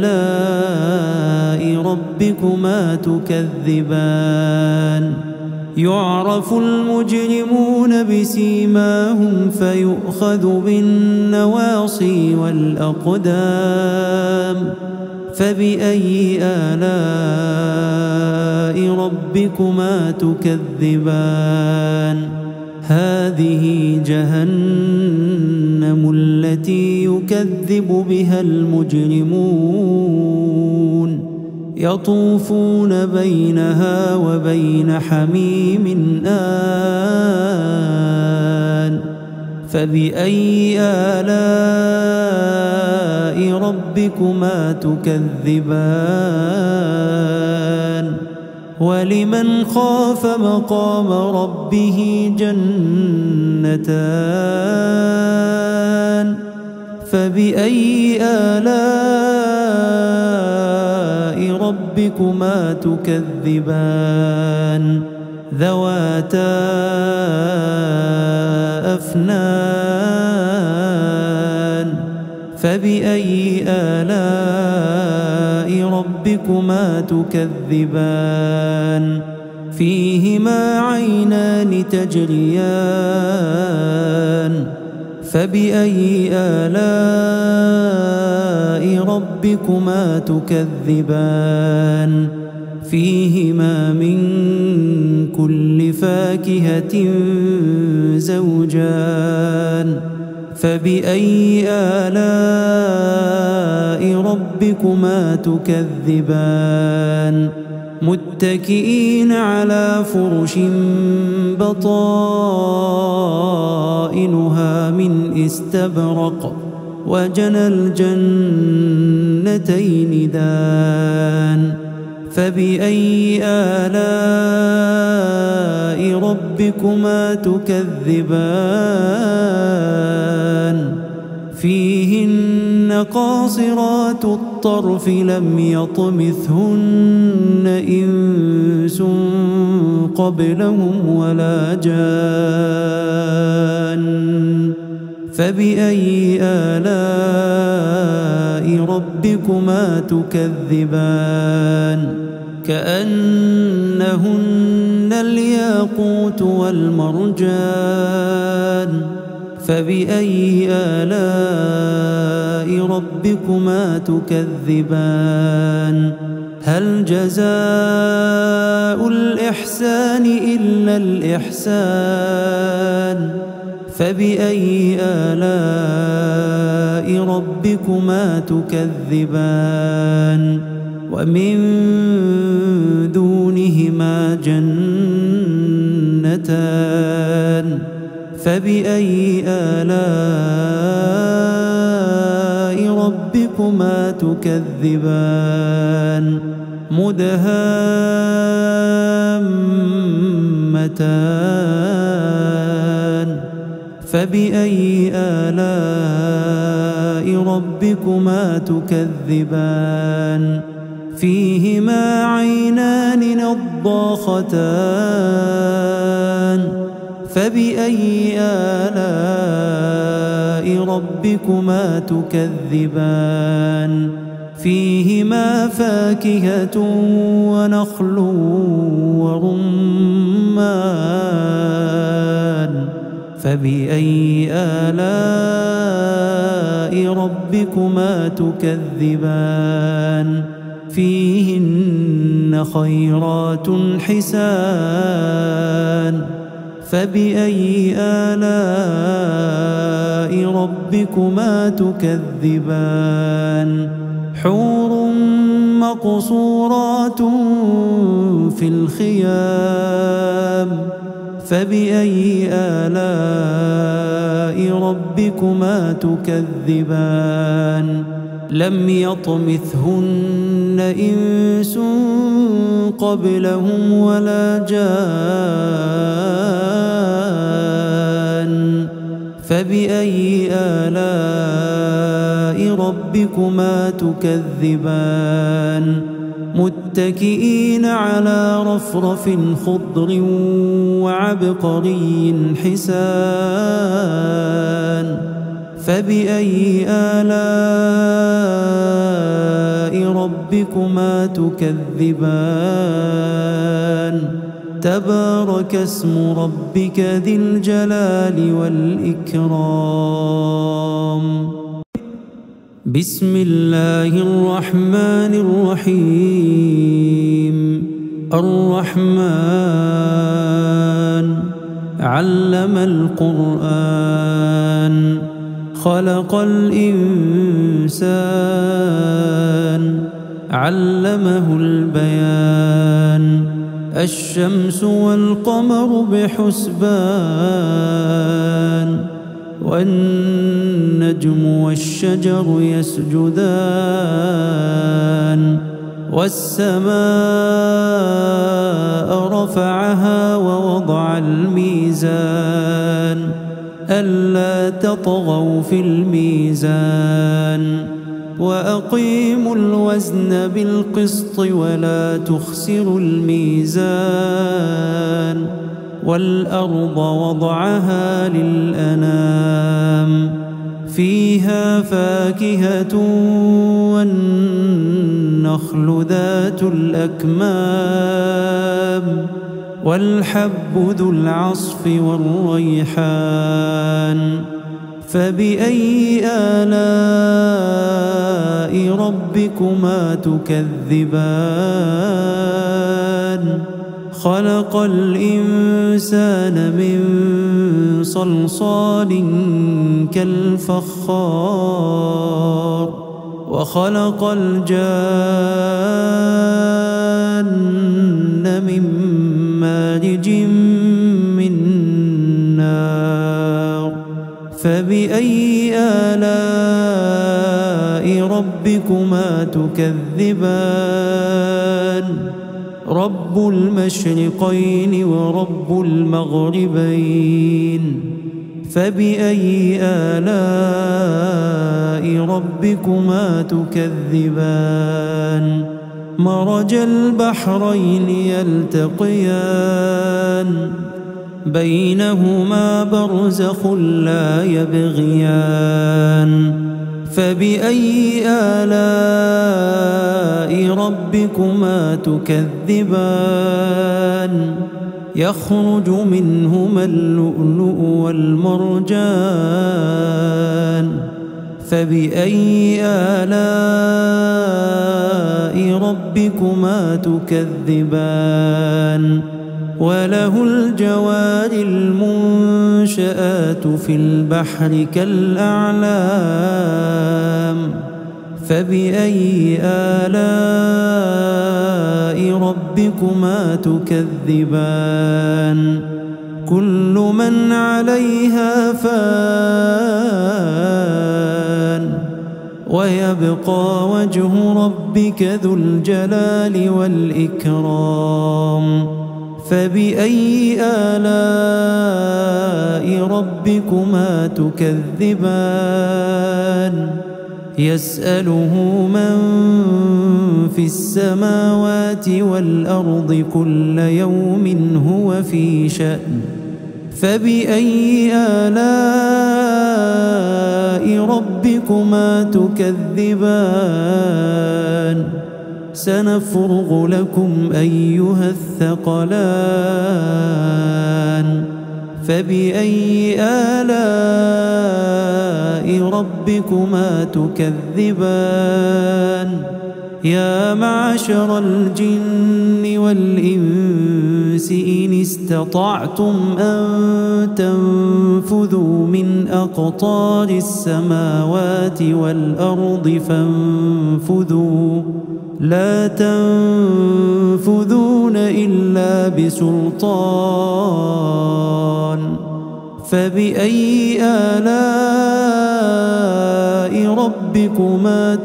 آلاء ربكما تكذبان يعرف المجرمون بسيماهم فيؤخذ بالنواصي والأقدام فبأي آلاء ربكما تكذبان هذه جهنم التي يكذب بها المجرمون يطوفون بينها وبين حميم آن فبأي آلاء ربكما تكذبان ولمن خاف مقام ربه جنتان فبأي آلاء ربكما تكذبان ذواتا أفنان فبأي آلاء ربكما تكذبان فيهما عينان تجريان فبأي آلاء ربكما تكذبان فيهما من كل فاكهة زوجان فبأي آلاء ربكما تكذبان متكئين على فرش بطائنها من استبرق وجنى الجنتين دان فبأي آلاء ربكما تكذبان فيهن قاصرات الطرف لم يطمثهن إنس قبلهم ولا جان فبأي آلاء ربكما تكذبان كأنهن الياقوت والمرجان فبأي آلاء ربكما تكذبان هل جزاء الإحسان إلا الإحسان فبأي آلاء ربكما تكذبان ومن دونهما جنتان فبأي آلاء ربكما تكذبان مدهامتان فبأي آلاء ربكما تكذبان فيهما عينان نضاختان فبأي آلاء ربكما تكذبان فيهما فاكهة ونخل ورمان فبأي آلاء ربكما تكذبان فيهن خيرات حسان فبأي آلاء ربكما تكذبان حور مقصورات في الخيام فبأي آلاء ربكما تكذبان لم يطمثهن إنس قبلهم ولا جان فبأي آلاء ربكما تكذبان متكئين على رفرف خضر وعبقري حسان فبأي آلاء ربكما تكذبان تبارك اسم ربك ذي الجلال والإكرام بسم الله الرحمن الرحيم الرحمن علم القرآن خلق الإنسان علمه البيان الشمس والقمر بحسبان والنجم والشجر يسجدان والسماء رفعها ووضع الميزان ألا تطغوا في الميزان وأقيموا الوزن بالقسط ولا تخسروا الميزان والأرض وضعها للأنام فيها فاكهة والنخل ذات الأكمام والحب ذو العصف والريحان فبأي آلاء ربكما تكذبان خلق الإنسان من صلصال كالفخار وخلق الجان من مارج من نار فبأي آلاء ربكما تكذبان رب المشرقين ورب المغربين فبأي آلاء ربكما تكذبان مرج البحرين يلتقيان بينهما برزخ لا يبغيان فبأي آلاء ربكما تكذبان يخرج منهما اللؤلؤ والمرجان فبأي آلاء ربكما تكذبان وله الجوار المنشآت في البحر كالأعلام فبأي آلاء ربكما تكذبان كل من عليها فان ويبقى وجه ربك ذو الجلال والإكرام فبأي آلاء ربكما تكذبان يسأله من في السماوات والأرض كل يوم هو في شأن فبأي آلاء ربكما تكذبان سنفرغ لكم أيها الثقلان فبأي آلاء ربكما تكذبان يا معشر الجن والإنس إن استطعتم أن تنفذوا من أقطار السماوات والأرض فانفذوا لا تنفذون إلا بسلطان فبأي آلاء ربكما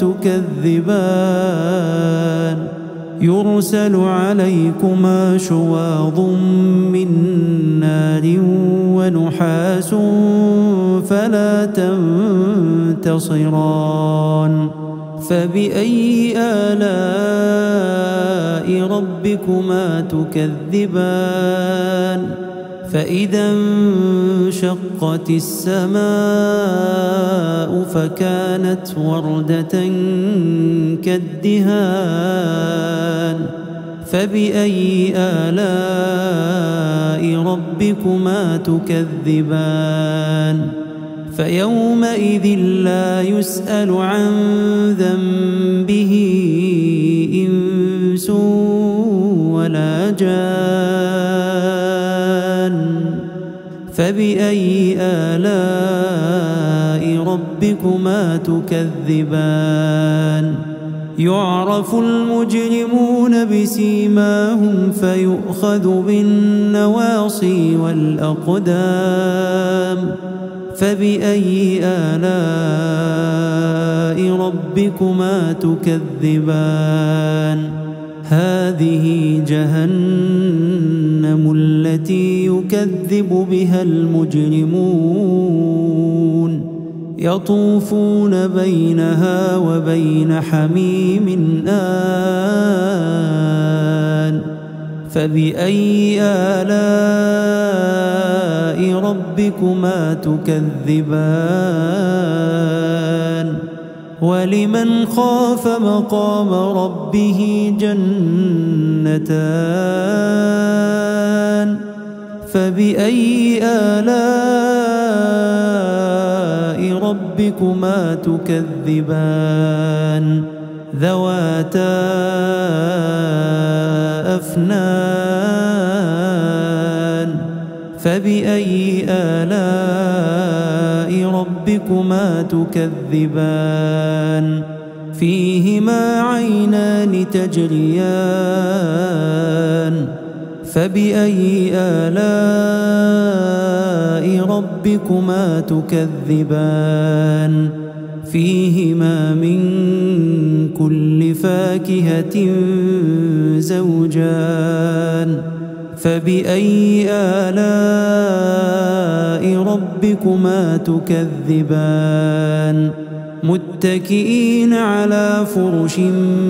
تكذبان يرسل عليكما شواظ من نار ونحاس فلا تنتصران فبأي آلاء ربكما تكذبان فإذا انشقت السماء فكانت وردة كالدهان فبأي آلاء ربكما تكذبان فيومئذ لا يسأل عن ذنبه إنس ولا جان فبأي آلاء ربكما تكذبان يعرف المجرمون بسيماهم فيؤخذ بالنواصي والأقدام فبأي آلاء ربكما تكذبان هذه جهنم التي يكذب بها المجرمون يطوفون بينها وبين حميم آن فبأي آلاء ربكما تكذبان ولمن خاف مقام ربه جنتان فبأي آلاء ربكما تكذبان ذواتا أفنان فبأي آلاء ربكما تكذبان فيهما عينان تجريان فبأي آلاء ربكما تكذبان فيهما من كل فاكهة زوجان فبأي آلاء ربكما تكذبان متكئين على فرش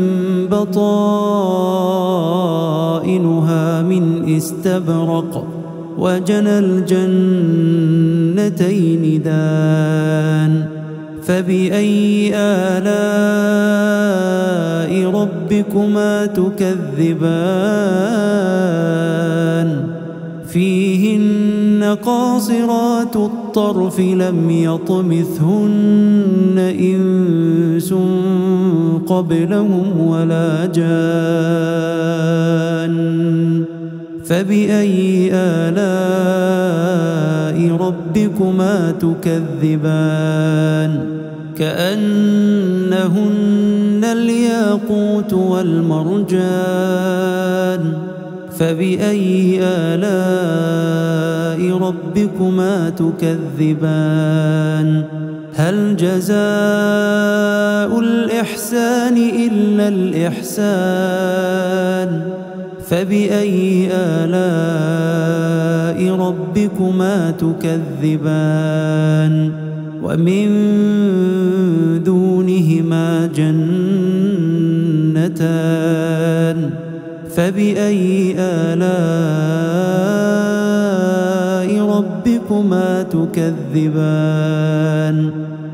بطائنها من استبرق وجنى الجنتين دان فبأي آلاء ربكما تكذبان فيهن قاصرات الطرف لم يطمثهن إنس قبلهم ولا جان فبأي آلاء ربكما تكذبان كأنهن الياقوت والمرجان فبأي آلاء ربكما تكذبان هل جزاء الإحسان إلا الإحسان فبأي آلاء ربكما تكذبان ومن دونهما جنتان فبأي آلاء ربكما تكذبان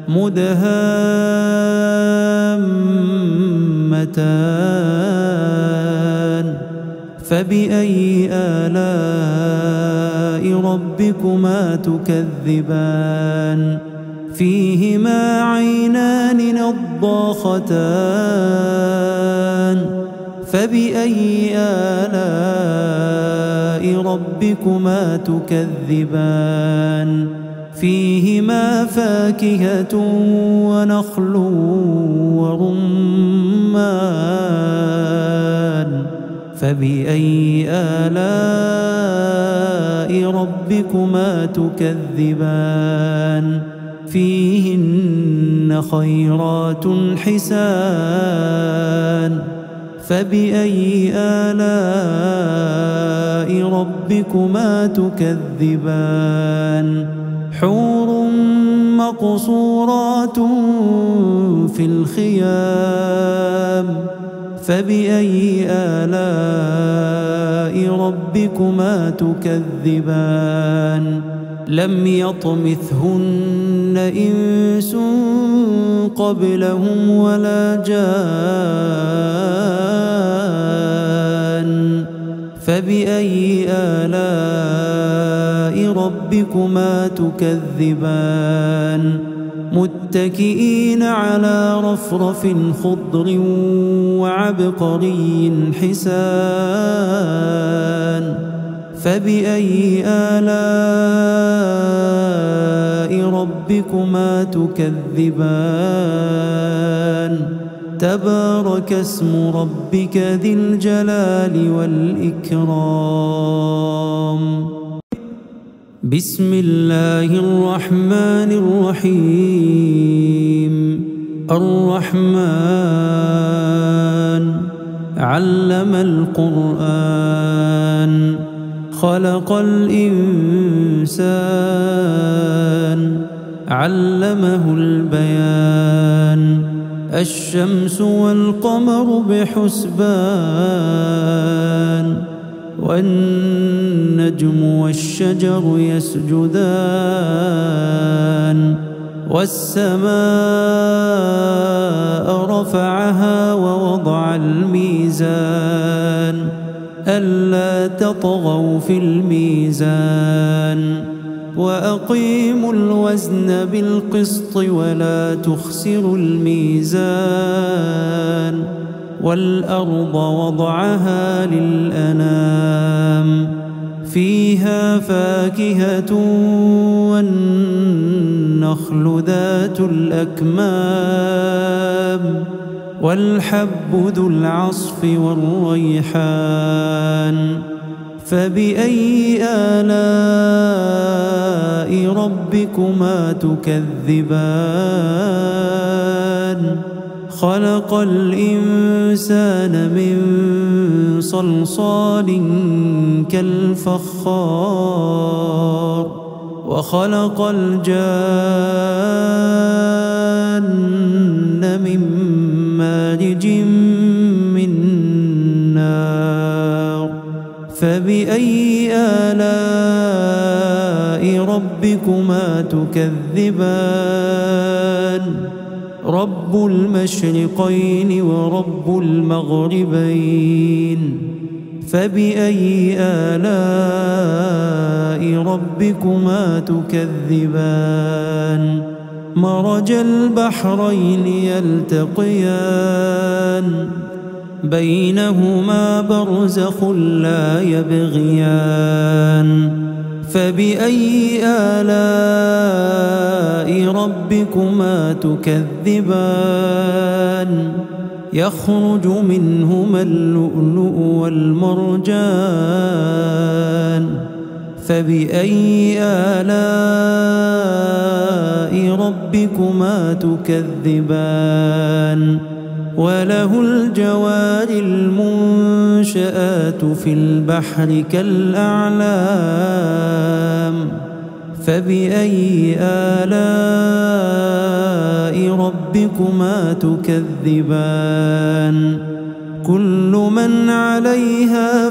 مدهامتان فبأي آلاء ربكما تكذبان فيهما عينان نضاختان فبأي آلاء ربكما تكذبان فيهما فاكهة ونخل ورمان فبأي آلاء ربكما تكذبان فيهن خيرات حسان فبأي آلاء ربكما تكذبان حور مقصورات في الخيام فبأي آلاء ربكما تكذبان لم يطمثهن إنس قبلهم ولا جان فبأي آلاء ربكما تكذبان متكئين على رفرف خضر وعبقري حسان فبأي آلاء ربكما تكذبان تبارك اسم ربك ذي الجلال والإكرام بسم الله الرحمن الرحيم الرحمن علم القرآن خلق الإنسان علمه البيان الشمس والقمر بحسبان والنجم والشجر يسجدان والسماء رفعها ووضع الميزان ألا تطغوا في الميزان وأقيموا الوزن بالقسط ولا تخسروا الميزان والأرض وضعها للأنام فيها فاكهة والنخل ذات الأكمام والحب ذو العصف والريحان فبأي آلاء ربكما تكذبان خلق الإنسان من صلصال كالفخار وخلق الجان من مارج من نار فبأي آلاء ربكما تكذبان رب المشرقين ورب المغربين فبأي آلاء ربكما تكذبان مرج البحرين يلتقيان بينهما برزخ لا يبغيان فبأي آلاء ربكما تكذبان يخرج منهما اللؤلؤ والمرجان فبأي آلاء ربكما تكذبان وله الجوار المنشآت في البحر كالأعلام فبأي آلاء ربكما تكذبان كل من عليها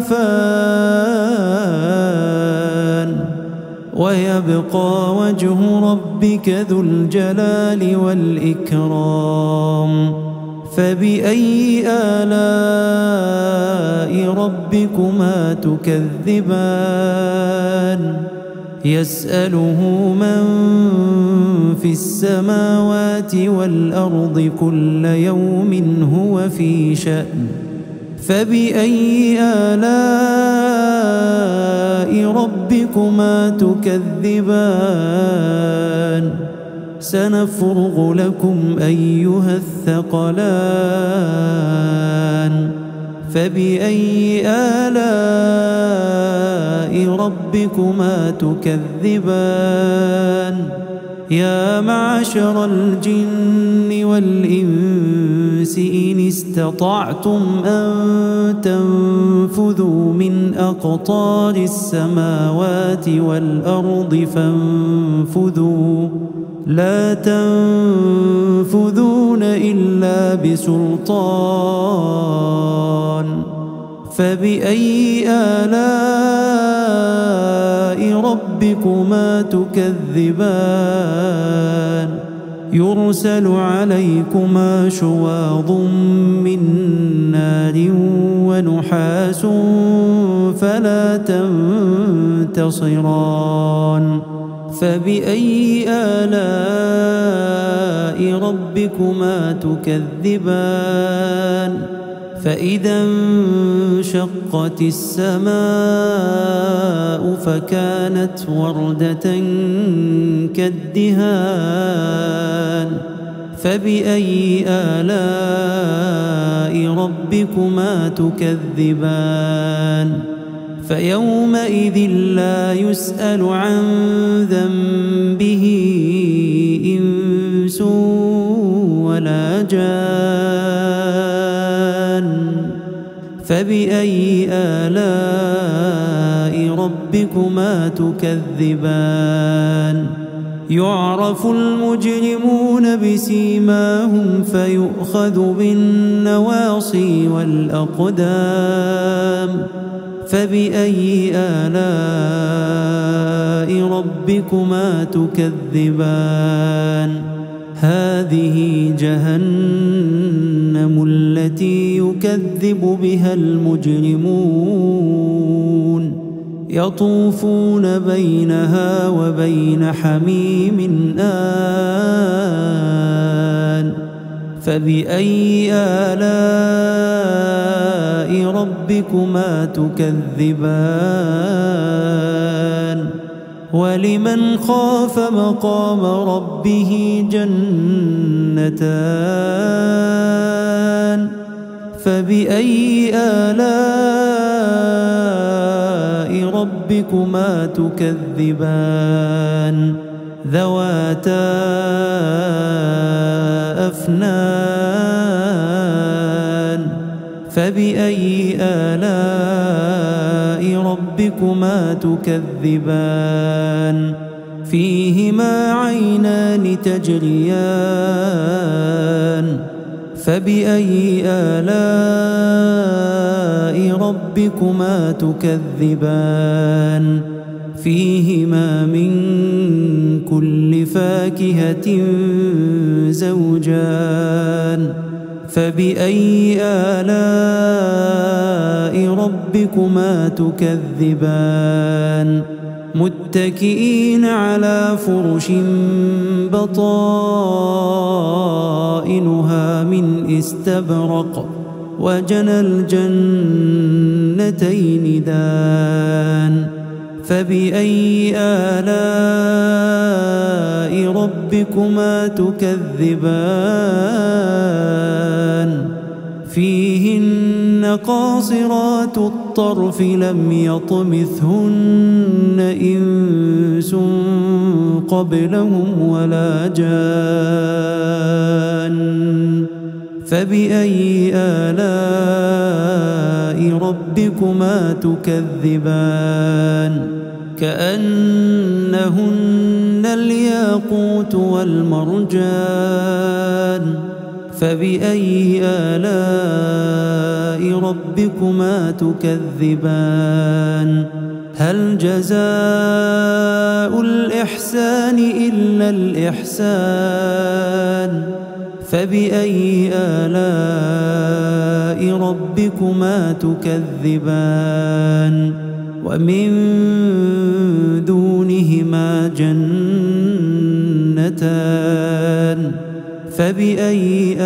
فان ويبقى وجه ربك ذو الجلال والإكرام فبأي آلاء ربكما تكذبان يسأله من في السماوات والأرض كل يوم هو في شأن فبأي آلاء ربكما تكذبان سنفرغ لكم أيها الثقلان فبأي آلاء ربكما تكذبان يا معشر الجن والإنس إن استطعتم أن تنفذوا من أقطار السماوات والأرض فانفذوا لا تنفذون إلا بسلطان فبأي آلاء ربكما تكذبان يرسل عليكما شواظ من نار ونحاس فلا تنتصران فبأي آلاء ربكما تكذبان فإذا انشقت السماء فكانت وردة كالدهان فبأي آلاء ربكما تكذبان فيومئذ لا يسأل عن ذنبه إنس ولا جان فبأي آلاء ربكما تكذبان يعرف المجرمون بسيماهم فيؤخذ بالنواصي والأقدام فبأي آلاء ربكما تكذبان هذه جهنم التي يكذب بها المجرمون يطوفون بينها وبين حميم آن فبأي آلاء ربكما تكذبان ولمن خاف مقام ربه جنتان فبأي آلاء ربكما تكذبان ذواتا أفنان فبأي آلاء ربكما تكذبان فيهما عينان تجريان فبأي آلاء ربكما تكذبان فيهما من كل فاكهة زوجان فبأي آلاء ربكما تكذبان متكئين على فرش بطائنها من استبرق وجنى الجنتين دان فبأي آلاء ربكما تكذبان فيهن قاصرات الطرف لم يطمثهن إنس قبلهم ولا جان فبأي آلاء ربكما تكذبان كأنهن الياقوت والمرجان فبأي آلاء ربكما تكذبان هل جزاء الإحسان إلا الإحسان فبأي آلاء ربكما تكذبان ومن دونهما جنتان فبأي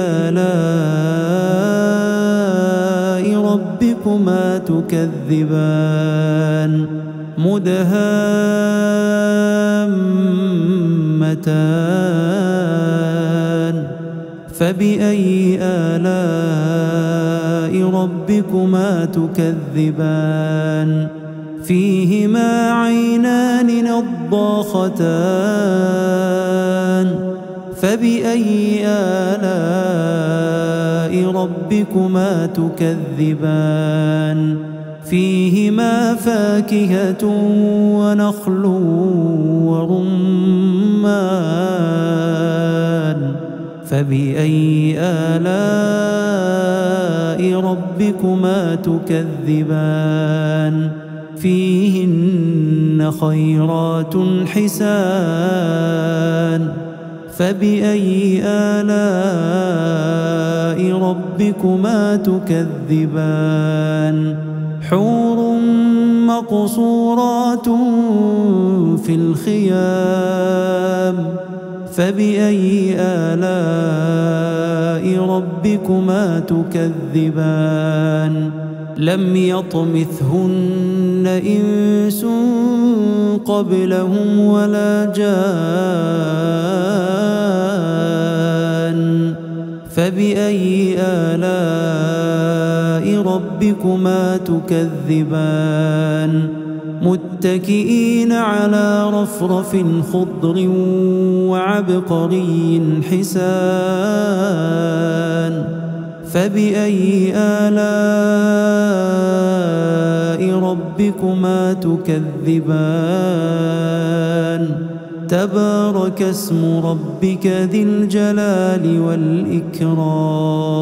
آلاء ربكما تكذبان مدهامتان فبأي آلاء ربكما تكذبان فيهما عينان نضاختان فبأي آلاء ربكما تكذبان فيهما فاكهة ونخل ورمان فبأي آلاء ربكما تكذبان فيهن خيرات حسان فبأي آلاء ربكما تكذبان حور مقصورات في الخيام فبأي آلاء ربكما تكذبان لم يطمثهن إنس قبلهم ولا جان فبأي آلاء ربكما تكذبان متكئين على رفرف خضر وعبقري حسان فبأي آلاء ربكما تكذبان تبارك اسم ربك ذي الجلال والإكرام